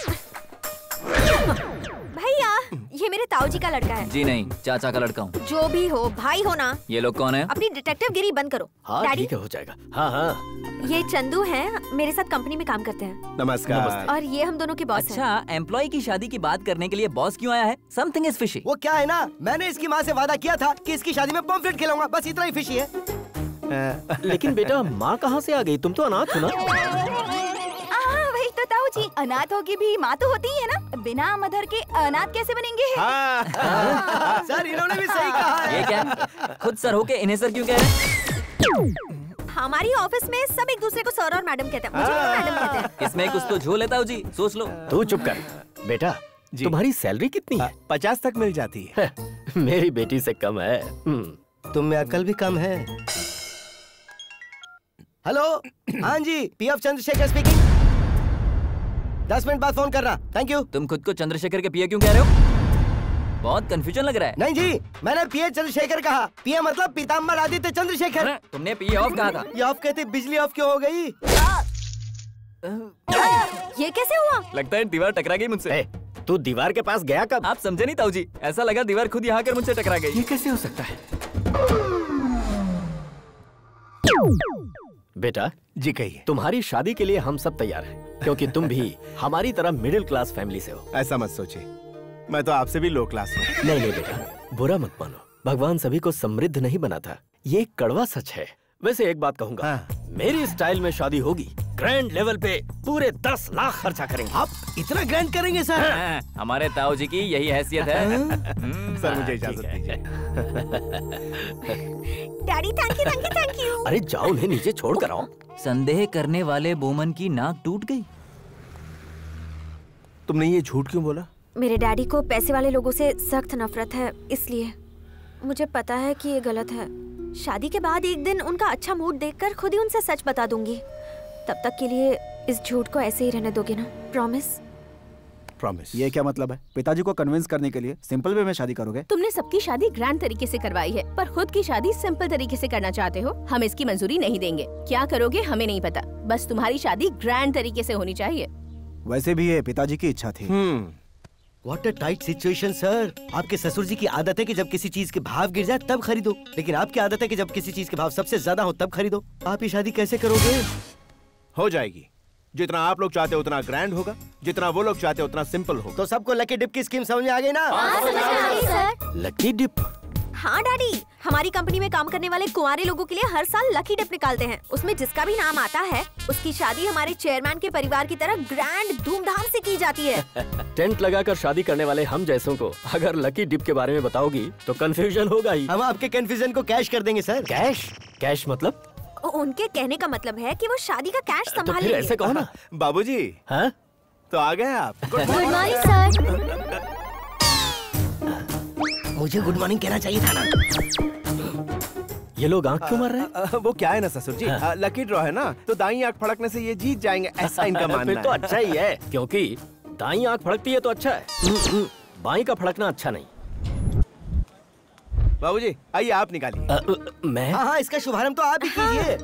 भैया, ये मेरे ताऊ जी का लड़का है।
जी नहीं, चाचा का लड़का हूँ।
जो भी हो, भाई हो ना।
ये लोग कौन है?
अपनी डिटेक्टिव गिरी बंद करो।
हाँ ठीक है, हो जाएगा। हाँ हाँ।
ये चंदू हैं, मेरे साथ कंपनी में काम करते हैं।
नमस्कार।
और ये हम दोनों के बॉस हैं।
अच्छा, एम्प्लॉय की शादी की बात करने के लिए बॉस क्यों आया है? Something is fishy.
वो क्या है ना, मैंने इसकी माँ से वादा किया था कि इसकी शादी में पॉम्फ्रेट खिलाऊंगा, बस इतना ही फिशी है।
लेकिन बेटा, माँ कहाँ से आ गई? तुम तो अनाथ हो ना?
वही तो ताऊ जी, अनाथ होगी भी माँ तो होती ही है ना। बिना मदर के अनाथ कैसे बनेंगे?
सर, इन्होंने भी सही कहा है।
ये क्या? खुद सर होके इन्हें सर क्यों कह रहे हैं?
हमारी ऑफिस में सब एक दूसरे को सर और मैडम कहते हैं। मुझे तो मैडम कहते हैं।
इसमें कुछ तो झोल है ताऊ जी, सोच लो।
तू चुप कर। बेटा, तुम्हारी सैलरी कितनी है?
50 तक मिल जाती है।
मेरी बेटी से कम है।
तुम में अकल भी कम है। हेलो, हाँ जी, पीएफ चंद्रशेखर स्पीकिंग। 10 मिनट बाद फोन कर रहा। Thank you.
तुम खुद को चंद्रशेखर के पीए क्यों कह रहे हो? बहुत कंफ्यूजन लग रहा है।
नहीं जी, मैंने पीए चंद्रशेखर कहा। पीए मतलब पीताम्बर आदित्य चंद्रशेखर।
तुमने पीए ऑफ कहा था।
ये ऑफ कहते बिजली ऑफ क्यों हो गई?
ये कैसे हुआ?
लगता है दीवार टकरा गई मुझसे।
तू दीवार के पास गया कब?
आप समझे नहीं ताऊ जी, ऐसा लगा दीवार खुद यहाँ आकर मुझसे टकरा गई।
ये कैसे हो सकता है? बेटा
जी कहिए।
तुम्हारी शादी के लिए हम सब तैयार हैं, क्योंकि तुम भी हमारी तरह मिडिल क्लास फैमिली से हो।
ऐसा मत सोचिए, मैं तो आपसे भी लो क्लास हूँ।
नहीं नहीं बेटा, बुरा मत मानो, भगवान सभी को समृद्ध नहीं बनाता, ये एक कड़वा सच है। वैसे एक बात कहूँगा, मेरी स्टाइल में शादी होगी, ग्रैंड लेवल पे पूरे 10 लाख खर्चा करेंगे।
आप इतना ग्रैंड करेंगे सर?
हमारे ताऊ जी की यही हैसियत है।
सर मुझे इजाजत दीजिए।
Daddy thank you thank you thank you.
अरे जाओ, उन्हें नीचे छोड़ कर आओ।
संदेह करने वाले बोमन की नाक टूट गई।
तुमने ये झूठ क्यों बोला?
मेरे डैडी को पैसे वाले लोगों से सख्त नफरत है, इसलिए मुझे पता है कि ये गलत है। शादी के बाद एक दिन उनका अच्छा मूड देखकर खुद ही उनसे सच बता दूंगी। तब तक के लिए इस झूठ को ऐसे ही रहने दोगे ना? प्रॉमिस?
प्रॉमिस। ये क्या मतलब है? पिताजी को कन्विंस करने के लिए सिंपल वे में शादी करोगे?
तुमने सबकी शादी ग्रैंड तरीके से करवाई है, पर खुद की शादी सिंपल तरीके से करना चाहते हो। हम इसकी मंजूरी नहीं देंगे। क्या करोगे हमें नहीं पता, बस तुम्हारी शादी ग्रैंड तरीके से होनी चाहिए।
वैसे भी ये पिताजी की इच्छा थी।
What a tight situation, sir. आपके ससुर जी की आदत है कि जब किसी चीज के भाव गिर जाए तब खरीदो, लेकिन आपकी आदत है कि जब किसी चीज के भाव सबसे ज्यादा हो तब खरीदो। आप ये शादी कैसे करोगे?
हो जाएगी। जितना आप लोग चाहते उतना ग्रैंड होगा, जितना वो लोग चाहते उतना सिंपल होगा।
तो सबको लकी डिप की स्कीम समझ में आ गई ना?
Lucky dip?
हाँ डैडी, हमारी कंपनी में काम करने वाले कुंवारे लोगों के लिए हर साल लकी डिप निकालते हैं। उसमें जिसका भी नाम आता है उसकी शादी हमारे चेयरमैन के परिवार की तरह ग्रैंड धूमधाम से की जाती है।
टेंट लगाकर शादी करने वाले हम जैसों को अगर लकी डिप के बारे में बताओगी तो कंफ्यूजन होगा ही।
हम आपके कंफ्यूजन को कैश कर देंगे सर।
कैश? कैश मतलब?
उनके कहने का मतलब है कि वो शादी का कैश
तो
संभाल
फिर
लेंगे।
ऐसे कहो ना।
बाबूजी,
हाँ?
तो आ गए आप।
Good morning sir.
मुझे गुड मॉर्निंग कहना चाहिए था ना।
ये लोग आंख क्यों मार रहे हैं?
वो क्या है ना ससुर जी, लकी ड्रॉ है ना, तो दाईं आंख फड़कने से ये जीत जाएंगे, ऐसा इनका मानना है।
फिर तो अच्छा ही है, क्योंकि दाईं आंख फड़कती है तो अच्छा है, बाईं का फड़कना अच्छा नहीं।
बाबूजी आइए आप निकालिए।
मैं?
हाँ हाँ, इसका शुभारंभ तो आप ही कीजिए।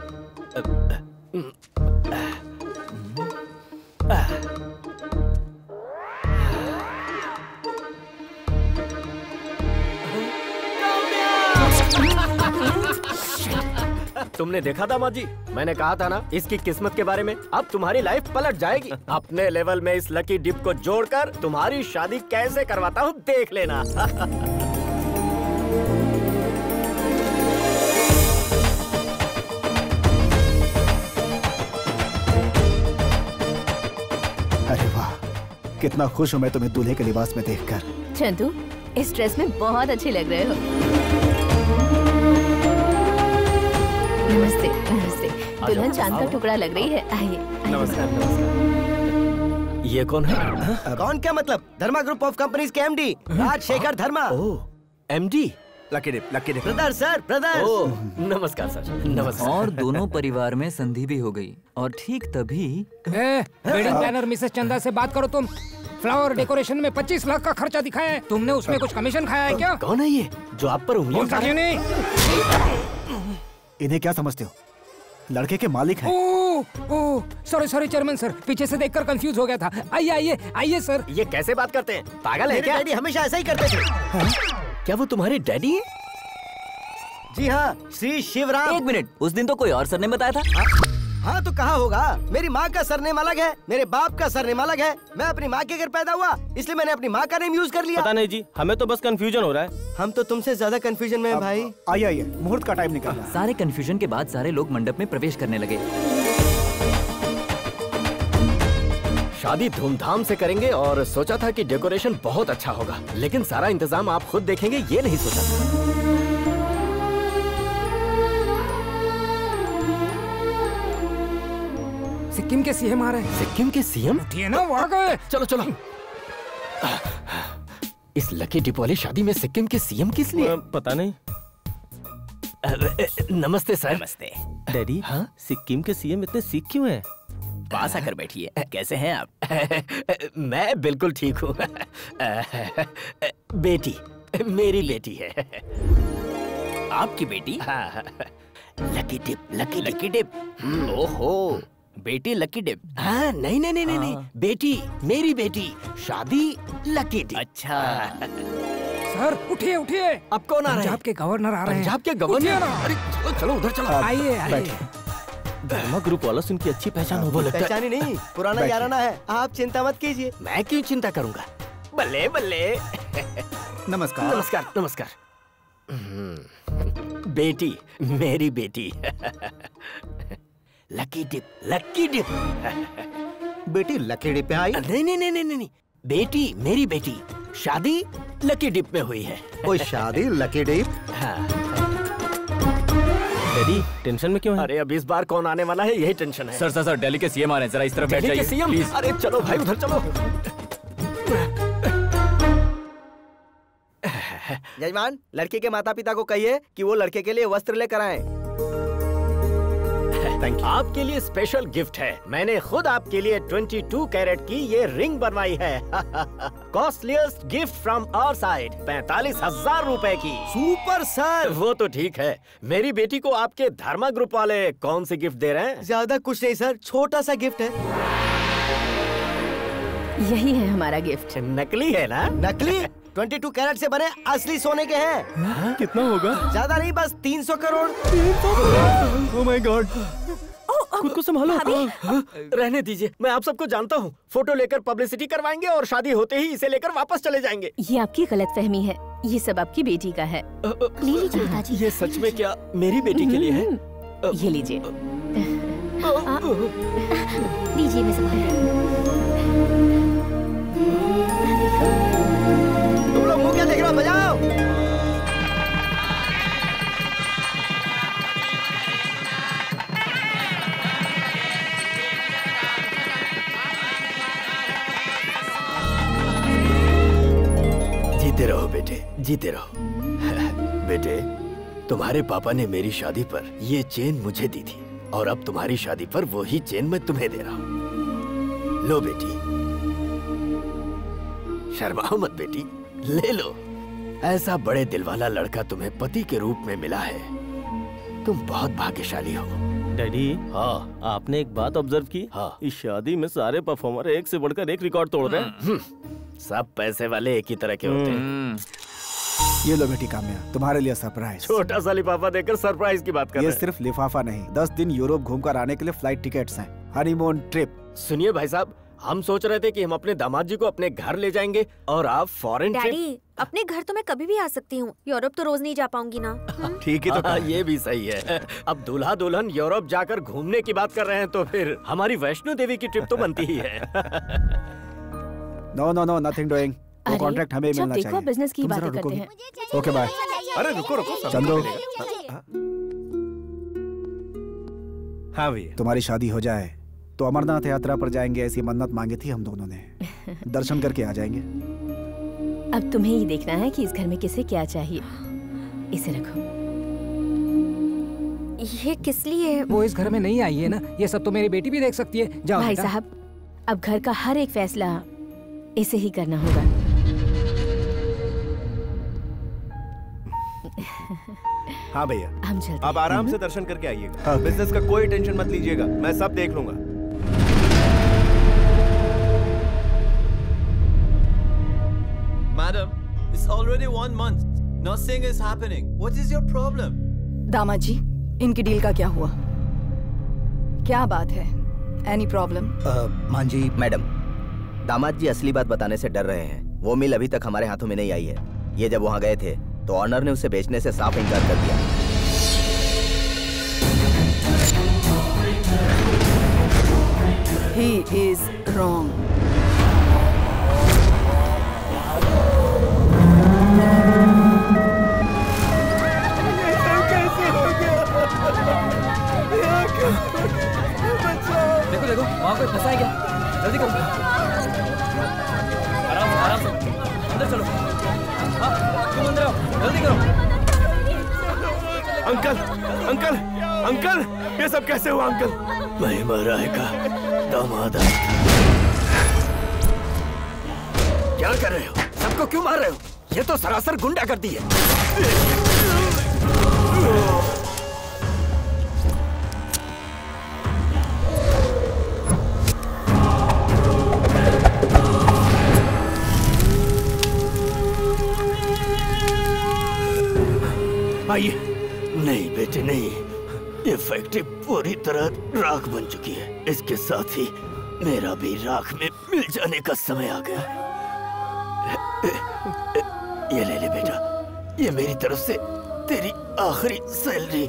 तुमने देखा था माँ जी, मैंने कहा था ना इसकी किस्मत के बारे में। अब तुम्हारी लाइफ पलट जाएगी। अपने लेवल में इस लकी डिप को जोड़कर तुम्हारी शादी कैसे करवाता हूँ देख लेना।
अरे वाह, कितना खुश हूँ मैं तुम्हें दूल्हे के लिबास में देखकर।
चंदू, इस ड्रेस में बहुत अच्छे लग रहे हो। नमस्ते नमस्ते। दुल्हन चांद का टुकड़ा लग रही है। आइए।
नमस्कार नमस्कार।
ये कौन है?
कौन क्या मतलब? धर्मा ग्रुप ऑफ कंपनीज के MD Rajshekhar Dharma.
MD?
Lucky dip, lucky dip.
Brother sir, brother.
नमस्कार सर, नमस्कार।
और दोनों परिवार में संधि भी हो गई, और ठीक तभी
वेडिंग प्लानर मिसेस चंदा से बात करो तुम। फ्लावर डेकोरेशन में 25 लाख का खर्चा दिखाया है, तुमने उसमें कुछ कमीशन खाया है क्या?
कौन है ये जो आप पर उंगली उठा रहा है?
इन्हें क्या समझते हो? लड़के के मालिक हैं।
Oh sorry sorry chairman sir, पीछे से देखकर कंफ्यूज हो गया था। आइए आइए आइए सर।
ये कैसे बात करते हैं? पागल है क्या?
डैडी हमेशा ऐसा ही करते थे।
क्या वो तुम्हारे डैडी हैं?
जी हाँ, श्री शिवराम।
एक मिनट, उस दिन तो कोई और सर ने बताया था।
हाँ तो कहा होगा। मेरी माँ का सरनेम अलग है, मेरे बाप का सरनेम अलग है। मैं अपनी माँ के घर पैदा हुआ, इसलिए मैंने अपनी माँ का नेम यूज कर लिया।
पता नहीं जी, हमें तो बस कंफ्यूजन हो रहा है।
हम तो तुमसे ज्यादा कंफ्यूजन में हैं भाई।
आइए आइए, मुहूर्त का टाइम निकल रहा है।
सारे कंफ्यूजन के बाद सारे लोग मंडप में प्रवेश करने लगे।
शादी धूमधाम से करेंगे और सोचा था कि डेकोरेशन बहुत अच्छा होगा, लेकिन सारा इंतजाम आप खुद देखेंगे ये नहीं सोचा था।
सिक्किम के सीएम आ रहे हैं।
सिक्किम के सीएम?
उठिए ना, वो आ गए।
चलो चलो। इस लकी डिप वाली शादी में सिक्किम के सीएम किस लिए?
पता नहीं।
नमस्ते सर।
नमस्ते डैडी। हाँ, सिक्किम के सीएम इतने सिख क्यों हैं?
पास आकर बैठिए। कैसे हैं आप?
मैं बिल्कुल ठीक हूँ। बेटी, मेरी बेटी है।
आपकी बेटी?
हाँ, लकी डिप, लकी डिप।
ओहो, बेटी लकी डिप।
हाँ, नहीं नहीं नहीं नहीं, बेटी, मेरी बेटी, शादी लकी डिप।
अच्छा
सर उठिए उठिए,
अब कौन आ रहा है?
पंजाब के गवर्नर आ रहे हैं।
पंजाब के
उठिए
गवर्नर?
ना।
अरे चलो चलो उधर चलो।
आइए आइए।
धर्मा ग्रुप वाला सुन की अच्छी पहचान हो लगता है।
पहचानी नहीं, पुराना याराना है, आप चिंता मत कीजिए।
मैं क्यों चिंता करूंगा? बल्ले बल्ले।
नमस्कार।
नमस्कार नमस्कार। बेटी, मेरी बेटी। Lucky dip, lucky dip.
बेटी लकी डिप में आई?
नहीं नहीं नहीं नहीं नहीं, बेटी, मेरी बेटी, शादी लकी डिप में हुई है।
कोई शादी लकी डिप?
हाँ।
डैडी टेंशन में क्यों है?
अरे अब इस बार कौन आने वाला है, यही टेंशन है।
सर सर सर, दिल्ली के सीएम आ रहे हैं, जरा इस तरफ बैठ
दिल्ली के
जाइए
सीएम?
प्लीज।
अरे चलो भाई उधर चलो।
यजमान, लड़के के माता पिता को कहिए कि वो लड़के के लिए वस्त्र लेकर आए।
Thank you. आपके लिए स्पेशल गिफ्ट है। मैंने खुद आपके लिए 22 कैरेट की ये रिंग बनवाई है। Costliest gift from our side, 45,000 रुपए की।
Super sir.
वो तो ठीक है, मेरी बेटी को आपके धर्मा ग्रुप वाले कौन सी गिफ्ट दे रहे हैं?
ज्यादा कुछ नहीं सर, छोटा सा गिफ्ट है।
यही है हमारा गिफ्ट।
नकली है ना?
नकली? 22 कैरेट से बने असली सोने के हैं।
कितना होगा?
ज्यादा नहीं, बस 300 करोड़।
Oh my God. खुद को संभालो।
रहने दीजिए, मैं आप सबको जानता हूँ। फोटो लेकर पब्लिसिटी करवाएंगे और शादी होते ही इसे लेकर वापस चले जाएंगे।
ये आपकी गलतफहमी है, ये सब आपकी बेटी का है। ले लीजिए पिताजी।
ये सच में क्या मेरी बेटी के लिए है?
ये लीजिए।
दीजिए मैं संभाल।
तुम लोग मुंह क्या देख रहे हो, बजाओ।
जीते रहो बेटे, जीते रहो। बेटे, तुम्हारे पापा ने मेरी शादी पर ये चेन मुझे दी थी और अब तुम्हारी शादी पर वही चेन मैं तुम्हें दे रहा हूँ। लो बेटी, शर्माओ मत बेटी, ले लो। ऐसा बड़े दिल वाला लड़का तुम्हें पति के रूप में मिला है, तुम बहुत भाग्यशाली हो।
डैडी,
हाँ,
आपने एक बात ऑब्जर्व की?
हाँ।
इस शादी में सारे परफॉर्मर एक से बढ़कर एक रिकॉर्ड तोड़ रहे हैं।
सब पैसे वाले एक ही तरह के होते हैं।
ये लो बेटी काम्या, तुम्हारे लिए सरप्राइज।
छोटा सा लिफाफा देकर सरप्राइज की बात कर रहे
ये
हैं।
सिर्फ लिफाफा नहीं, 10 दिन यूरोप घूमकर आने के लिए फ्लाइट टिकट्स हैं, हनीमून ट्रिप।
सुनिए भाई साहब, हम सोच रहे थे कि हम अपने दामाद जी को अपने घर ले जाएंगे और आप फॉरेन ट्रिप।
डैडी, अपने घर तो मैं कभी भी आ सकती हूँ, यूरोप तो रोज नहीं जा पाऊंगी ना।
ठीक है, तो ये भी सही है। अब दूल्हा दुल्हन यूरोप जाकर घूमने की बात कर रहे हैं तो फिर हमारी वैष्णो देवी की ट्रिप तो बनती ही है।
No no no, nothing doing. वो कॉन्ट्रैक्ट हमें
जब
मिलना
देखो
चाहिए।
बिजनेस की
तुम
बातें
जरा
करते
रुकोगी?
हैं।
Okay bye.
अरे रुको रुको, सब
चंदू।
मिलेगा। हाँ भैया,
तुम्हारी शादी हो जाए तो अमरनाथ यात्रा पर जाएंगे, ऐसी मन्नत मांगी थी हम दोनों ने। दर्शन करके आ जाएंगे।
अब तुम्हें ही देखना है कि इस घर में किसे क्या चाहिए। इसे रखो।
ये किस लिए?
वो इस घर में नहीं आई है ना, ये सब तो मेरी बेटी भी देख सकती है। जाओ
भाई
बेटा।
साहब, अब घर का हर एक फैसला इसे ही करना होगा।
हाँ भैया,
हम चलते
आप
हैं।
आराम से दर्शन करके आइएगा। बिजनेस का कोई टेंशन मत लीजिएगा, मैं सब देख लूंगा।
Madam, it's already 1 month. Nothing is happening. What is your problem?
दामाद जी, इनकी डील का क्या हुआ? क्या बात है? Any problem?
मान जी मैडम, दामाद जी असली बात बताने से डर रहे हैं। वो मिल अभी तक हमारे हाथों में नहीं आई है। ये जब वहाँ गए थे तो ऑनर ने उसे बेचने से साफ इनकार कर दिया।
He is wrong.
देखो देखो, वहाँ कोई फंसा है क्या? जल्दी करो। आराम से अंदर चलो। हाँ, तुम अंदर आओ, जल्दी करो।
अंकल, अंकल, अंकल, ये सब कैसे हुआ अंकल?
महिमा राय का दामाद। क्या कर रहे हो? सबको क्यों मार रहे हो? ये तो सरासर गुंडागर्दी है।
ये फैक्ट्री पूरी तरह राख बन चुकी है। इसके साथ ही मेरा भी राख में मिल जाने का समय आ गया। ये ले ले बेटा, ये मेरी तरफ से तेरी आखिरी सैलरी।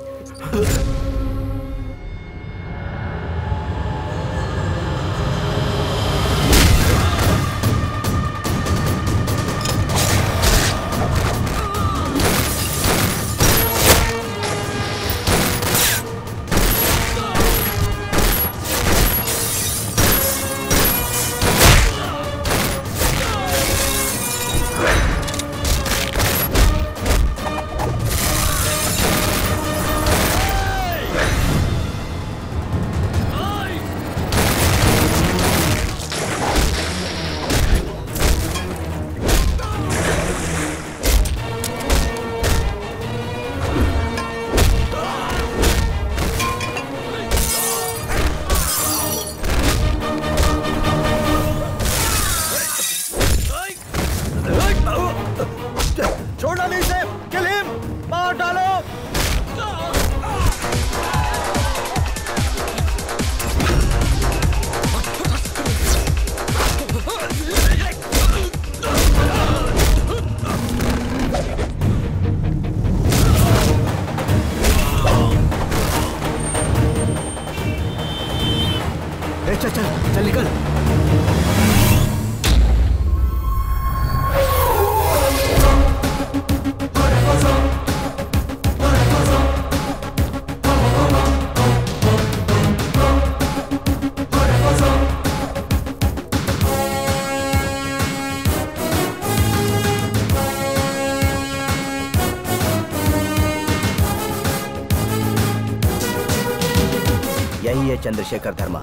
चंद्रशेखर धर्मा।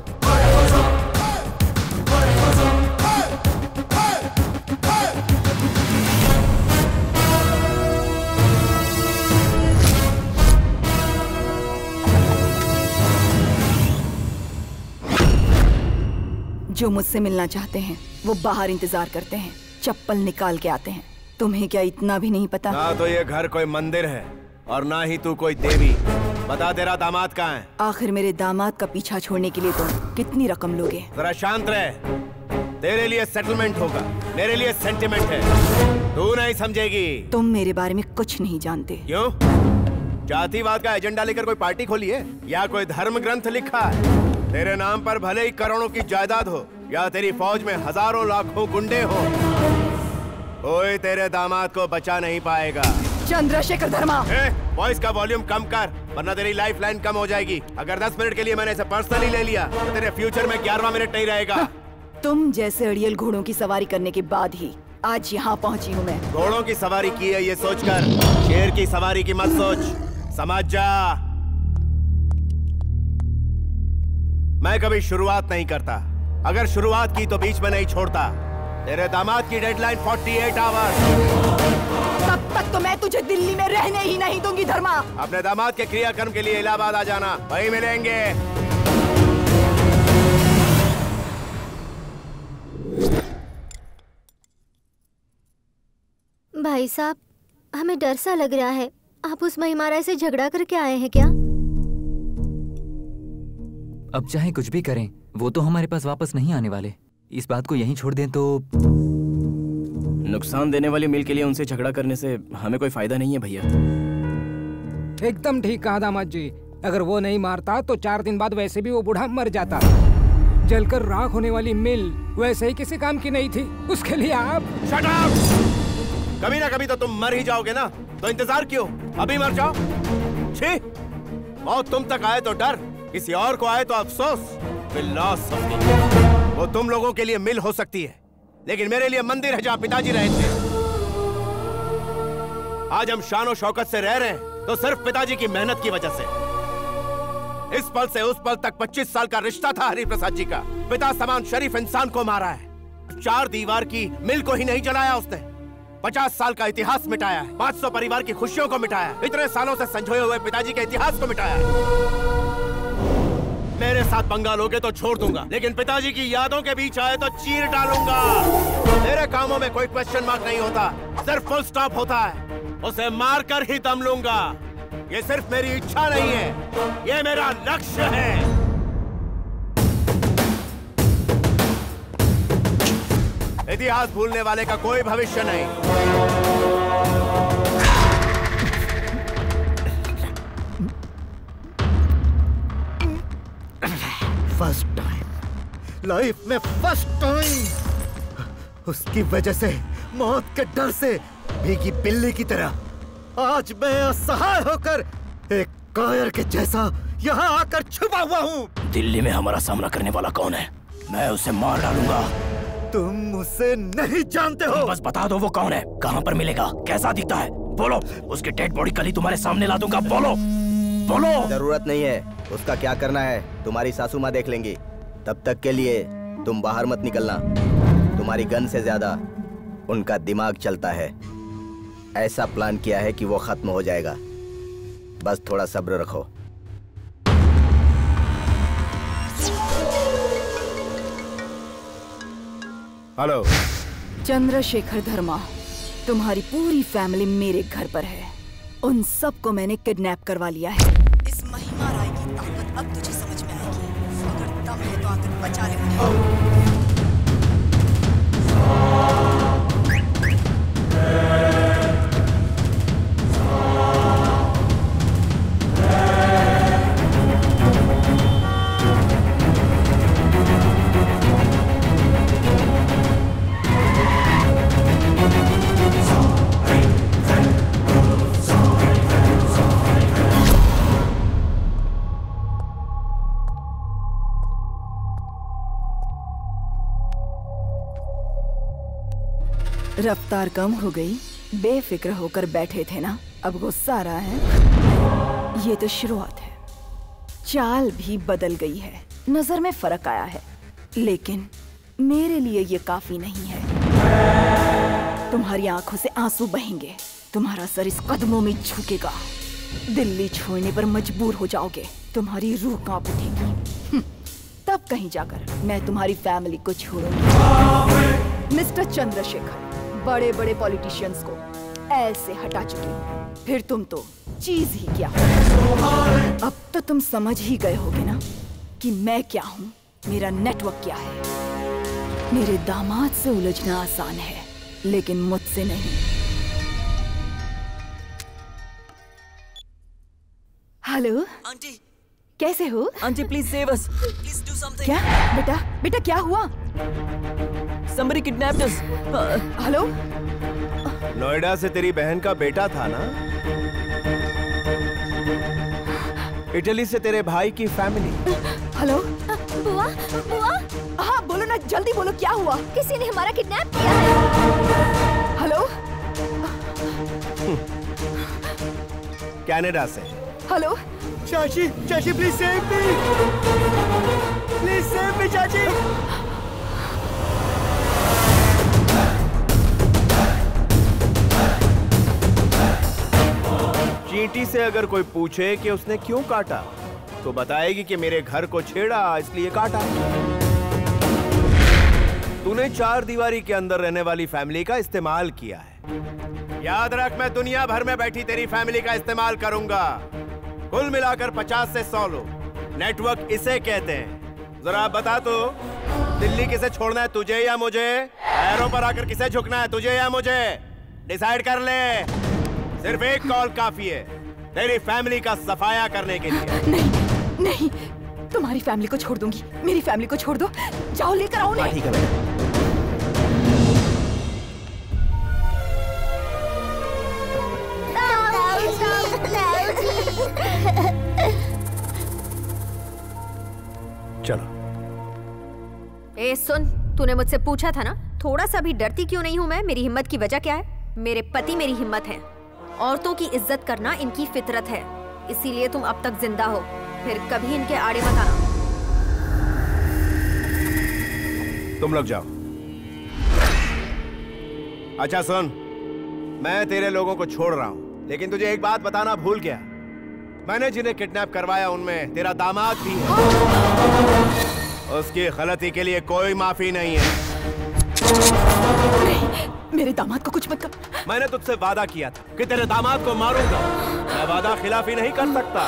जो मुझसे मिलना चाहते हैं वो बाहर इंतजार करते हैं, चप्पल निकाल के आते हैं। तुम्हें क्या इतना भी नहीं पता?
ना तो ये घर कोई मंदिर है और ना ही तू कोई देवी। बता तेरा दामाद कहाँ है?
आखिर मेरे दामाद का पीछा छोड़ने के लिए तुम कितनी रकम लोगे?
जरा शांत रहे। तेरे लिए सेटलमेंट होगा, मेरे लिए सेंटिमेंट है। तू नहीं समझेगी।
तुम मेरे बारे में कुछ नहीं जानते।
क्यों? जातिवाद का एजेंडा लेकर कोई पार्टी खोली है या कोई धर्म ग्रंथ लिखा है? तेरे नाम पर भले ही करोड़ों की जायदाद हो या तेरी फौज में हजारों लाखों गुंडे हो, कोई तेरे दामाद को बचा नहीं पाएगा।
चंद्रशेखर धर्मा।
वॉइस का वॉल्यूम कम कर, वरना तेरी लाइफ लाइन कम हो जाएगी। अगर 10 मिनट के लिए मैंने इसे पर्सनली ले लिया तो तेरे फ्यूचर में 11वां मिनट नहीं रहेगा।
तुम जैसे अड़ियल घोड़ों की सवारी करने के बाद ही आज यहाँ पहुँची हूँ मैं।
घोड़ों की सवारी की है ये सोचकर, शेर की सवारी की मत सोच। समझ जा। मैं कभी शुरुआत नहीं करता, अगर शुरुआत की तो बीच में नहीं छोड़ता। तेरे दामाद की डेडलाइन 48 आवर्स।
तब तक तो मैं तुझे दिल्ली में रहने ही नहीं दूंगी धर्मा।
अपने दामाद के क्रियाक्रम के लिए इलाहाबाद आ जाना, वहीं मिलेंगे।
भाई साहब, हमें डर सा लग रहा है। आप उस महिमारा से झगड़ा करके आए हैं क्या?
अब चाहे कुछ भी करें, वो तो हमारे पास वापस नहीं आने वाले। इस बात को यहीं छोड़ दें तो
नुकसान देने वाली मिल के लिए उनसे झगड़ा करने से हमें कोई फायदा नहीं है भैया।
एकदम ठीक कहा दामाद जी। अगर वो नहीं मारता तो 4 दिन बाद वैसे भी वो बूढ़ा मर जाता। जलकर राख होने वाली मिल वैसे ही किसी काम की नहीं थी, उसके लिए आप
शट अप! कभी ना कभी तो तुम मर ही जाओगे ना, तो इंतजार क्यों? अभी मर जाओ। छी! मौत तुम तक आए तो डर, किसी और को आए तो अफसोस। फिलॉसफी। वो तुम लोगों के लिए मिल हो सकती है, लेकिन मेरे लिए मंदिर है जहाँ पिताजी रहे थे। आज हम शान और शौकत से रह रहे हैं तो सिर्फ पिताजी की मेहनत की वजह से। इस पल से उस पल तक 25 साल का रिश्ता था हरि प्रसाद जी का। पिता समान शरीफ इंसान को मारा है। 4 दीवार की मिल को ही नहीं जलाया उसने, 50 साल का इतिहास मिटाया है, 500 परिवार की खुशियों को मिटाया है, इतने सालों से संजोए हुए पिताजी के इतिहास को मिटाया है। मेरे साथ पंगा लोगे तो छोड़ दूंगा, लेकिन पिताजी की यादों के बीच आए तो चीर डालूंगा। मेरे कामों में कोई क्वेश्चन मार्क नहीं होता, सिर्फ फुल स्टॉप होता है। उसे मार कर ही दम लूंगा। ये सिर्फ मेरी इच्छा नहीं है, ये मेरा लक्ष्य है। इतिहास भूलने वाले का कोई भविष्य नहीं।
फर्स्ट टाइम लाइफ में, फर्स्ट टाइम उसकी वजह से, मौत के डर से भीगी बिल्ली की तरह आज मैं असहाय होकर एक कायर के जैसा यहाँ आकर छुपा हुआ हूँ।
दिल्ली में हमारा सामना करने वाला कौन है? मैं उसे मार डालूंगा।
तुम उसे नहीं जानते हो।
बस बता दो वो कौन है, कहाँ पर मिलेगा, कैसा दिखता है, बोलो। उसकी डेड बॉडी कल ही तुम्हारे सामने ला दूंगा, बोलो बोलो।
जरूरत नहीं है, उसका क्या करना है तुम्हारी सासू माँ देख लेंगी। तब तक के लिए तुम बाहर मत निकलना। तुम्हारी गन से ज्यादा उनका दिमाग चलता है। ऐसा प्लान किया है कि वो खत्म हो जाएगा, बस थोड़ा सब्र रखो।
हेलो
चंद्रशेखर धर्मा, तुम्हारी पूरी फैमिली मेरे घर पर है। उन सबको मैंने किडनैप करवा लिया है।
इस महिमा राय की ताकत अब तुझे समझ में आएगी। अगर दम है तो आकर बचा ले उन्हें।
रफ्तार कम हो गई, बेफिक्र होकर बैठे थे ना, अब गुस्सा आ रहा है। ये तो शुरुआत है, चाल भी बदल गई है, नजर में फर्क आया है, लेकिन मेरे लिए ये काफी नहीं है। तुम्हारी आंखों से आंसू बहेंगे, तुम्हारा सर इस कदमों में झुकेगा, दिल्ली छोड़ने पर मजबूर हो जाओगे, तुम्हारी रूह कांप उठेगी। तब कहीं जाकर मैं तुम्हारी फैमिली को छोड़ूंगी। मिस्टर चंद्रशेखर, बड़े बड़े पॉलिटिशियंस को ऐसे हटा चुकी हूँ, फिर तुम तो चीज ही क्या हो। अब तो तुम समझ ही गए होगे ना कि मैं क्या हूँ, मेरा नेटवर्क क्या है। मेरे दामाद से उलझना आसान है, लेकिन मुझसे नहीं। हेलो
आंटी,
कैसे हो?
Aunty please save us, please do something.
क्या बेटा, बेटा क्या हुआ?
Somebody kidnapped us.
Hello,
Noida से तेरी बहन का बेटा था ना? इटली से तेरे भाई की फैमिली।
हेलो
बुआ, बुआ।
हाँ बोलो ना, जल्दी बोलो, क्या हुआ?
किसी ने हमारा किडनैप किया है।
हेलो
कनाडा से।
हेलो
चाची, चाची please save me, please save me चाची।
चींटी से अगर कोई पूछे कि उसने क्यों काटा, तो बताएगी कि मेरे घर को छेड़ा इसलिए काटा। तूने 4 दीवारी के अंदर रहने वाली फैमिली का इस्तेमाल किया है। याद रख, मैं दुनिया भर में बैठी तेरी फैमिली का इस्तेमाल करूंगा। कुल मिलाकर 50 से 100 लोग। नेटवर्क इसे कहते हैं। जरा बता तो, दिल्ली किसे छोड़ना है, तुझे या मुझे? पैरों पर आकर किसे झुकना है, तुझे या मुझे? डिसाइड कर ले। सिर्फ एक कॉल काफी है तेरी फैमिली का सफाया करने के लिए।
नहीं नहीं, तुम्हारी फैमिली को छोड़ दूंगी, मेरी फैमिली को छोड़ दो, जाओ लेकर आओ उन्हें।
ठीक है बेटा।
चलो।
ए सुन, तूने मुझसे पूछा था ना, थोड़ा सा भी डरती क्यों नहीं हूँ मैं? मेरी हिम्मत की वजह क्या है? मेरे पति मेरी हिम्मत है। औरतों की इज्जत करना इनकी फितरत है, इसीलिए तुम अब तक जिंदा हो। फिर कभी इनके आड़े मत आना।
तुम लोग जाओ। अच्छा सुन, मैं तेरे लोगों को छोड़ रहा हूं, लेकिन तुझे एक बात बताना भूल गया। मैंने जिन्हें किडनैप करवाया उनमें तेरा दामाद भी है। उसकी गलती के लिए कोई माफी नहीं है।
मेरे दामाद को कुछ मत कर।
मैंने तुझसे वादा किया था कि तेरे दामाद को मारूंगा। मैं वादा खिलाफी नहीं कर सकता।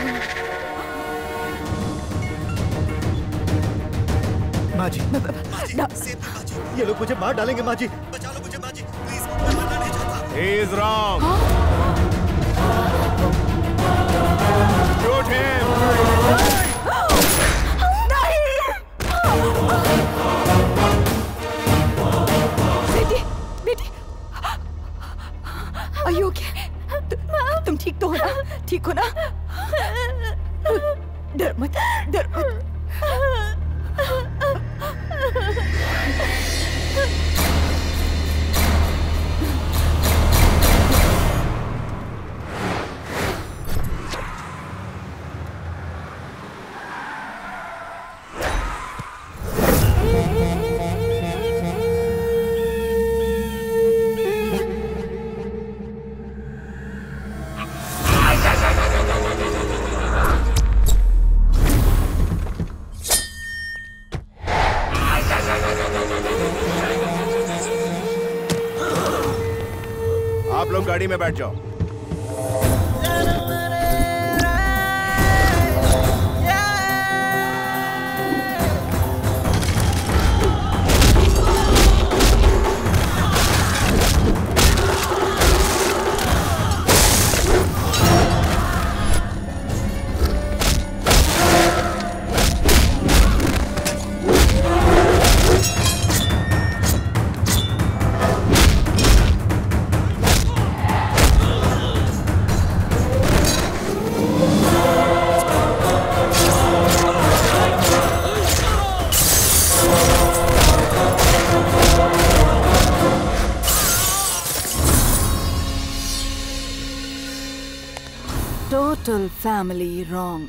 माँ जी, ये लोग मुझे मार डालेंगे। माँ जी, बचा लो मुझे। माँ जी, प्लीज, मैं मरना नहीं चाहता।
He is wrong. Shoot him.
बेटी, Are you okay? तुम ठीक तो हो ना? ठीक हो ना? डर मत, डर मत।
आप लोग गाड़ी में बैठ जाओ।
Total family wrong.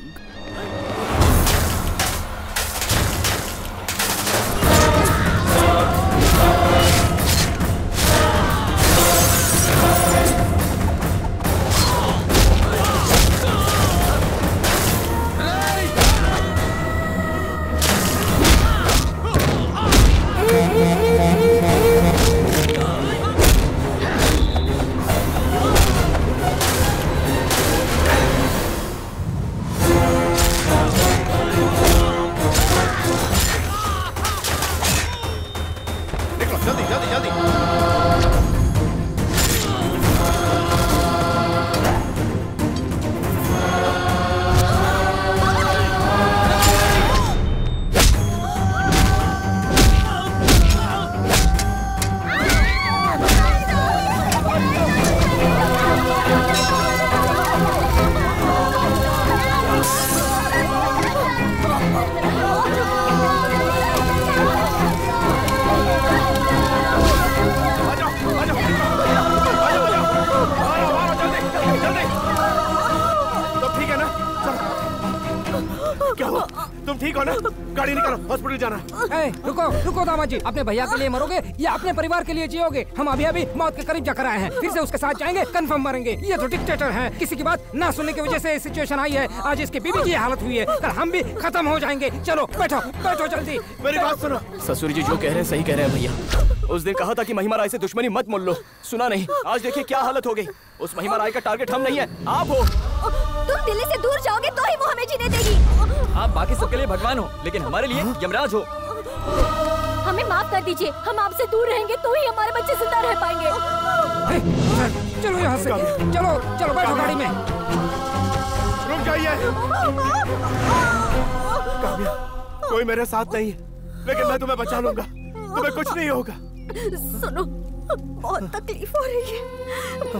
रुको दामाद जी, अपने भैया के लिए मरोगे या अपने परिवार के लिए जियोगे? हम अभी अभी मौत के करीब जाकर आए हैं, फिर से उसके साथ जाएंगे, कंफर्म मरेंगे। ये तो डिक्टेटर है, किसी की बात ना सुनने की वजह से ये सिचुएशन आई है। आज इसकी बीवी की हालत हुई है, कल हम भी खत्म हो जाएंगे। चलो बैठो बैठो जल्दी।
मेरी बात सुनो। ससुर जी जो कह रहे हैं सही कह रहे हैं भैया। उस दिन कहा था कि महिमा राय से दुश्मनी मत मोल लो, सुना नहीं। आज देखिए क्या हालत हो गई। उस महिमा राय का टारगेट हम नहीं है, आप हो।
तुम दिल्ली से दूर जाओगे तो ही वो हमें जीने देगी।
आप बाकी सबके लिए भगवान हो, लेकिन हमारे लिए यमराज हो।
हमें माफ कर दीजिए, हम आपसे दूर रहेंगे तो ही हमारे बच्चे जिंदा रह पाएंगे।
चलो यहाँ से, चलो चलो बैठो गाड़ी में।
रुक जाइए। काव्या, कोई मेरे साथ नहीं है, लेकिन मैं तुम्हें बचा लूंगा, तुम्हें कुछ नहीं होगा।
सुनो, बहुत तकलीफ हो रही है।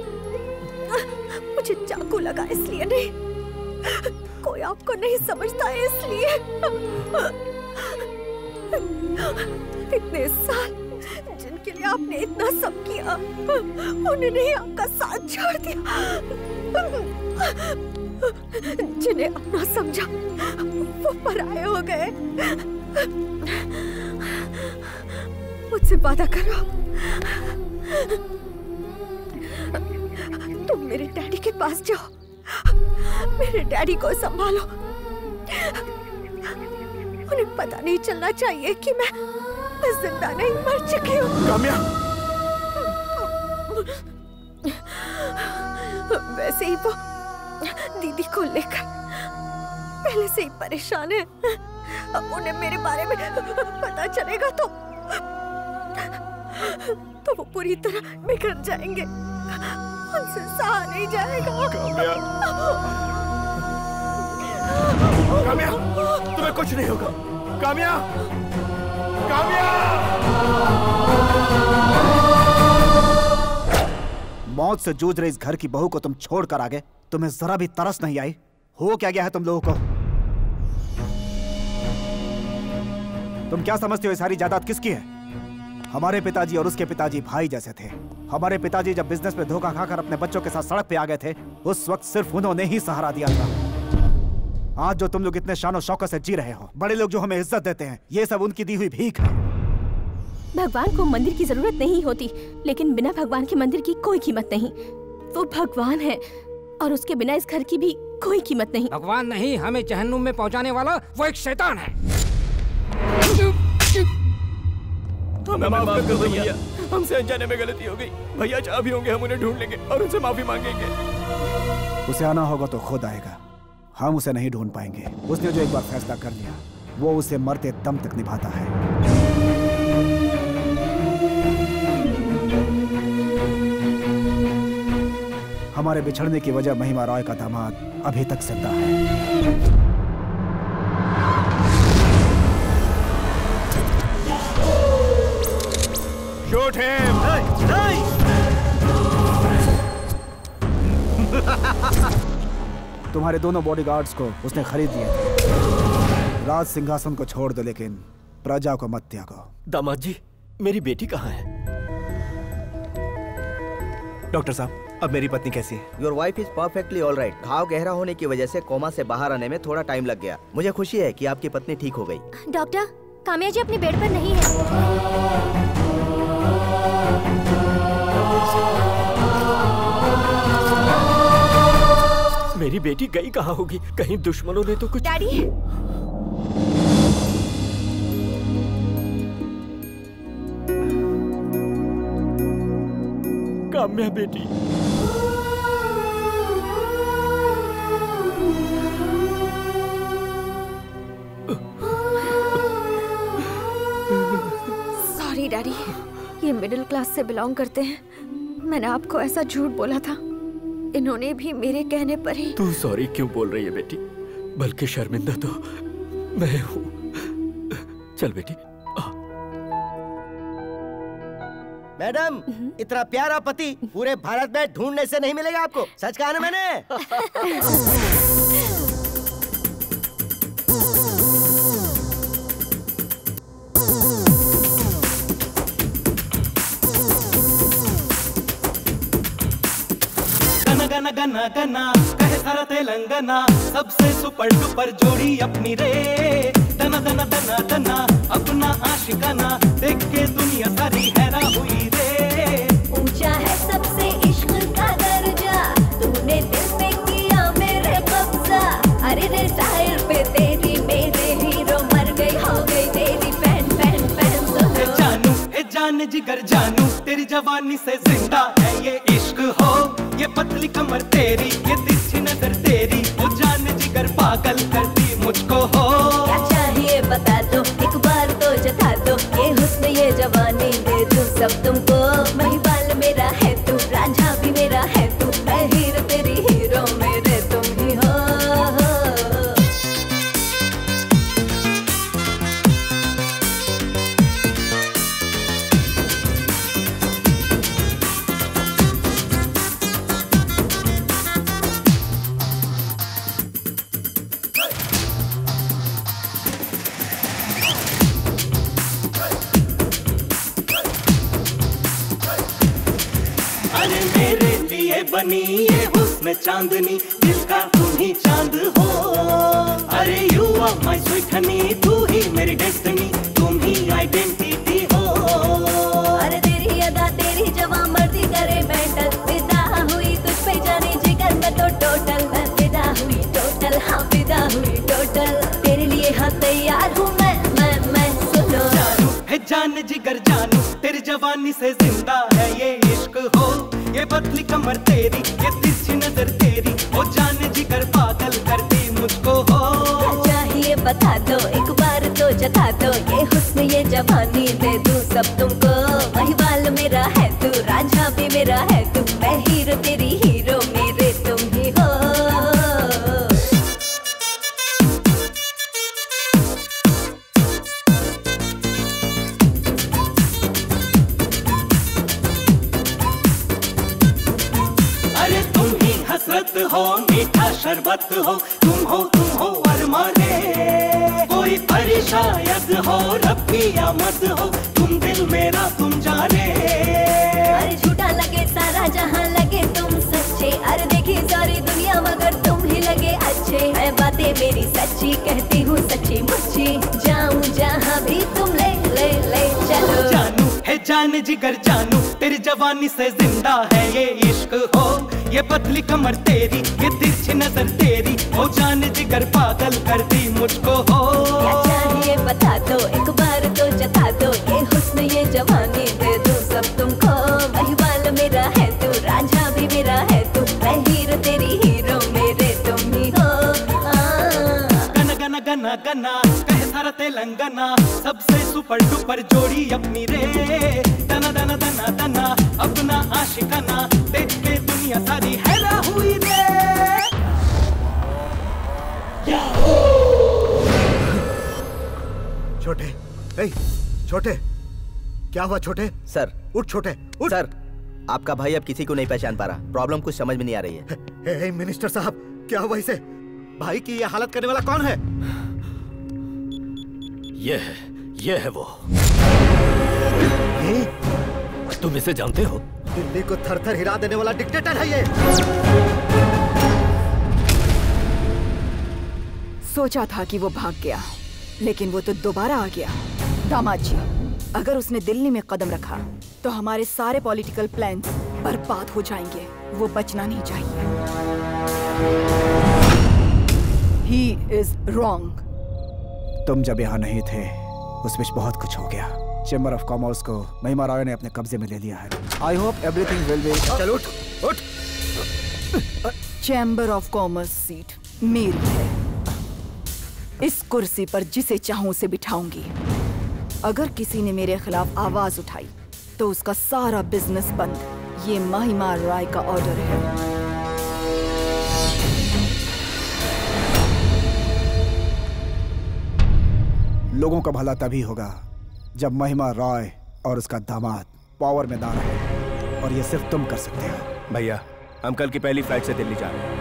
मुझे चाकू लगा इसलिए नहीं, कोई आपको नहीं समझता है इसलिए। इतने साल जिनके लिए आपने इतना सब किया, उन्होंने ही आपका साथ छोड़ दिया। जिन्हें अपना समझा वो पराये हो गए। मुझसे वादा करो, तुम मेरे डैडी के पास जाओ, मेरे डैडी को संभालो। उन्हें पता नहीं चलना चाहिए कि मैं जिंदा नहीं, मर चुकी हूँ।
काम्या,
वैसे ही वो दीदी को लेकर पहले से ही परेशान है। अब उन्हें मेरे बारे में पता चलेगा तो वो पूरी तरह बिखर जाएंगे। उनसे सहा नहीं जाएगा।
काम्या, तुम्हें कुछ नहीं होगा। काम्या, काम्या!
मौत से जूझ रही इस घर की बहू को तुम छोड़कर आ गए। तुम्हें जरा भी तरस नहीं आई? हो क्या गया है तुम लोगों को? तुम क्या समझते हो ये सारी जायदाद किसकी है? हमारे पिताजी और उसके पिताजी भाई जैसे थे। हमारे पिताजी जब बिजनेस में धोखा खाकर अपने बच्चों के साथ सड़क पे आ गए थे, उस वक्त सिर्फ उन्होंने ही सहारा दिया था। आज जो तुम लोग इतने शानो शौकत से जी रहे हो, बड़े लोग जो हमें इज्जत देते हैं, ये सब उनकी दी हुई भीख है।
भगवान को मंदिर की जरूरत नहीं होती, लेकिन बिना भगवान के मंदिर की कोई कीमत नहीं। वो भगवान है और उसके बिना इस घर की भी कोई कीमत नहीं।
भगवान नहीं, हमें जहन्नुम में पहुंचाने वाला वो एक शैतान है।
हमें माफ कर दो भैया, हमसे अनजाने में गलती हो गई। भैया जहाँ भी होंगे हम उन्हें ढूंढ लेंगे और उनसे माफी मांगेंगे।
उसे आना होगा तो खुद आएगा, हम उसे नहीं ढूंढ पाएंगे। उसने जो एक बार फैसला कर लिया, वो उसे मरते दम तक निभाता है। हमारे बिछड़ने की वजह महिमा रॉय का दामाद अभी तक जिंदा है।
Shoot him!
नहीं! तुम्हारे दोनों बॉडीगार्ड्स को उसने खरीद लिया था। राज सिंहासन को छोड़ दो, लेकिन प्रजा को मत त्यागो।
दामाद जी, मेरी बेटी कहाँ है?
डॉक्टर साहब, अब मेरी पत्नी कैसी है?
Your wife is perfectly all right. घाव गहरा होने की वजह से कोमा से बाहर आने में थोड़ा टाइम लग गया। मुझे खुशी है कि आपकी पत्नी ठीक हो गई।
डॉक्टर, काम्या जी अपने बेड पर नहीं है।
मेरी बेटी गई कहाँ होगी? कहीं दुश्मनों ने तो कुछ...
डैडी!
काम्या बेटी,
सॉरी डैडी, ये मिडिल क्लास से बिलोंग करते हैं। मैंने आपको ऐसा झूठ बोला था। इन्होंने भी मेरे कहने पर ही...
तू सॉरी क्यों बोल रही है बेटी? बल्कि शर्मिंदा तो मैं हूँ। चल बेटी।
मैडम, इतना प्यारा पति पूरे भारत में ढूंढने से नहीं मिलेगा आपको। सच कहा ना मैंने?
गना गना गना कहे सारा तेलंगाना, सबसे सुपर डुपर जोड़ी अपनी रे। दना दना दना दना अपना आशिकाना, देख के दुनिया सारी हैरान हुई रे।
ऊंचा है सबसे इश्क का दर्जा, तूने दिल पे किया मेरे कब्जा। अरे रे साहिल पे तेरी मेरे हीरो मर गई, हो गई तेरी फैन फैन फैन।
सुनो जानू, हे जान जिगर जानू, तेरी जवानी से जिंदा है ये इश्क हो। ये पतली कमर तेरी, ये तिरछी नजर तेरी, वो जान जिगर पागल करती मुझको हो।
क्या चाहिए बता दो, एक बार तो जता दो, ये हुस्न ये जवानी दे दूं सब तुमको। महिबाल मेरा है तू, रांझा भी मेरा है तू, मैं हीरो तेरी हीरो, मेरे तुम ही हो।
बनी ये हुस्न चांदनी, दिल का तुम ही चांद हो। अरे you are my sweet honey, तू ही मेरी डेस्टिनी, तुम ही आइडेंटिटी हो।
अरे तेरी अदा तेरी जवां मर्जी करे मेंटल, फिदा हुई तुझ पे जाने जिगर में तो टोटल। मैं फिदा हुई टोटल, हाँ फिदा हुई टोटल, तेरे लिए हाँ तैयार हूँ मैं। सुनो
जानू है जान जिगर जानू, तेरी जवानी से जिंदा है ये इश्क हो। पतली कमर तेरी, ये तिरछी नजर तेरी, ओ जान जिगर पागल करती मुझको हो।
क्या चाहिए बता दो, एक बार तो जता दो, ये हुस्न ये जवानी दे दूं सब तुमको। महिवाल मेरा है तू, रांझा भी मेरा है तू, मैं हीरो तेरी हीरो, मेरे तुम ही हो।
हसरत हो मीठा शरबत हो, तुम हो अरमाने, कोई परी शायद हो रब्बी या मत हो, तुम दिल मेरा तुम जाने।
अरे झूठा लगे सारा जहां लगे तुम सच्चे, अरे देखी सारी दुनिया मगर तुम ही लगे अच्छे। है बातें मेरी सच्ची कहती हूँ सच्ची मुच्ची, जाऊँ जहाँ भी तुम ले ले ले चलो।
जानू है जान जिगर जानू, तेरी जवानी से जिंदा है ये इश्क हो। ये पतली कमर तेरी, ये तिरछी नजर तेरी, ओ जान जिगर पागल करती मुझको हो।
क्या चाहिए बता दो, एक बार तो जता दो, ये हुस्न ये जवानी दे दूं सब तुमको। महिवाल मेरा है तू, रांझा भी मेरा है तू, मैं हीरो तेरी हीरो, मेरे तुम ही हो।
गना गना गना गना कहे सारा तेलंगाना, सबसे सुपर डुपर जोड़ी अपनी रे। दना दना दना दना अपना आशिकाना, देख के दुनिया सारी हैरा हुई रे।
छोटे, ए, छोटे, क्या हुआ छोटे?
सर
उठ छोटे, उठ।
सर आपका भाई अब किसी को नहीं पहचान पा रहा, प्रॉब्लम कुछ समझ में नहीं आ रही है।
ए, मिनिस्टर साहब क्या हुआ इसे? भाई की ये हालत करने वाला कौन है?
ये है वो। तुम इसे जानते हो?
दिल्ली को थर थर हिला देने वाला डिक्टेटर है ये।
सोचा था कि वो भाग गया, लेकिन वो तो दोबारा आ गया। दामाद जी, अगर उसने दिल्ली में कदम रखा तो हमारे सारे पॉलिटिकल प्लान्स बर्बाद हो जाएंगे। वो बचना नहीं चाहिए। He is wrong.
तुम जब यहाँ नहीं थे उस बीच बहुत कुछ हो गया। चेंबर ऑफ कॉमर्स को महिमा राय ने अपने कब्जे में ले लिया है। I hope everything will be.
चलो उठ।
चैम्बर ऑफ कॉमर्स सीट मेरी है। इस कुर्सी पर जिसे चाहूं उसे बिठाऊंगी। अगर किसी ने मेरे खिलाफ आवाज उठाई तो उसका सारा बिजनेस बंद। ये महिमा राय का ऑर्डर है।
लोगों का भला तभी होगा जब महिमा राय और उसका दामाद पावर में ना रहे, और ये सिर्फ तुम कर सकते हो।
भैया हम कल की पहली फ्लाइट से दिल्ली जा रहे हैं।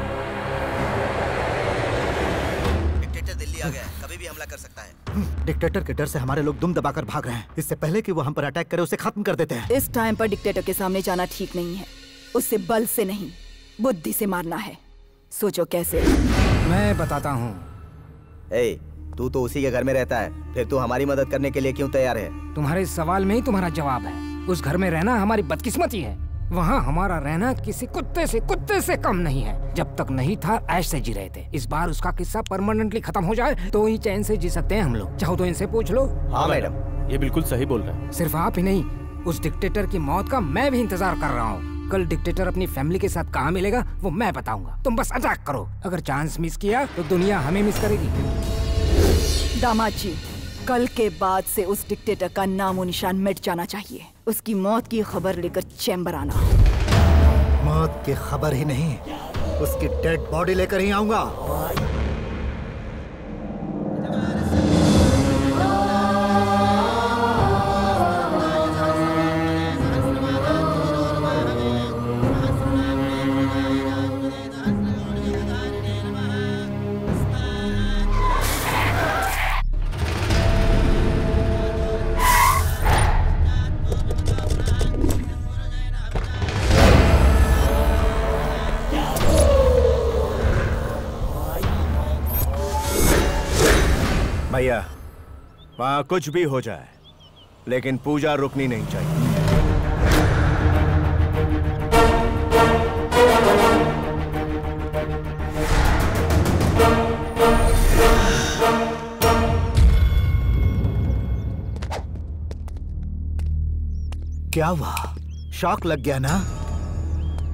डिक्टेटर दिल्ली आ गया, कभी भी हमला कर सकता है।
डिक्टेटर के डर से हमारे लोग दुम दबाकर भाग रहे हैं। इससे पहले कि वो हम पर अटैक करे उसे खत्म कर देते हैं।
इस टाइम पर डिक्टेटर के सामने जाना ठीक नहीं है। उसे बल से नहीं बुद्धि से मारना है। सोचो कैसे।
मैं बताता हूँ।
तू तो उसी के घर में रहता है, फिर तू हमारी मदद करने के लिए क्यों तैयार है?
तुम्हारे सवाल में ही तुम्हारा जवाब है। उस घर में रहना हमारी बदकिस्मती है। वहाँ हमारा रहना किसी कुत्ते से कम नहीं है। जब तक नहीं था ऐश से जी रहे थे। इस बार उसका किस्सा परमानेंटली खत्म हो जाए तो ही चैन से जी सकते हैं हम लोग। चाहो तो इनसे पूछ लो।
हाँ मैडम, ये बिल्कुल सही बोल रहे हैं।
सिर्फ आप ही नहीं, उस डिक्टेटर की मौत का मैं भी इंतजार कर रहा हूँ। कल डिक्टेटर अपनी फैमिली के साथ कहाँ मिलेगा वो मैं बताऊंगा। तुम बस अटैक करो। अगर चांस मिस किया तो दुनिया हमें मिस करेगी।
दामाद जी, कल के बाद से उस डिक्टेटर का नामो निशान मिट जाना चाहिए। उसकी मौत की खबर लेकर चैम्बर आना।
मौत की खबर ही नहीं, उसकी डेड बॉडी लेकर ही आऊंगा।
भैया वहां कुछ भी हो जाए लेकिन पूजा रुकनी नहीं चाहिए।
क्या हुआ? शॉक लग गया ना?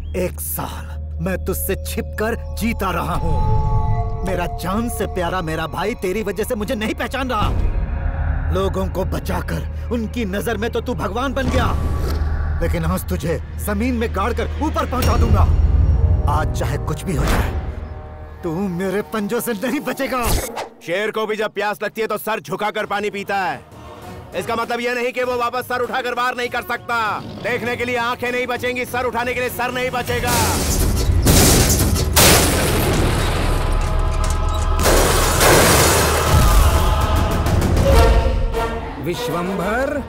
1 साल मैं तुझसे छिपकर जीता रहा हूँ। मेरा जान से प्यारा मेरा भाई तेरी वजह से मुझे नहीं पहचान रहा। लोगों को बचाकर उनकी नजर में तो तू भगवान बन गया, लेकिन आज तुझे जमीन में गाड़कर ऊपर पहुंचा दूंगा। आज चाहे कुछ भी हो जाए, तू मेरे पंजों से नहीं बचेगा।
शेर को भी जब प्यास लगती है तो सर झुकाकर पानी पीता है। इसका मतलब यह नहीं कि वो वापस सर उठाकर वार नहीं कर सकता। देखने के लिए आंखें नहीं बचेंगी, सर उठाने के लिए सर नहीं बचेगा।
विश्वंभर,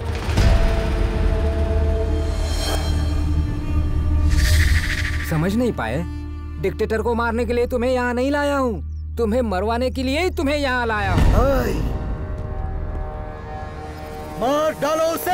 समझ नहीं पाए? डिक्टेटर को मारने के लिए तुम्हें यहाँ नहीं लाया हूँ, तुम्हें मरवाने के लिए ही तुम्हें यहाँ लाया हूँ।
मार डालो उसे।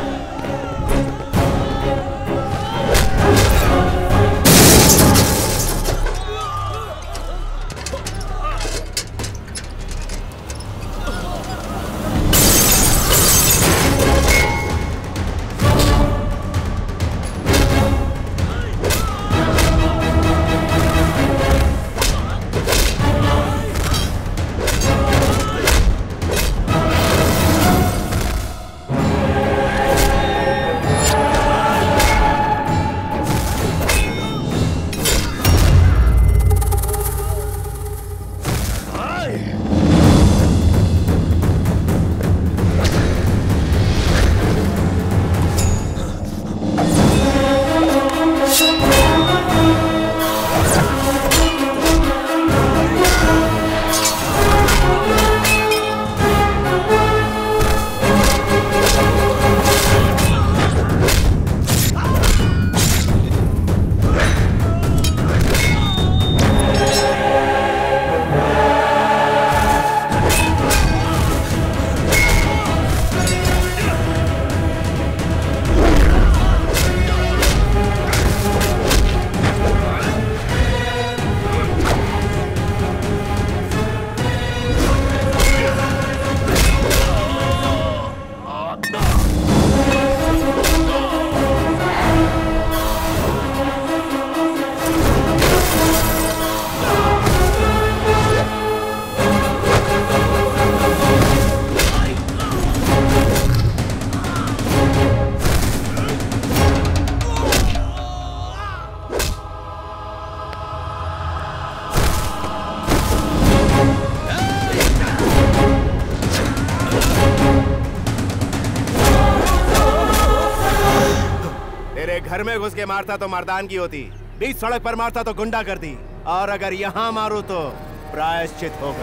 घर में घुस के मारता तो मर्दान की होती, बीच सड़क पर मारता तो गुंडा कर दी, और अगर यहाँ मारूं तो प्रायश्चित होगा।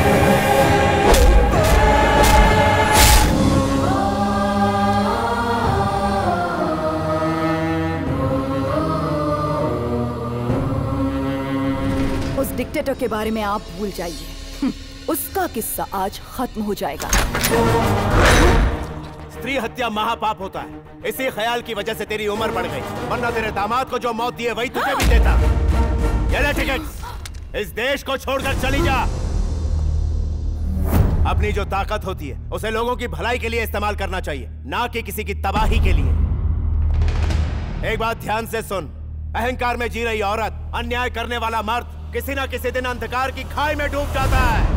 उस डिक्टेटर के बारे में आप भूल जाइए, उसका किस्सा आज खत्म हो जाएगा।
स्त्री हत्या महापाप होता है, इसी ख्याल की वजह से तेरी उम्र बढ़ गई, वरना तेरे दामाद को जो मौत दी है वही तुझे भी देता। ये ले टिकट, इस देश को छोड़कर चली जा। अपनी जो ताकत होती है उसे लोगों की भलाई के लिए इस्तेमाल करना चाहिए, ना कि किसी की तबाही के लिए। एक बात ध्यान से सुन, अहंकार में जी रही औरत, अन्याय करने वाला मर्द किसी ना किसी दिन अंधकार की खाई में डूब जाता है।